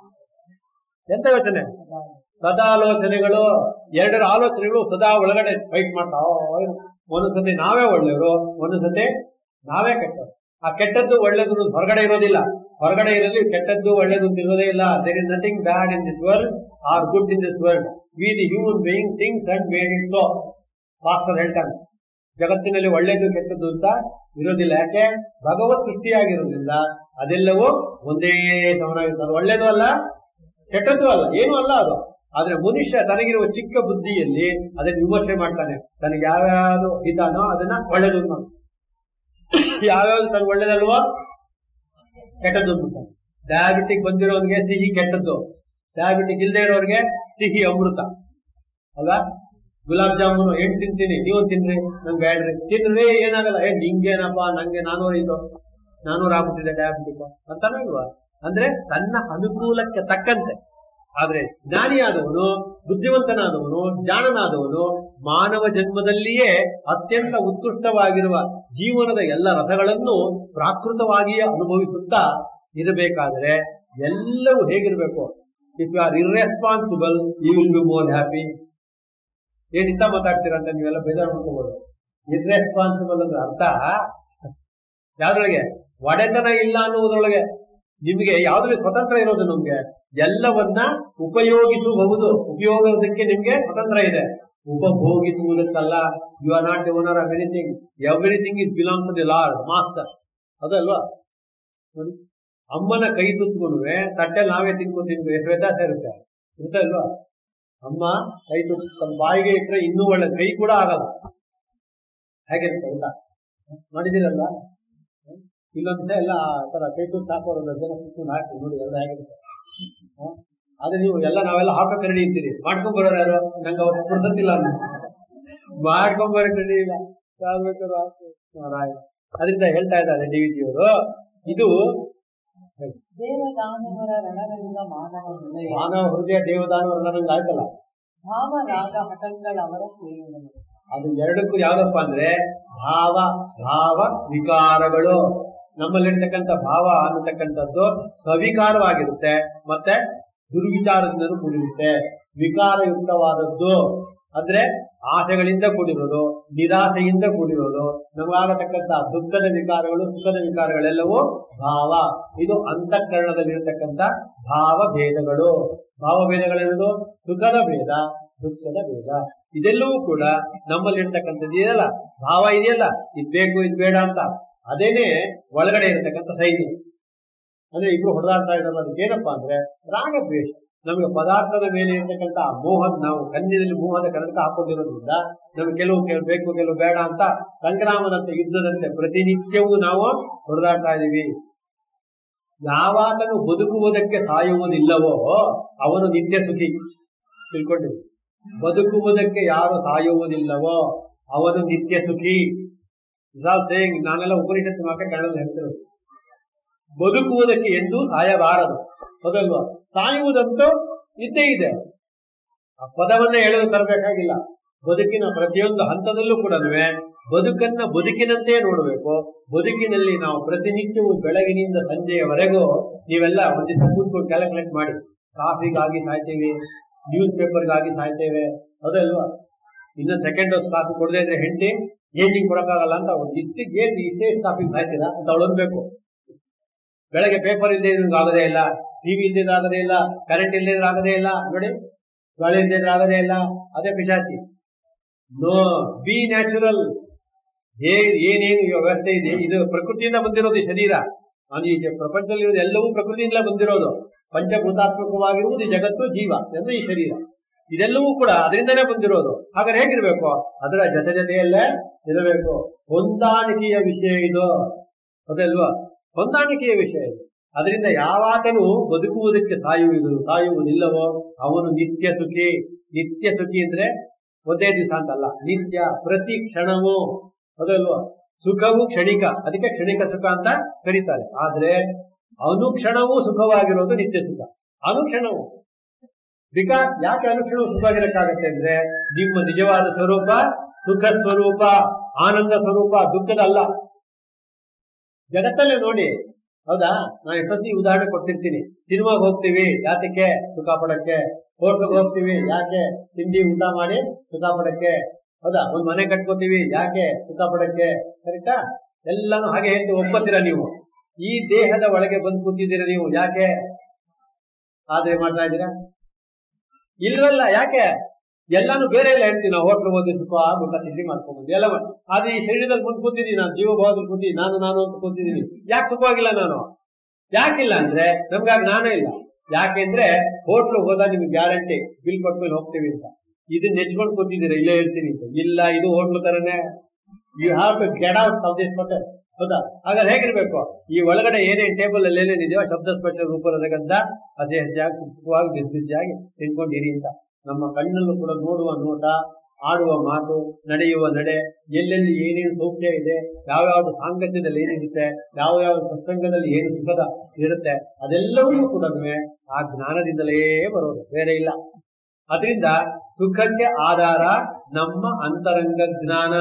ಎಂತ ಯೋಚನೆ? ಸದಾಲೋಚನೆಗಳು. ಎರಡರ ಆಲೋಚನೆಗಳು ಸದಾ ಒಳಗಡೆ ಫೈಟ್ ಮಾಡ್ತಾ. ಒಂದೊಂದ್ಸತಿ ನಾವೇ ಒಳ್ಳೆಯವರು, ಒಂದೊಂದ್ಸತಿ ನಾವೇ ಕೆಟ್ಟವರು. ಆ ಕೆಟ್ಟದ್ದು ಒಳ್ಳೇದು ಹೊರಗಡೆ ಇರೋದಿಲ್ಲ. ಹೊರಗಡೆ ಇರಲಿ ಕೆಟ್ಟದ್ದು ಒಳ್ಳೇದು ಇರೋದೇ ಇಲ್ಲ. There is nothing bad in this world or good in this world. We the human being things and made it so. Master ಹೇಳ್ತಾನೆ, ಜಗತ್ತಿನಲ್ಲಿ ಒಳ್ಳೇದು ಕೆಟ್ಟದ್ದು ಅಂತ ಇರೋದಿಲ್ಲ. ಯಾಕೆ? ಭಗವತ್ ಸೃಷ್ಟಿಯಾಗಿರೋದ್ರಿಂದ ಅದೆಲ್ಲವೂ ಒಂದೇ ಸಮನಾಗಿರ್ತದೆ. ಒಳ್ಳೇದು ಅಲ್ಲ, ಕೆಟ್ಟದ್ದು ಅಲ್ಲ, ಏನೂ ಅಲ್ಲ ಅದು. ಆದ್ರೆ ಮನುಷ್ಯ ತನಗಿರುವ ಚಿಕ್ಕ ಬುದ್ಧಿಯಲ್ಲಿ ಅದನ್ನು ವಿಮರ್ಶೆ ಮಾಡ್ತಾನೆ. ತನಗೆ ಯಾವ್ಯಾವುದು ಹಿತಾನೋ ಅದನ್ನ ಒಳ್ಳೇದು ಅಂತ, ಯಾವ್ಯಾವ್ದು ತನಗೆ ಒಳ್ಳೇದಲ್ವೋ ಕೆಟ್ಟದ್ದು ಅಂತಾನೆ. ಡಯಾಬಿಟಿಕ್ ಬಂದಿರೋರಿಗೆ ಸಿಹಿ ಕೆಟ್ಟದ್ದು, ಡಯಾಬಿಟಿಕ್ ಇಲ್ಲದೆ ಇರೋರಿಗೆ ಸಿಹಿ ಅಮೃತ ಅಲ್ಲ. ಗುಲಾಬ್ ಜಾಮೂನು ಏನ್ ತಿಂತೀನಿ, ನೀವು ತಿನ್ರಿ, ನಂಗೆ ಬೇಡ್ರಿ. ತಿನ್ರಿ, ಏನಾಗಲ್ಲ. ಏ ನಿಂಗೇನಪ್ಪ, ನಂಗೆ ನಾನೂರ ಇದು ನಾನೂರ ಆಗ್ಬಿಟ್ಟಿದೆ ಡಯಾಬಿಟಿಕ್ ಅಂತಾನೆ ಇಲ್ವಾ? ಅಂದ್ರೆ ತನ್ನ ಅನುಕೂಲಕ್ಕೆ ತಕ್ಕಂತೆ. ಆದ್ರೆ ಜ್ಞಾನಿಯಾದವನು, ಬುದ್ಧಿವಂತನಾದವನು, ಜಾಣನಾದವನು ಮಾನವ ಜನ್ಮದಲ್ಲಿಯೇ ಅತ್ಯಂತ ಉತ್ಕೃಷ್ಟವಾಗಿರುವ ಜೀವನದ ಎಲ್ಲ ರಸಗಳನ್ನು ಪ್ರಾಕೃತವಾಗಿಯೇ ಅನುಭವಿಸುತ್ತಾ ಇರಬೇಕಾದ್ರೆ ಎಲ್ಲವೂ ಹೇಗಿರ್ಬೇಕು? If you are irresponsible you will be more happy. ಏನಿಂತ ಮಾತಾಡ್ತೀರ ಅಂತ ನೀವೆಲ್ಲ ಬೇಜಾರು ಮಾಡ್ಕೋಬಹುದು. ಇರ್ರೆಸ್ಪಾನ್ಸಿಬಲ್ ಅಂದ್ರೆ ಅರ್ಥ ಯಾವ್ದ್ರೊಳಗೆ? ಒಡೆತನ ಇಲ್ಲ ಅನ್ನುವುದ್ರೊಳಗೆ. ನಿಮಗೆ ಯಾವ್ದ್ರಲ್ಲಿ ಸ್ವತಂತ್ರ ಇರೋದು? ನಮ್ಗೆ ಎಲ್ಲವನ್ನ ಉಪಯೋಗಿಸಬಹುದು. ಉಪಯೋಗಕ್ಕೆ ನಿಮ್ಗೆ ಸ್ವತಂತ್ರ ಇದೆ, ಉಪಭೋಗಿಸುವುದಕ್ಕಲ್ಲ. You are not the owner of anything. Everything is belong to the lord, master. ಅದಲ್ವಾ? ಅಮ್ಮನ ಕೈ ತುತ್ಕೊಂಡ್ರೆ ತಟ್ಟೆ ನಾವೇ ತಿನ್ಕೊತೀನಿ, ಎಷ್ಟು ವ್ಯತ್ಯಾಸ ಇರುತ್ತೆ ಇರುತ್ತೆ ಅಲ್ವಾ? ಅಮ್ಮ ಕೈ ತುತ್ತು ತನ್ನ ಬಾಯಿಗೆ ಇಟ್ರೆ ಇನ್ನೂ ಒಳ್ಳೆ, ಕೈ ಕೂಡ ಆಗಲ್ಲ. ಹೇಗಿರುತ್ತೆ ಊಟ ಮಾಡಿದಿರಲ್ಲ? ಇಲ್ಲೊಂದ್ಸ ಎಲ್ಲ ತರ ಕೈ ತುತ್ತು ಹಾಕೋರು ಜನ ಸುತ್ತಕೊಂಡು ಹಾಕಿ ನೋಡಿ ಎಲ್ಲ ಹೇಗಿರುತ್ತೆ. ಆದ್ರೆ ನೀವು ಎಲ್ಲ ನಾವೆಲ್ಲ ಹಾಕಕ್ ರೆಡಿ ಇರ್ತೀರಿ, ಮಾಡ್ಕೊಂಡ್ ಬರೋರು ಯಾರು? ನಂಗೆ ಅವತ್ತು ಪುರ್ಸತ್ತಿಲ್ಲ, ಮಾಡ್ಕೊಂಡ್ ಬರಕ್ ರೆಡಿ ಇಲ್ಲ. ಅದರಿಂದ ಹೇಳ್ತಾ ಇದ್ದಾರೆ ಡಿ ವಿ ಜಿ ಅವರು, ಇದು ದೇವದಾನವರ ರಣರಂಗ ಮಾನವ ಹೃದಯ. ಮಾನವ ಹೃದಯ ದೇವದಾನವರ ರಣರಂಗ ಆಯ್ತಲ್ಲ. ಭಾವ ರಾಗ ಹಠಂಗಳವರ ಸೇವೆಗಳು. ಅದು ಎರಡಕ್ಕೂ ಯಾವ್ದಪ್ಪ ಅಂದ್ರೆ ಭಾವ, ಭಾವ ವಿಕಾರಗಳು. ನಮ್ಮಲ್ಲಿರ್ತಕ್ಕಂಥ ಭಾವ ಅನ್ನತಕ್ಕಂಥದ್ದು ಸವಿಕಾರವಾಗಿರುತ್ತೆ, ಮತ್ತೆ ದುರ್ವಿಚಾರದಿಂದಲೂ ಕೂಡಿರುತ್ತೆ. ವಿಕಾರಯುಕ್ತವಾದದ್ದು ಅಂದ್ರೆ ಆಸೆಗಳಿಂದ ಕೂಡಿರೋದು, ನಿರಾಸೆಯಿಂದ ಕೂಡಿರೋದು, ನಮಗಾಗತಕ್ಕಂಥ ದುಃಖದ ವಿಕಾರಗಳು, ಸುಖದ ವಿಕಾರಗಳೆಲ್ಲವೂ ಭಾವ. ಇದು ಅಂತಃಕರಣದಲ್ಲಿರತಕ್ಕಂಥ ಭಾವಭೇದಗಳು. ಭಾವಭೇದಗಳೆನ್ನೋದು ಸುಖದ ಭೇದ, ದುಃಖದ ಭೇದ. ಇದೆಲ್ಲವೂ ಕೂಡ ನಮ್ಮಲ್ಲಿರ್ತಕ್ಕಂಥದ್ದು ಇದೆಯಲ್ಲ, ಭಾವ ಇದೆಯಲ್ಲ, ಇದ್ ಬೇಕು ಇದ್ ಬೇಡ ಅಂತ. ಅದೇನೆ ಒಳಗಡೆ ಇರತಕ್ಕಂಥ ಸೈನ್ಯ. ಅಂದ್ರೆ ಇಬ್ರು ಹೊಡೆದಾಡ್ತಾ ಇರೋದು ಅದಕ್ಕೆ ಏನಪ್ಪಾ ಅಂದ್ರೆ ರಾಗದ್ವೇಷ. ನಮಗೆ ಪದಾರ್ಥದ ಮೇಲೆ ಇರ್ತಕ್ಕಂಥ ಮೋಹ, ನಾವು ಕಣ್ಣಿನಲ್ಲಿ ಮೋಹದ ಕನ್ನಡಕ ಹಾಕೊಂಡಿರೋದ್ರಿಂದ ನಮ್ಗೆ ಕೆಲವು ಕೆಲವು ಬೇಕು, ಕೆಲವು ಬೇಡ ಅಂತ ಸಂಗ್ರಾಮದಂತೆ, ಯುದ್ಧದಂತೆ ಪ್ರತಿನಿತ್ಯವೂ ನಾವು ಹೊಡೆದಾಡ್ತಾ ಇದೀವಿ. ಯಾವಾಗಲೂ ಬದುಕುವುದಕ್ಕೆ ಸಾಯುವುದಿಲ್ಲವೋ ಅವನು ನಿತ್ಯ ಸುಖಿ. ತಿಳ್ಕೊಂಡಿವಿ. ಬದುಕುವುದಕ್ಕೆ ಯಾರು ಸಾಯುವುದಿಲ್ಲವೋ ಅವನು ನಿತ್ಯ ಸುಖಿ. ಸೇಯಿಂಗ್ ನಾನೆಲ್ಲ ಉಪನಿಷತ್ತು ಮಾತ್ರ ಕನ್ನಡದಲ್ಲಿ ಹೇಳ್ತಿರೋದು. ಬದುಕುವುದಕ್ಕೆ ಎಂದೂ ಸಾಯಬಾರದು, ಹೌದಲ್ವಾ? ಸಾಯುವುದಂತೂ ಇದ್ದೇ ಇದೆ. ಆ ಪದವನ್ನ ಹೇಳಲು ತರಬೇಕಾಗಿಲ್ಲ. ಬದುಕಿನ ಪ್ರತಿಯೊಂದು ಹಂತದಲ್ಲೂ ಕೂಡ ಬದುಕನ್ನ ಬದುಕಿನಂತೆ ನೋಡಬೇಕು. ಬದುಕಿನಲ್ಲಿ ನಾವು ಪ್ರತಿನಿತ್ಯವೂ ಬೆಳಗಿನಿಂದ ಸಂಜೆಯವರೆಗೂ ನೀವೆಲ್ಲ ಒಂದು ದಿವಸ ಕೂತ್ಕೊಂಡು ಕ್ಯಾಲ್ಕುಲೇಟ್ ಮಾಡಿ. ಕಾಫಿಗಾಗಿ ಸಾಯ್ತೇವೆ, ನ್ಯೂಸ್ ಪೇಪರ್ಗಾಗಿ ಸಾಯ್ತೇವೆ, ಹೌದಲ್ವಾ? ಇನ್ನೊಂದು ಸೆಕೆಂಡ್ ಡೋಸ್ ಕಾಫಿ ಕೊಡದೇ ಇದ್ರೆ ಹೆಂಡತಿ ಏನಿಂಗ್ ಕೊಡಕ್ಕಾಗಲ್ಲ ಅಂತ ಒಂದು ಇಷ್ಟು ಏನ್ ಇಷ್ಟೇ ಕಾಫಿ ಸಾಯ್ತೀರಾ ಅಂತ ಅವಳನ್ಬೇಕು. ಬೆಳಗ್ಗೆ ಪೇಪರ್ ಇಲ್ಲದೆ ಇದ್ರೆ ಆಗೋದೇ ಇಲ್ಲ, ಟಿವಿ ಇಲ್ಲದಿದ್ರೆ ಆಗೋದೇ ಇಲ್ಲ, ಕರೆಂಟ್ ಇಲ್ಲದಿದ್ರೆ ಆಗೋದೇ ಇಲ್ಲ, ನೋಡಿ ಗಾಳಿ ಇಲ್ಲದಿದ್ರೆ ಆಗೋದೇ ಇಲ್ಲ. ಅದೇ ಪಿಶಾಚಿ. No, be natural. ಏನೇನು ವ್ಯವಸ್ಥೆ ಇದೆ ಇದು ಪ್ರಕೃತಿಯಿಂದ ಬಂದಿರೋದು ಶರೀರ. ನಾನು ಈ ಪ್ರಪಂಚದಲ್ಲಿರೋದು ಎಲ್ಲವೂ ಪ್ರಕೃತಿಯಿಂದ ಬಂದಿರೋದು. ಪಂಚಭೂತಾತ್ಮಕವಾಗಿರುವುದು ಈ ಜಗತ್ತು, ಜೀವ ಅಂದ್ರೆ ಈ ಶರೀರ. ಇದೆಲ್ಲವೂ ಕೂಡ ಅದರಿಂದನೇ ಬಂದಿರೋದು. ಹಾಗಾದ್ರೆ ಹೇಗಿರ್ಬೇಕು? ಅದರ ಜೊತೆ ಜೊತೆಯಲ್ಲೇ ಇರಬೇಕು. ಹೊಂದಾಣಿಕೆಯ ವಿಷಯ ಇದು, ಅದಲ್ವಾ? ಹೊಂದಾಣಿಕೆಯ ವಿಷಯ ಇದು. ಅದರಿಂದ ಯಾವಾತನು ಬದುಕುವುದಕ್ಕೆ ಸಾಯುವುದು ಸಾಯುವುದಿಲ್ಲವೋ ಅವನು ನಿತ್ಯ ಸುಖಿ. ನಿತ್ಯ ಸುಖಿ ಅಂದ್ರೆ ಒಂದೇ ದಿವಸ ಅಂತಲ್ಲ, ನಿತ್ಯ, ಪ್ರತಿ ಕ್ಷಣವೂ, ಅದಲ್ವಾ? ಸುಖವು ಕ್ಷಣಿಕ, ಅದಕ್ಕೆ ಕ್ಷಣಿಕ ಸುಖ ಅಂತ ಕರೀತಾರೆ. ಆದ್ರೆ ಅನುಕ್ಷಣವೂ ಸುಖವಾಗಿರೋದು ನಿತ್ಯ ಸುಖ. ಅನುಕ್ಷಣವು ಬಿಕಾಸ್ ಯಾಕೆ ಅನುಕ್ಷಣವು ಸುಖವಾಗಿರಕ್ಕಾಗತ್ತೆ ಅಂದ್ರೆ ನಿಮ್ಮ ನಿಜವಾದ ಸ್ವರೂಪ ಸುಖ ಸ್ವರೂಪ, ಆನಂದ ಸ್ವರೂಪ, ದುಃಖದ ಅಲ್ಲ. ಜಗತ್ತಲ್ಲೇ ನೋಡಿ, ಹೌದಾ? ನಾನು ಎಷ್ಟೊತ್ತಿ ಉದಾಹರಣೆ ಕೊಡ್ತಿರ್ತೀನಿ. ಸಿನಿಮಾಗೆ ಹೋಗ್ತೀವಿ ಯಾತಕ್ಕೆ? ಸುಖ ಪಡಕ್ಕೆ. ಹೋಟ್ಲಿಗೆ ಹೋಗ್ತೀವಿ ಯಾಕೆ? ತಿಂಡಿ ಊಟ ಮಾಡಿ ಸುಖ ಪಡಕ್ಕೆ, ಹೌದಾ? ಒಂದ್ ಮನೆ ಕಟ್ಕೋತೀವಿ ಯಾಕೆ? ಸುಖ ಪಡಕ್ಕೆ. ಕರೆಕ್ಟಾ? ಎಲ್ಲಾನು ಹಾಗೆ ಹೇಳ್ತೀವಿ. ಒಪ್ಪತ್ತೀರಾ ನೀವು? ಈ ದೇಹದ ಒಳಗೆ ಬಂದು ಕೂತಿದ್ದೀರಾ ನೀವು ಯಾಕೆ? ಆದ್ರೆ ಮಾಡ್ತಾ ಇದ್ದೀರಾ? ಇಲ್ವಲ್ಲ. ಯಾಕೆ? ಎಲ್ಲಾನು ಬೇರೆ ಎಲ್ಲ ಹೇಳ್ತೀವಿ ನಾವು. ಹೋಟ್ಲು ಹೋಗಿ ಸುಖ ಊಟ ತಿಂಡಿ ಮಾಡ್ಕೊಂಡ್ಬಂದು ಎಲ್ಲ ಮಾಡಿ. ಆದ್ರೆ ಈ ಶರೀರದಲ್ಲಿ ಮುಂದೆ ಕೂತಿದ್ದೀನಿ ನಾನು, ಜೀವಭಾವದಲ್ಲಿ ಕೂತಿ ನಾನು ನಾನು ಅಂತ ಕೂತಿದ್ದೀನಿ. ಯಾಕೆ ಸುಖವಾಗಿಲ್ಲ ನಾನು? ಯಾಕಿಲ್ಲ ಅಂದ್ರೆ ನಮ್ಗಾಗ ನಾನೇ ಇಲ್ಲ. ಯಾಕೆಂದ್ರೆ ಹೋಟ್ಲು ಹೋದ ನಿಮ್ಗೆ ಗ್ಯಾರಂಟಿ ಬಿಲ್ ಕೊಟ್ಮೇಲೆ ಹೋಗ್ತೀವಿ ಅಂತ. ಇದನ್ನ ನೆಚ್ಕೊಂಡು ಕೂತಿದ್ದೀರಾ ಇಲ್ಲೇ ಇರ್ತೀನಿ ಅಂತ. ಇಲ್ಲ, ಇದು ಹೋಟ್ಲು ತರನೇ. You have to get out of this hotel, ಹೌದಾ? ಹಾಗಾದ್ರೆ ಹೇಗಿರ್ಬೇಕು? ಈ ಒಳಗಡೆ ಏನೇನ್ ಟೇಬಲ್ ಅಲ್ಲಿ ಏನೇನಿದೆಯೋ ಶಬ್ದ ಸ್ಪರ್ಶ ರೂಪರದಗಂತ ಅದೇ ಹೆಚ್ಚಾಗಿ ಸುಖವಾಗಿ ಬಿಸಿ ಬಿಸಿಯಾಗಿ ತಿನ್ಕೊಂಡಿರಿ ಅಂತ. ನಮ್ಮ ಕಣ್ಣಲ್ಲೂ ಕೂಡ ನೋಡುವ ನೋಟ, ಆಡುವ ಮಾತು, ನಡೆಯುವ ನಡೆ, ಎಲ್ಲೆಲ್ಲಿ ಏನೇನು ಸೌಖ್ಯ ಇದೆ, ಯಾವ್ಯಾವ್ದು ಸಾಂಗತ್ಯದಲ್ಲಿ ಏನಿರುತ್ತೆ, ಯಾವ ಯಾವ ಸತ್ಸಂಗದಲ್ಲಿ ಏನು ಸುಖದ ಇರುತ್ತೆ, ಅದೆಲ್ಲವೂ ಕೂಡ ಆ ಜ್ಞಾನದಿಂದಲೇ ಬರೋದು, ಬೇರೆ ಇಲ್ಲ. ಅದರಿಂದ ಸುಖಕ್ಕೆ ಆಧಾರ ನಮ್ಮ ಅಂತರಂಗ ಜ್ಞಾನ.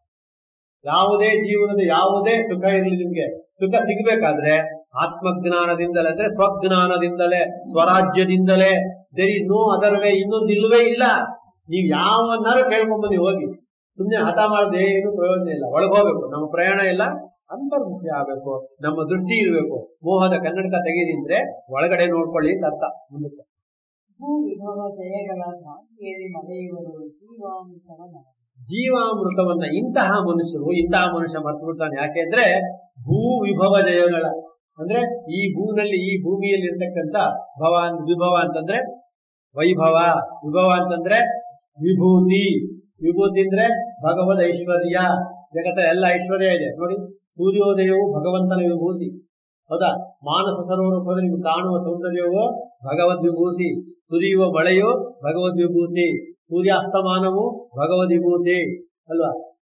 ಯಾವುದೇ ಜೀವನದ ಯಾವುದೇ ಸುಖ ಇರಲಿ, ನಿಮ್ಗೆ ಸುಖ ಸಿಗ್ಬೇಕಾದ್ರೆ ಆತ್ಮಜ್ಞಾನದಿಂದಲೇ, ಅಂದ್ರೆ ಸ್ವಜ್ಞಾನದಿಂದಲೇ, ಸ್ವರಾಜ್ಯದಿಂದಲೇ. There is no other way. ಇನ್ನೊಂದು ಇಲ್ಲವೇ ಇಲ್ಲ. ನೀವ್ ಯಾವನ್ನಾರು ಕೇಳ್ಕೊಂಬಂದು ಹೋಗಿ, ಸುಮ್ನೆ ಹಠ ಮಾಡದೆ ಏನು ಪ್ರಯೋಜನ ಇಲ್ಲ. ಒಳಗೋಗ್ಬೇಕು. ನಮ್ಮ ಪ್ರಯಾಣ ಎಲ್ಲ ಅಂತರ್ಮುಖಿ ಆಗ್ಬೇಕು. ನಮ್ಮ ದೃಷ್ಟಿ ಇರಬೇಕು. ಮೋಹದ ಕನ್ನಡಕ ತೆಗೀರಿ ಅಂದ್ರೆ ಒಳಗಡೆ ನೋಡ್ಕೊಳ್ಳಿ ಅಂತ ಅರ್ಥ. ಮುಂದಕ್ಕೆ ಭೂ ವಿಭವ ಜಯಗಳ ಶಾಂತಿಯಲ್ಲಿ ಮರೆಯುವರು ಜೀವಾಮೃತವನ. ಜೀವಾಮೃತವನ್ನ ಇಂತಹ ಮನುಷ್ಯರು, ಇಂತಹ ಮನುಷ್ಯ ಮರ್ತು ಬಿಡ್ತಾನೆ. ಯಾಕೆಂದ್ರೆ ಭೂ ವಿಭವ ಜಯಗಳ ಅಂದ್ರೆ ಈ ಭೂನಲ್ಲಿ, ಈ ಭೂಮಿಯಲ್ಲಿ ಇರ್ತಕ್ಕಂಥ ಭವ, ವಿಭವ ಅಂತಂದ್ರೆ ವೈಭವ, ವಿಭವ ಅಂತಂದ್ರೆ ವಿಭೂತಿ. ವಿಭೂತಿ ಅಂದ್ರೆ ಭಗವದ್ ಐಶ್ವರ್ಯ. ಜಗತ್ತ ಎಲ್ಲ ಐಶ್ವರ್ಯ ಇದೆ ನೋಡಿ. ಸೂರ್ಯೋದಯವು ಭಗವಂತನ ವಿಭೂತಿ, ಹೌದಾ? ಮಾನಸ ಸರೋವರ ಹೋದ್ರೆ ನಿಮ್ಗೆ ಕಾಣುವ ಸೌಂದರ್ಯವು ಭಗವದ್ ವಿಭೂತಿ. ಸುರಿಯುವ ಮಳೆಯು ಭಗವದ್ ವಿಭೂತಿ. ಸೂರ್ಯಾಸ್ತಮಾನವು ಭಗವದ್ ವಿಭೂತಿ ಅಲ್ವಾ?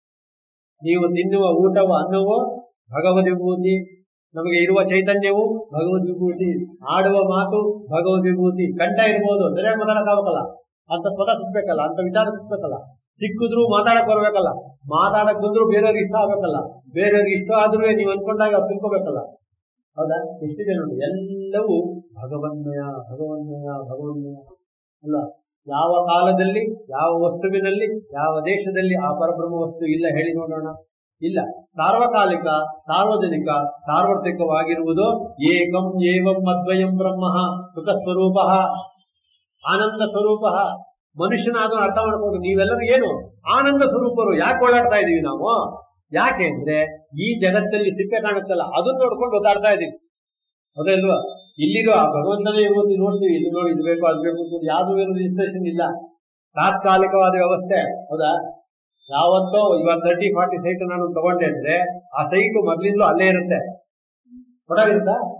ನೀವು ತಿನ್ನುವ ಊಟವು ಅನ್ನವು ಭಗವದ್ ವಿಭೂತಿ. ನಮಗೆ ಇರುವ ಚೈತನ್ಯವು ಭಗವದ್ ವಿಭೂತಿ. ಆಡುವ ಮಾತು ಭಗವದ್ ವಿಭೂತಿ. ಕಂಠ ಇರ್ಬೋದು, ಸರಿಯಾಗಿ ಮಾತಾಡಕ್ಕಾಗಲ್ಲ, ಅಂತ ಪದ ಸಿಗ್ಬೇಕಲ್ಲ, ಅಂತ ವಿಚಾರ ಸಿಗ್ಬೇಕಲ್ಲ. ಸಿಕ್ಕಿದ್ರು ಮಾತಾಡಕ್ ಬರ್ಬೇಕಲ್ಲ. ಮಾತಾಡಕ್ ಬಂದ್ರು ಬೇರೆಯವ್ರಿಗೆ ಇಷ್ಟ ಆಗ್ಬೇಕಲ್ಲ. ಬೇರೆಯವ್ರಿಗೆ ಇಷ್ಟ ಆದ್ರೂ ನೀವು ಅನ್ಕೊಂಡಾಗ ಅವ್ರು ತಿಳ್ಕೋಬೇಕಲ್ಲ, ಹೌದಾ? ಎಷ್ಟಿದೆ ನೋಡಿ. ಎಲ್ಲವೂ ಭಗವನ್ಮಯ, ಭಗವನ್ಮಯ, ಭಗವನ್ಮಯ ಅಲ್ಲ. ಯಾವ ಕಾಲದಲ್ಲಿ, ಯಾವ ವಸ್ತುವಿನಲ್ಲಿ, ಯಾವ ದೇಶದಲ್ಲಿ ಆ ಪರಬ್ರಹ್ಮ ವಸ್ತು ಇಲ್ಲ ಹೇಳಿ ನೋಡೋಣ? ಇಲ್ಲ. ಸಾರ್ವಕಾಲಿಕ, ಸಾರ್ವಜನಿಕ, ಸಾರ್ವತ್ರಿಕವಾಗಿರುವುದು ಏಕಂ ಏವಂ ಅದ್ವಯಂ ಬ್ರಹ್ಮ ಸುಖ ಸ್ವರೂಪ, ಆನಂದ ಸ್ವರೂಪ. ಮನುಷ್ಯನಾದ್ರೂ ಅರ್ಥ ಮಾಡ್ಕೊಂಡು, ನೀವೆಲ್ಲರೂ ಏನು ಆನಂದ ಸ್ವರೂಪರು. ಯಾಕೆ ಓಡಾಡ್ತಾ ಇದೀವಿ ನಾವು? ಯಾಕೆ ಅಂದ್ರೆ ಈ ಜಗತ್ತಲ್ಲಿ ಸಿಕ್ಕ ಕಾಣುತ್ತಲ್ಲ, ಅದನ್ನ ನೋಡ್ಕೊಂಡು ಓದಾಡ್ತಾ ಇದೀವಿ, ಹೌದಲ್ವಾ? ಇಲ್ಲಿರೋ ಆ ಭಗವಂತನೇ ಇರುವುದು ನೋಡ್ತೀವಿ. ಇದು ನೋಡಿ, ಇದು ಬೇಕು, ಅದು ಬೇಕು, ಯಾವ್ದು ಏನು ರಿಜಿಸ್ಟ್ರೇಷನ್ ಇಲ್ಲ. ತಾತ್ಕಾಲಿಕವಾದ ವ್ಯವಸ್ಥೆ, ಹೌದಾ? ಯಾವತ್ತೋ ಇವಾಗ ತರ್ಟಿ ಫಾರ್ಟಿ ಸೈಟ್ ನಾನು ತಗೊಂಡೆ ಅಂದ್ರೆ ಆ ಸೈಟ್ ಮೊದ್ಲಿಂದಲೂ ಅಲ್ಲೇ ಇರುತ್ತೆ. ಕೊಡವಿರುತ್ತಾ?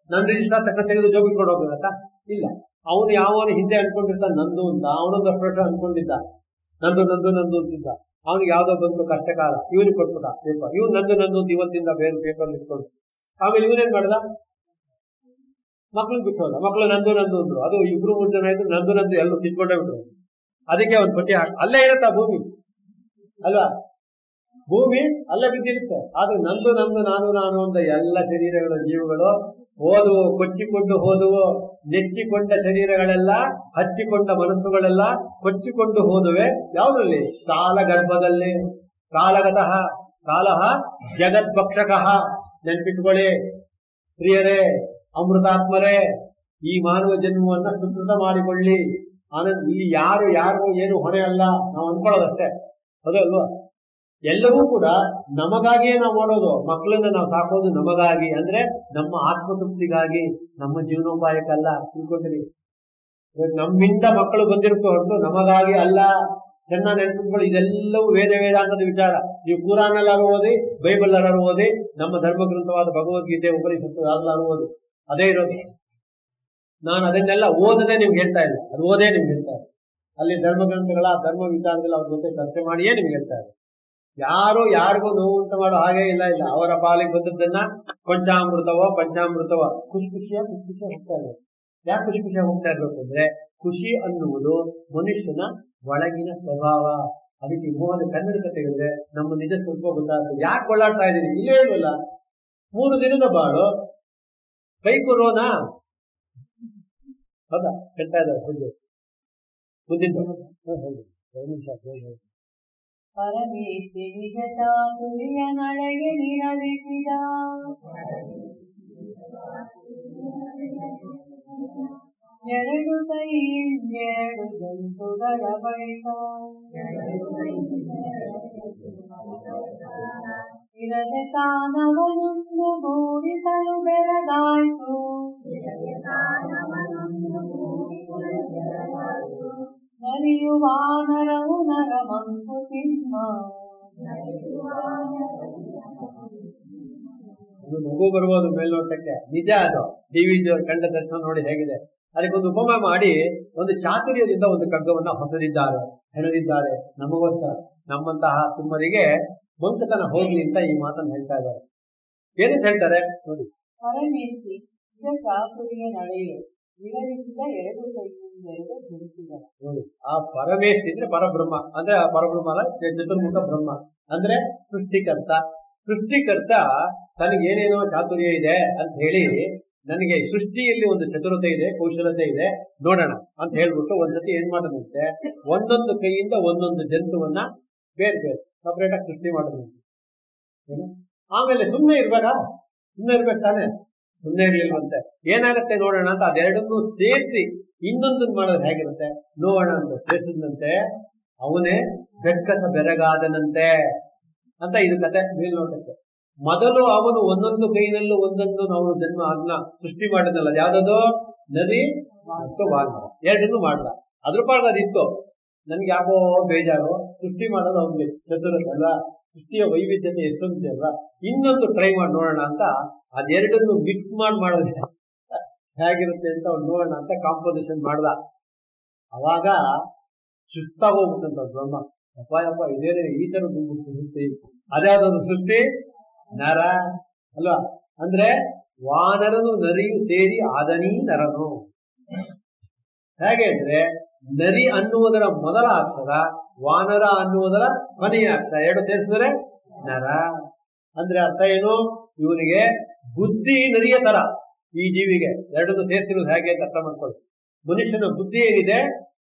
ನನ್ನ ರಿಜಿಸ್ಟರ್ ತಕ್ಕ ತೆಗೆದು ಜೋಬಿಟ್ಕೊಂಡು ಹೋಗೋದತ್ತ? ಇಲ್ಲ. ಅವನು ಯಾವನು ಹಿಂದೆ ಅನ್ಕೊಂಡಿರ್ತಾನೆ ನಂದು ಅಂತ, ಅವನೊಂದು ಅಷ್ಟು ವರ್ಷ ಅನ್ಕೊಂಡಿದ್ದ ನಂದು ನಂದು ನಂದು ಅಂತಿದ್ದ. ಅವನಿಗೆ ಯಾವ್ದೋ ಬಂತು ಕಷ್ಟಕಾಲ, ಇವನಿಗೆ ಕೊಟ್ಬಿಟ್ಟ ಪೇಪರ್, ಇವ್ನು ನಂದು ನಂದು ಅಂತ ಇವತ್ತಿಂದ ಬೇರೆ ಪೇಪರ್ ಇಟ್ಕೊಂಡು. ಆಮೇಲೆ ಇವನೇನ್ ಮಾಡ್ದ, ಮಕ್ಳು ಬಿಟ್ಟು ಹೋದ. ಮಕ್ಳು ನಂದು ನಂದು ಅಂದ್ರು, ಅದು ಇಬ್ರು ಮೂರು ಜನ ಇದ್ರು, ನಂದು ನಂದು ಎಲ್ಲರೂ ಕಿತ್ಕೊಂಡೇ ಬಿಟ್ರು. ಅದಕ್ಕೆ ಅವ್ನು ಪಟ್ಟಿ ಹಾಕಿ ಅಲ್ಲೇ ಇರುತ್ತಾ ಭೂಮಿ ಅಲ್ವಾ? ಭೂಮಿ ಅಲ್ಲೇ ಬಿದ್ದಿರುತ್ತೆ. ಆದ್ರೆ ನಂದು ನಂದು ನಾನು ನಾನು ಅಂತ ಎಲ್ಲ ಶರೀರಗಳ ಜೀವಗಳು ಹೋದವು, ಕೊಚ್ಚಿಕೊಂಡು ಹೋದವು. ನೆಚ್ಚಿಕೊಂಡ ಶರೀರಗಳೆಲ್ಲ, ಹಚ್ಚಿಕೊಂಡ ಮನಸ್ಸುಗಳೆಲ್ಲ ಕೊಚ್ಚಿಕೊಂಡು ಹೋದುವೆ. ಯಾವುದ್ರಲ್ಲಿ? ಕಾಲ ಗರ್ಭದಲ್ಲಿ. ಕಾಲಗತಃ ಕಾಲಃ ಜಗದ್ಭಕ್ಷಕಃ. ನೆನ್ಪಿಟ್ಕೊಳ್ಳಿ ಪ್ರಿಯರೇ, ಅಮೃತಾತ್ಮರೇ, ಈ ಮಾನವ ಜನ್ಮವನ್ನ ಸುಕೃತ ಮಾಡಿಕೊಳ್ಳಿ. ಆನಂದ್ ಇಲ್ಲಿ ಯಾರು ಯಾರಿಗೂ ಏನು ಹೊಣೆ ಅಲ್ಲ, ನಾವು ಅನ್ಕೊಳ್ಳೋದಷ್ಟೇ. ಅದಲ್ವಾ? ಎಲ್ಲವೂ ಕೂಡ ನಮಗಾಗಿಯೇ ನಾವು ಮಾಡೋದು. ಮಕ್ಕಳನ್ನ ನಾವು ಸಾಕೋದು ನಮಗಾಗಿ, ಅಂದ್ರೆ ನಮ್ಮ ಆತ್ಮತೃಪ್ತಿಗಾಗಿ, ನಮ್ಮ ಜೀವನೋಪಾಯಕ್ಕಲ್ಲ. ತಿಳ್ಕೊಂಡ್ರಿ, ನಮ್ಮಿಂದ ಮಕ್ಕಳು ಬಂದಿರುತ್ತೆ ಹೊರತು ನಮಗಾಗಿ ಅಲ್ಲ. ಚೆನ್ನಾಗಿ ನೆನ್ಪಿಟ್ಕೊಳ್ಳಿ. ಇದೆಲ್ಲವೂ ವೇದ ವೇದಾಂತದ ವಿಚಾರ. ನೀವು ಕುರಾನಲ್ಲಾರು ಓದಿ, ಬೈಬಲ್ ಅಲ್ಲಾರು ಓದಿ, ನಮ್ಮ ಧರ್ಮಗ್ರಂಥವಾದ ಭಗವದ್ಗೀತೆ, ಉಪನಿಷತ್ತು ಯಾವ್ದಾರು ಓದಿ, ಅದೇ ಇರೋದು. ನಾನು ಅದನ್ನೆಲ್ಲ ಓದದೆ ನಿಮ್ಗೆ ಹೇಳ್ತಾ ಇಲ್ಲ, ಅದು ಓದೇ ನಿಮ್ಗೆ ಹೇಳ್ತಾ ಇಲ್ಲ. ಅಲ್ಲಿ ಧರ್ಮಗ್ರಂಥಗಳ ಧರ್ಮ ವಿಚಾರದಲ್ಲಿ ಅವ್ರ ಜೊತೆ ಚರ್ಚೆ ಮಾಡಿಯೇ ನಿಮ್ಗೆ ಹೇಳ್ತಾ ಇಲ್ಲ. ಯಾರು ಯಾರಿಗೂ ನೋವು ಉಂಟು ಮಾಡೋ ಹಾಗೆ ಇಲ್ಲ. ಇಲ್ಲ, ಅವರ ಪಾಲಿಗೆ ಬಂದದ್ದನ್ನ ಪಂಚಾಮೃತವೋ ಪಂಚಾಮೃತವೋ ಖುಷಿ ಖುಷಿಯ ಖುಷಿ ಖುಷಿಯಾಗಿ ಹೋಗ್ತಾ ಇರ್ಬೇಕು. ಯಾಕೆ ಖುಷಿ ಖುಷಿಯಾಗಿ ಹೋಗ್ತಾ ಇರ್ಬೇಕು ಅಂದ್ರೆ, ಖುಷಿ ಅನ್ನುವುದು ಮನುಷ್ಯನ ಒಳಗಿನ ಸ್ವಭಾವ. ಅದಕ್ಕೆ ಮೋಹನ ಕನ್ನಡಕ ತೆಗೆದ್ರೆ ನಮ್ಮ ನಿಜ ಸ್ವಲ್ಪ ಗೊತ್ತಾಗ್ತದೆ. ಯಾಕೆ ಕೊಳ್ಳಾಡ್ತಾ ಇದ್ದೀನಿ? ಇಲ್ಲೇ ಇಲ್ವಲ್ಲ, ಮೂರು ದಿನದ ಬಾಳು ಕೈ ಕೊರೋನಾ. ಹೌದಾ? ಹೇಳ್ತಾ ಇದ್ದಾರೆ ಮುಂದೆ ಮುಂದಿನ ನಿಮಿಷ. ಪರಮೇಶ್ವರಿ ಚಾತುರ್ಯ ನಡೆಗೆ ನಿರವಿಸಿದ ಎರಡು ಕೈ ಎರಡು ಜಂತುಗಳ ಬಳಿಕ ಇರದೆ ತಾನವನೊಂದು ಗೂಡಿಸಲು ಬೆಳಗಾಯ್ತು. ನರಿಯುವ ನರವು ನರ ಮಂಕುತಿಮ್ಮ. ಮಗು ಬರ್ಬೋದು ಮೇಲ್ನೋಟಕ್ಕೆ, ನಿಜ ಅದು. ಟಿವಿ ಕಂಡ ದರ್ಶನ ನೋಡಿ ಹೇಗಿದೆ. ಅದಕ್ಕೊಂದು ಉಪಮಾ ಮಾಡಿ, ಒಂದು ಚಾತುರ್ಯದಿಂದ ಒಂದು ಕಗ್ಗವನ್ನ ಹೊಸದಿದ್ದಾರೆ, ಹೆಣದಿದ್ದಾರೆ ನಮಗೋಸ್ಕರ. ನಮ್ಮಂತಹ ತುಮ್ಮರಿಗೆ ಮಂಕತನ ಹೋಗ್ಲಿ ಅಂತ ಈ ಮಾತನ್ನು ಹೇಳ್ತಾ ಇದ್ದಾರೆ. ಏನಂತ ಹೇಳ್ತಾರೆ ನೋಡಿ. ಪರಮೇಶ್ವರಿ ಚಾತುರ್ಯ ನಡೆಯು ವಿವರಿಸಿದ ಎರಡು ಕೈಯಿಂದೆರಡು ಗುರುತಿಗಳ. ನೋಡಿ, ಆ ಪರಮೇಶ್ವರಿ ಅಂದ್ರೆ ಪರಬ್ರಹ್ಮ, ಅಂದ್ರೆ ಆ ಪರಬ್ರಹ್ಮ ಅಲ್ಲ, ಚತುರ್ಮುಖ ಬ್ರಹ್ಮ ಅಂದ್ರೆ ಸೃಷ್ಟಿಕರ್ತ. ಸೃಷ್ಟಿಕರ್ತ ತನಗೇನೇನೋ ಚಾತುರ್ಯ ಇದೆ ಅಂತ ಹೇಳಿ, ನನಗೆ ಸೃಷ್ಟಿಯಲ್ಲಿ ಒಂದು ಚತುರತೆ ಇದೆ, ಕೌಶಲತೆ ಇದೆ, ನೋಡೋಣ ಅಂತ ಹೇಳ್ಬಿಟ್ಟು ಒಂದ್ಸತಿ ಏನ್ ಮಾಡೋದಂತೆ, ಒಂದೊಂದು ಕೈಯಿಂದ ಒಂದೊಂದು ಜಂತುವನ್ನ ಬೇರೆ ಬೇರೆ ಸಪರೇಟ್ ಆಗಿ ಸೃಷ್ಟಿ ಮಾಡೋದಂತೆ. ಆಮೇಲೆ ಸುಮ್ಮನೆ ಇರ್ಬೇಕಾ? ಸುಮ್ಮನೆ ಇರ್ಬೇಕು ತಾನೆ? ಸುಮ್ಮನೆ ಇರ್ಲಿಲ್ವಂತೆ. ಏನಾಗತ್ತೆ ನೋಡೋಣ ಅಂತ ಅದೆರಡನ್ನೂ ಸೇರಿಸಿ ಇನ್ನೊಂದನ್ನು ಮಾಡೋದು ಹೇಗಿರುತ್ತೆ ನೋಡೋಣ ಅಂತ ಸೇರಿಸಿದಂತೆ ಅವನೇ ಬೆಕ್ಕಸ ಬೆರಗಾದನಂತೆ ಅಂತ ಇದು ಕತೆ ಮೇಲ್ನೋಟಕ್ಕೆ. ಮೊದಲು ಅವನು ಒಂದೊಂದು ಕೈನಲ್ಲೂ ಒಂದೊಂದು ನಾವು ಜನ್ಮ ಅದನ್ನ ಸೃಷ್ಟಿ ಮಾಡಿದ್ನಲ್ಲ, ಯಾವ್ದದು ನದಿ ಮತ್ತು ವಾಲ್ಮರ ಎರಡನ್ನೂ ಮಾಡ್ದ. ಅದ್ರ ಪಾಡ ಅದಿತ್ತು. ನನ್ಗೆ ಯಾಕೋ ಬೇಜಾರು, ಸೃಷ್ಟಿ ಮಾಡೋದು ಅವ್ನಿಗೆ ಚತುರತೆ ಅಲ್ವಾ, ಸೃಷ್ಟಿಯ ವೈವಿಧ್ಯತೆ ಎಷ್ಟೊಂದಿದೆ ಅಲ್ವಾ, ಇನ್ನೊಂದು ಟ್ರೈ ಮಾಡಿ ನೋಡೋಣ ಅಂತ ಅದೆರಡನ್ನು ಮಿಕ್ಸ್ ಮಾಡಿ ಮಾಡೋದು ಹೇಗಿರುತ್ತೆ ಅಂತ ಅವ್ನು ನೋಡೋಣ ಅಂತ ಕಾಂಪೋಸಿಷನ್ ಮಾಡ್ದ. ಅವಾಗ ಸುಸ್ತಾಗೋಗ್ಬಿಟ್ಟಂತ ಬ್ರಹ್ಮ, ಅಪ್ಪ ಯಪ್ಪ ಇದೇನೆ ಈ ತರ ಸೃಷ್ಟಿ, ಅದ್ಯಾವ್ದೊಂದು ಸೃಷ್ಟಿ ನರ ಅಲ್ವಾ, ಅಂದ್ರೆ ವಾನರನು ನರಿಯು ಸೇರಿ ಆದನೀ ನರನು. ಹೇಗೆ ಅಂದ್ರೆ ನರಿ ಅನ್ನುವುದರ ಮೊದಲ ಅಕ್ಷರ, ವಾನರ ಅನ್ನುವುದರ ಕೊನೆಯ ಅಕ್ಷರ, ಎರಡು ಸೇರಿಸಿದ್ರೆ ನರ. ಅಂದ್ರೆ ಅರ್ಥ ಏನು, ಇವನಿಗೆ ಬುದ್ಧಿ ನರಿಯ ತರ, ಈ ಜೀವಿಗೆ ಎರಡನ್ನು ಸೇರಿಸಿರೋದು ಹೇಗೆ ಅಂತ ಅರ್ಥ ಮಾಡ್ಕೊಳ್ಳಿ. ಮನುಷ್ಯನ ಬುದ್ಧಿ ಏನಿದೆ,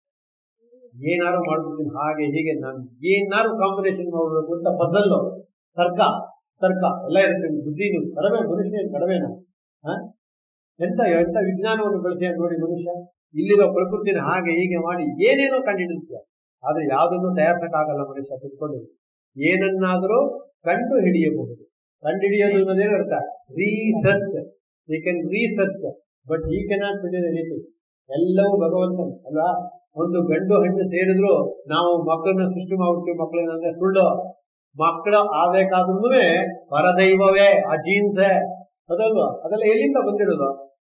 ಏನಾರು ಮಾಡ್ಬಿಡ್ತೀನಿ ಹಾಗೆ ಹೀಗೆ, ನಾನು ಏನಾರು ಕಾಂಬಿನೇಷನ್ ಮಾಡ್ಬೇಕು ಅಂತ ಪಜಲ್ಲು, ತರ್ಕ ತರ್ಕ ಎಲ್ಲ ಇರುತ್ತೆ ಬುದ್ಧಿನೂ. ಕಡಿಮೆ ಮನುಷ್ಯ ಕಡಿಮೆನಾ? ಹ ಎಂತ ಎಂತ ವಿಜ್ಞಾನವನ್ನು ಬೆಳೆಸಿ ನೋಡಿ ಮನುಷ್ಯ. ಇಲ್ಲಿರೋ ಪ್ರಕೃತಿನ ಹಾಗೆ ಹೀಗೆ ಮಾಡಿ ಏನೇನೋ ಕಂಡುಹಿಡಿಯುತ್ತೆ. ಆದ್ರೆ ಯಾವುದನ್ನು ತಯಾರಿಸಕ್ಕಾಗಲ್ಲ ಮನುಷ್ಯ. ತಿಳ್ಕೊಂಡು ಏನನ್ನಾದರೂ ಕಂಡು ಹಿಡಿಯಬಹುದು. ಕಂಡು ಹಿಡಿಯೋದು ಅನ್ನೋದೇನು ಅರ್ಥ, research. We can research but we cannot ಬಿಡಿಯೋದು ಎನಿಥಿಂಗ್. ಎಲ್ಲವೂ ಭಗವಂತನ ಅಲ್ವಾ. ಒಂದು ಗಂಡು ಹೆಣ್ಣು ಸೇರಿದ್ರು ನಾವು ಮಕ್ಕಳನ್ನ ಸೃಷ್ಟಿ ಮಾಡ್ಬಿಡ್ತೀವಿ. ಮಕ್ಕಳೇನಂದ್ರೆ ಸುಳ್ಳು. ಮಕ್ಕಳು ಆಗ್ಬೇಕಾದ್ರೂ ಪರದೈವವೇ, ಆ ಜೀನ್ಸೇ ಅದಲ್ವಾ? ಅದೆಲ್ಲ ಎಲ್ಲಿಂದ ಬಂದಿರೋದು?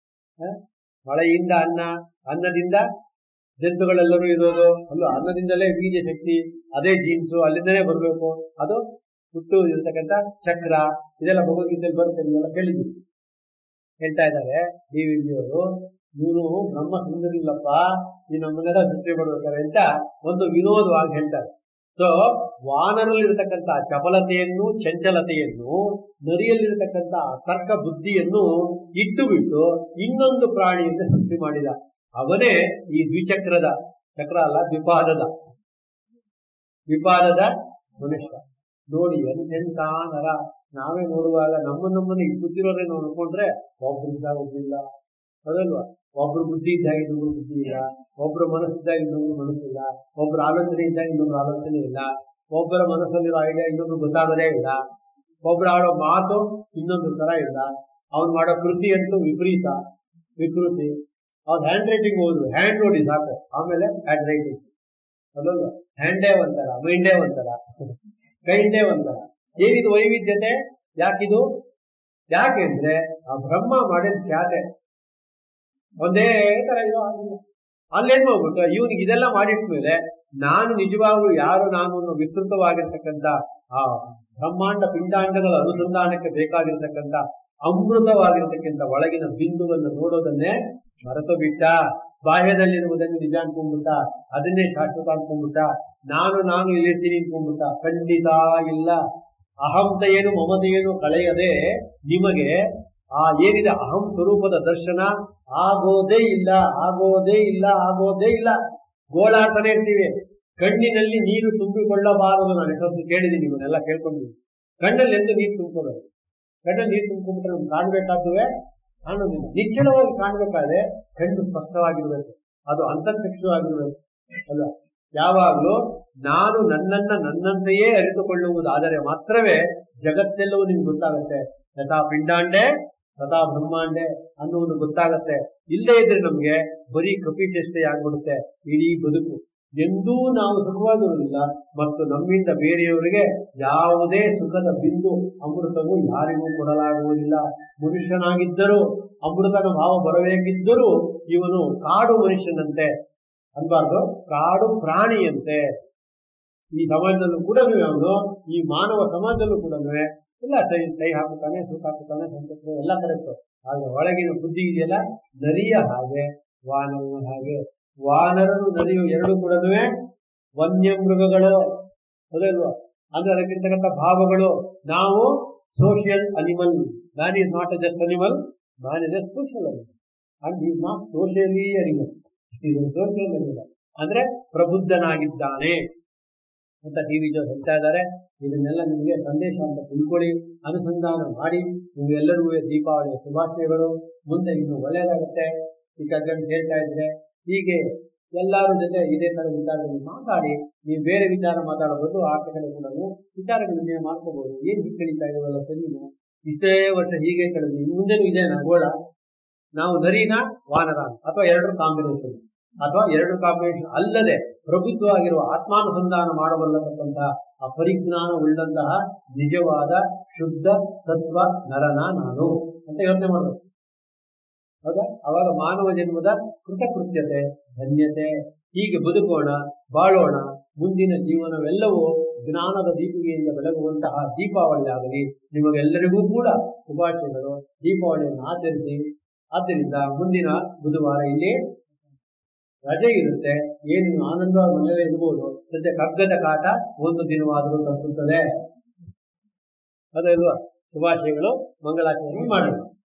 ಮಳೆಯಿಂದ ಅನ್ನ, ಅನ್ನದಿಂದ ಜಂತುಗಳೆಲ್ಲರೂ ಇರೋದು ಅಲ್ವಾ? ಅನ್ನದಿಂದಲೇ ಬೀಜ ಶಕ್ತಿ, ಅದೇ ಜೀನ್ಸು ಅಲ್ಲಿಂದಲೇ ಬರಬೇಕು. ಅದು ಹುಟ್ಟು ಇರತಕ್ಕಂಥ ಚಕ್ರ, ಇದೆಲ್ಲ ಭಗವದ್ಗೀತೆಯಲ್ಲಿ ಬರುತ್ತೆ, ನೀವೆಲ್ಲ ಕೇಳಿದ್ದೀವಿ. ಹೇಳ್ತಾ ಇದ್ದಾರೆ ಡಿ ವಿ ಜಿಯವರು, ಇವನು ಬ್ರಹ್ಮ ಸುಂದರಿಲ್ಲಪ್ಪ, ಈ ನಮ್ಮನ್ನೆಲ್ಲ ಸೃಷ್ಟಿ ಮಾಡ್ಬೇಕಾರೆ ಅಂತ ಒಂದು ವಿನೋದವಾಗಿ ಹೇಳ್ತಾರೆ. ಸೊ ವಾನರಲ್ಲಿರತಕ್ಕಂಥ ಚಪಲತೆಯನ್ನು, ಚಂಚಲತೆಯನ್ನು, ನರಿಯಲ್ಲಿರತಕ್ಕಂಥ ತರ್ಕ ಬುದ್ಧಿಯನ್ನು ಇಟ್ಟು ಬಿಟ್ಟು ಇನ್ನೊಂದು ಪ್ರಾಣಿಯಿಂದ ಸೃಷ್ಟಿ ಮಾಡಿದ. ಅವನೇ ಈ ದ್ವಿಚಕ್ರದ, ಚಕ್ರ ಅಲ್ಲ ದ್ವಿಪಾದದ, ದ್ವಿಪಾದದ ಮನುಷ್ಯ. ನೋಡಿ ಎಂತೆಂತ ನರ. ನಾವೇ ನೋಡುವಾಗ ನಮ್ಮ ನಮ್ಮನ್ನು ಈ ಬುದ್ಧಿರೋರೇ ನಾವು ಅನ್ಕೊಂಡ್ರೆ ಒಬ್ರಿದ್ದಾಗ ಒಬ್ರಿಲ್ಲ, ಅದಲ್ವಾ? ಒಬ್ರು ಬುದ್ಧಿ ಇದ್ದಾಗ ಇನ್ನೊಬ್ರು ಬುದ್ಧಿ ಇಲ್ಲ, ಒಬ್ರು ಮನಸ್ಸಿದ್ದಾಗ ಇನ್ನೊಬ್ರು ಮನಸ್ಸಿಲ್ಲ, ಒಬ್ರು ಆಲೋಚನೆ ಇದ್ದಾಗ ಇನ್ನೊಬ್ರು ಆಲೋಚನೆ ಇಲ್ಲ, ಒಬ್ಬರ ಮನಸ್ಸಲ್ಲಿರೋ ಐಡಿಯಾ ಇನ್ನೊಬ್ರು ಗೊತ್ತಾಗೋದೇ ಇಲ್ಲ, ಒಬ್ರು ಆಡೋ ಮಾತು ಇನ್ನೊಂದು ತರ ಇಲ್ಲ, ಅವ್ನು ಮಾಡೋ ಕೃತಿ ಅಂತೂ ವಿಪರೀತ ವಿಕೃತಿ. ಅವ್ರ ಹ್ಯಾಂಡ್ ರೈಟಿಂಗ್ ಹೋದ್ರು, ಹ್ಯಾಂಡ್ ನೋಡಿ ಸಾಕು, ಆಮೇಲೆ ಹ್ಯಾಂಡ್ ರೈಟಿಂಗ್, ಅದಲ್ಲ? ಹ್ಯಾಂಡೇ ಒಂಥರ, ಮೈಂಡೇ ಒಂಥರ, ಕೈಂಡೇ ಒಂಥರ. ಏನಿದು ವೈವಿಧ್ಯತೆ? ಯಾಕಿದು? ಯಾಕೆಂದ್ರೆ ಆ ಬ್ರಹ್ಮ ಮಾಡಿದ ಖ್ಯಾತೆ ಒಂದೇ ತರ ಇರೋ ಆಗಿಲ್ಲ. ಅಲ್ಲೇನ್ ಹೋಗ್ಬಿಟ್ಟು ಇವನಿಗೆ ಇದೆಲ್ಲ ಮಾಡಿಟ್ಮೇಲೆ ನಾನು ನಿಜವಾಗ್ಲೂ ಯಾರು ನಾನು ಅನ್ನೋ ವಿಸ್ತೃತವಾಗಿರ್ತಕ್ಕಂಥ ಆ ಬ್ರಹ್ಮಾಂಡ ಪಿಂಡಾಂಡಗಳ ಅನುಸಂಧಾನಕ್ಕೆ ಬೇಕಾಗಿರ್ತಕ್ಕಂಥ ಅಮೃತವಾಗಿರ್ತಕ್ಕಂಥ ಒಳಗಿನ ಬಿಂದುವನ್ನು ನೋಡೋದನ್ನೇ ಮರೆತು ಬಿಟ್ಟ. ಬಾಹ್ಯದಲ್ಲಿರುವುದನ್ನು ನಿಜ ಅನ್ಕೊಂಡ್ಬಿಟ್ಟ, ಅದನ್ನೇ ಶಾಶ್ವತ ಅನ್ಕೊಂಡ್ಬಿಟ್ಟ. ನಾನು ನಾನು ಇಲ್ಲಿರ್ತೀನಿ ಅನ್ಕೊಂಡ್ಬಿಟ್ಟ. ಖಂಡಿತ ಇಲ್ಲ. ಅಹಂತೆಯೇನು ಮಮತೆಯೇನು ಕಳೆಯದೆ ನಿಮಗೆ ಆ ಏನಿದೆ ಅಹಂ ಸ್ವರೂಪದ ದರ್ಶನ ಆಗೋದೇ ಇಲ್ಲ, ಆಗೋದೇ ಇಲ್ಲ, ಆಗೋದೇ ಇಲ್ಲ. ಗೋಳಾಡ್ತಾನೆ ಇರ್ತೀವಿ. ಕಣ್ಣಿನಲ್ಲಿ ನೀರು ತುಂಬಿಕೊಳ್ಳಬಾರದು. ನಾನು ಎಷ್ಟೊಂದು ಕೇಳಿದ್ದೀನಿ, ಇವನ್ನೆಲ್ಲ ಕೇಳ್ಕೊಂಡಿದ್ದೀನಿ. ಕಣ್ಣಲ್ಲಿ ಎಂದು ನೀರು ತುಂಬಿಕೊಳ್ಳೋದು, ಕಣ್ಣಲ್ಲಿ ನೀರು ತುಂಬಿಕೊಂಡ್ಬಿಟ್ರೆ ನಮ್ಗೆ ಕಾಣ್ಬೇಕಾದ್ದುವೆ ಕಾಣೋದಿಲ್ಲ. ನಿಚ್ಚಳವಾಗಿ ಕಾಣ್ಬೇಕಾದ್ರೆ ಕಣ್ಣು ಸ್ಪಷ್ಟವಾಗಿರ್ಬೇಕು, ಅದು ಅಂತರ್ಚಕ್ಷುವಾಗಿರ್ಬೇಕು ಅಲ್ಲ. ಯಾವಾಗ್ಲೂ ನಾನು ನನ್ನನ್ನ ನನ್ನಂತೆಯೇ ಅರಿತುಕೊಳ್ಳುವುದಾದರೆ ಮಾತ್ರವೇ ಜಗತ್ತೆಲ್ಲವೂ ನಿಮ್ಗೆ ಗೊತ್ತಾಗುತ್ತೆ. ಯಥಾ ಪಿಂಡಾಂಡೆ ತಥಾ ಬ್ರಹ್ಮಾಂಡೆ ಅನ್ನುವುದು ಗೊತ್ತಾಗತ್ತೆ. ಇಲ್ಲೇ ಇದ್ರೆ ನಮ್ಗೆ ಬರೀ ಕಪಿಚೇಷ್ಟೆ ಆಗ್ಬಿಡುತ್ತೆ ಇಡೀ ಬದುಕು. ಎಂದೂ ನಾವು ಸುಖವಾಗಿರುವುದಿಲ್ಲ ಮತ್ತು ನಮ್ಮಿಂದ ಬೇರೆಯವರಿಗೆ ಯಾವುದೇ ಸುಖದ ಬಿಂದು ಅಮೃತವು ಯಾರಿಗೂ ಕೊಡಲಾಗುವುದಿಲ್ಲ. ಮನುಷ್ಯನಾಗಿದ್ದರೂ ಅಮೃತನ ಭಾವ ಬರಬೇಕಿದ್ದರೂ ಇವನು ಕಾಡು ಮನುಷ್ಯನಂತೆ ಅನ್ಬಾರ್ದು, ಕಾಡು ಪ್ರಾಣಿಯಂತೆ. ಈ ಸಮಾಜದಲ್ಲೂ ಕೂಡ ಅವನು, ಈ ಮಾನವ ಸಮಾಜದಲ್ಲೂ ಕೂಡ ಇಲ್ಲ ಕೈ ಕೈ ಹಾಕುತ್ತಾನೆ, ಸುಖ ಹಾಕುತ್ತಾನೆ, ಸಂತೋಷ ಎಲ್ಲ ಕರೆಕ್ಟು. ಆದ್ರೆ ಒಳಗಿನ ಬುದ್ಧಿ ಇದೆಯಲ್ಲ, ನರಿಯ ಹಾಗೆ ವಾನರನ ಹಾಗೆ. ವಾನರನು ನರಿಯು ಎರಡು ಕೂಡ ವನ್ಯ ಮೃಗಗಳು, ಅದೇಲ್ವಾ? ಅಂದ್ರೆ ಅದಕ್ಕಿರ್ತಕ್ಕಂಥ ಭಾವಗಳು. ನಾವು social animal. Man is not a just animal, man is a social animal and is not socially animal. ಇದು ಸೋಷಿಯಲ್ ಅನಿಮಲ್ ಅಂದ್ರೆ ಪ್ರಬುದ್ಧನಾಗಿದ್ದಾನೆ ಅಂತ ಟಿ ವಿ ಜೋ ಹೇಳ್ತಾ ಇದ್ದಾರೆ. ಇದನ್ನೆಲ್ಲ ನಿಮಗೆ ಸಂದೇಶ ಅಂತ ತಿಳ್ಕೊಳ್ಳಿ, ಅನುಸಂಧಾನ ಮಾಡಿ. ನಿಮ್ಗೆಲ್ಲರಿಗೂ ದೀಪಾವಳಿಯ ಶುಭಾಶಯಗಳು. ಮುಂದೆ ಇನ್ನು ಒಳ್ಳೆಯದಾಗುತ್ತೆ. ಈ ಕಗ್ಗನ್ನು ಹೇಳ್ತಾ ಇದ್ರೆ ಹೀಗೆ ಎಲ್ಲರ ಜೊತೆ ಇದೇ ತರ ವಿಚಾರದಲ್ಲಿ ಮಾತಾಡಿ. ನೀವು ಬೇರೆ ವಿಚಾರ ಮಾತಾಡಬಹುದು, ಆಚೆ ಕಡೆ ಕೂಡ ವಿಚಾರಗಳು ನೀವು ಮಾಡ್ಕೋಬಹುದು. ಏನ್ ಹೀಗೆ ಕಳೀತಾ ಇರೋಲ್ಲ ಸರಿನಾ? ಇಷ್ಟೇ ವರ್ಷ ಹೀಗೆ ಕಳೆದು ಮುಂದೆನೂ ಇದೇನಾ ಗೋಳ? ನಾವು ನರಿನ ವಾನರ ಅಥವಾ ಎರಡರ ಕಾಂಬಿನೇಷನ್, ಅಥವಾ ಎರಡು ಕಾಂಬಿನೇಷನ್ ಅಲ್ಲದೆ ಪ್ರಬುದ್ಧವಾಗಿರುವ ಆತ್ಮಾನುಸಂಧಾನ ಮಾಡಬಲ್ಲತಕ್ಕಂತಹ ಆ ಪರಿಜ್ಞಾನ ಉಳ್ಳಂತಹ ನಿಜವಾದ ಶುದ್ಧ ಸತ್ವ ನರನ ನಾನು ಅಂತ ಯೋಚನೆ ಮಾಡಬೇಕು. ಹೌದಾ? ಅವಾಗ ಮಾನವ ಜನ್ಮದ ಕೃತಕೃತ್ಯತೆ, ಧನ್ಯತೆ. ಹೀಗೆ ಬದುಕೋಣ, ಬಾಳೋಣ. ಮುಂದಿನ ಜೀವನವೆಲ್ಲವೂ ಜ್ಞಾನದ ದೀಪಿಗೆಯಿಂದ ಬೆಳಗುವಂತಹ ದೀಪಾವಳಿ ಆಗಲಿ. ನಿಮಗೆಲ್ಲರಿಗೂ ಕೂಡ ಶುಭಾಶಯಗಳು. ದೀಪಾವಳಿಯನ್ನು ಆಚರಿಸಿ. ಆದ್ದರಿಂದ ಮುಂದಿನ ಬುಧವಾರ ಇಲ್ಲಿ ರಜೆ ಇರುತ್ತೆ. ಏನು ಆನಂದವಾಗಿ ಮನೆಯಲ್ಲೇ ಇರ್ಬೋದು. ಸದ್ಯ ಕಗ್ಗದ ಕಾಟ ಒಂದು ದಿನವಾದರೂ ತಪ್ಪುತ್ತದೆ. ಅದಲ್ವಾ? ಶುಭಾಶಯಗಳು. ಮಂಗಲಾಚರಣೆ ಮಾಡೋಣ.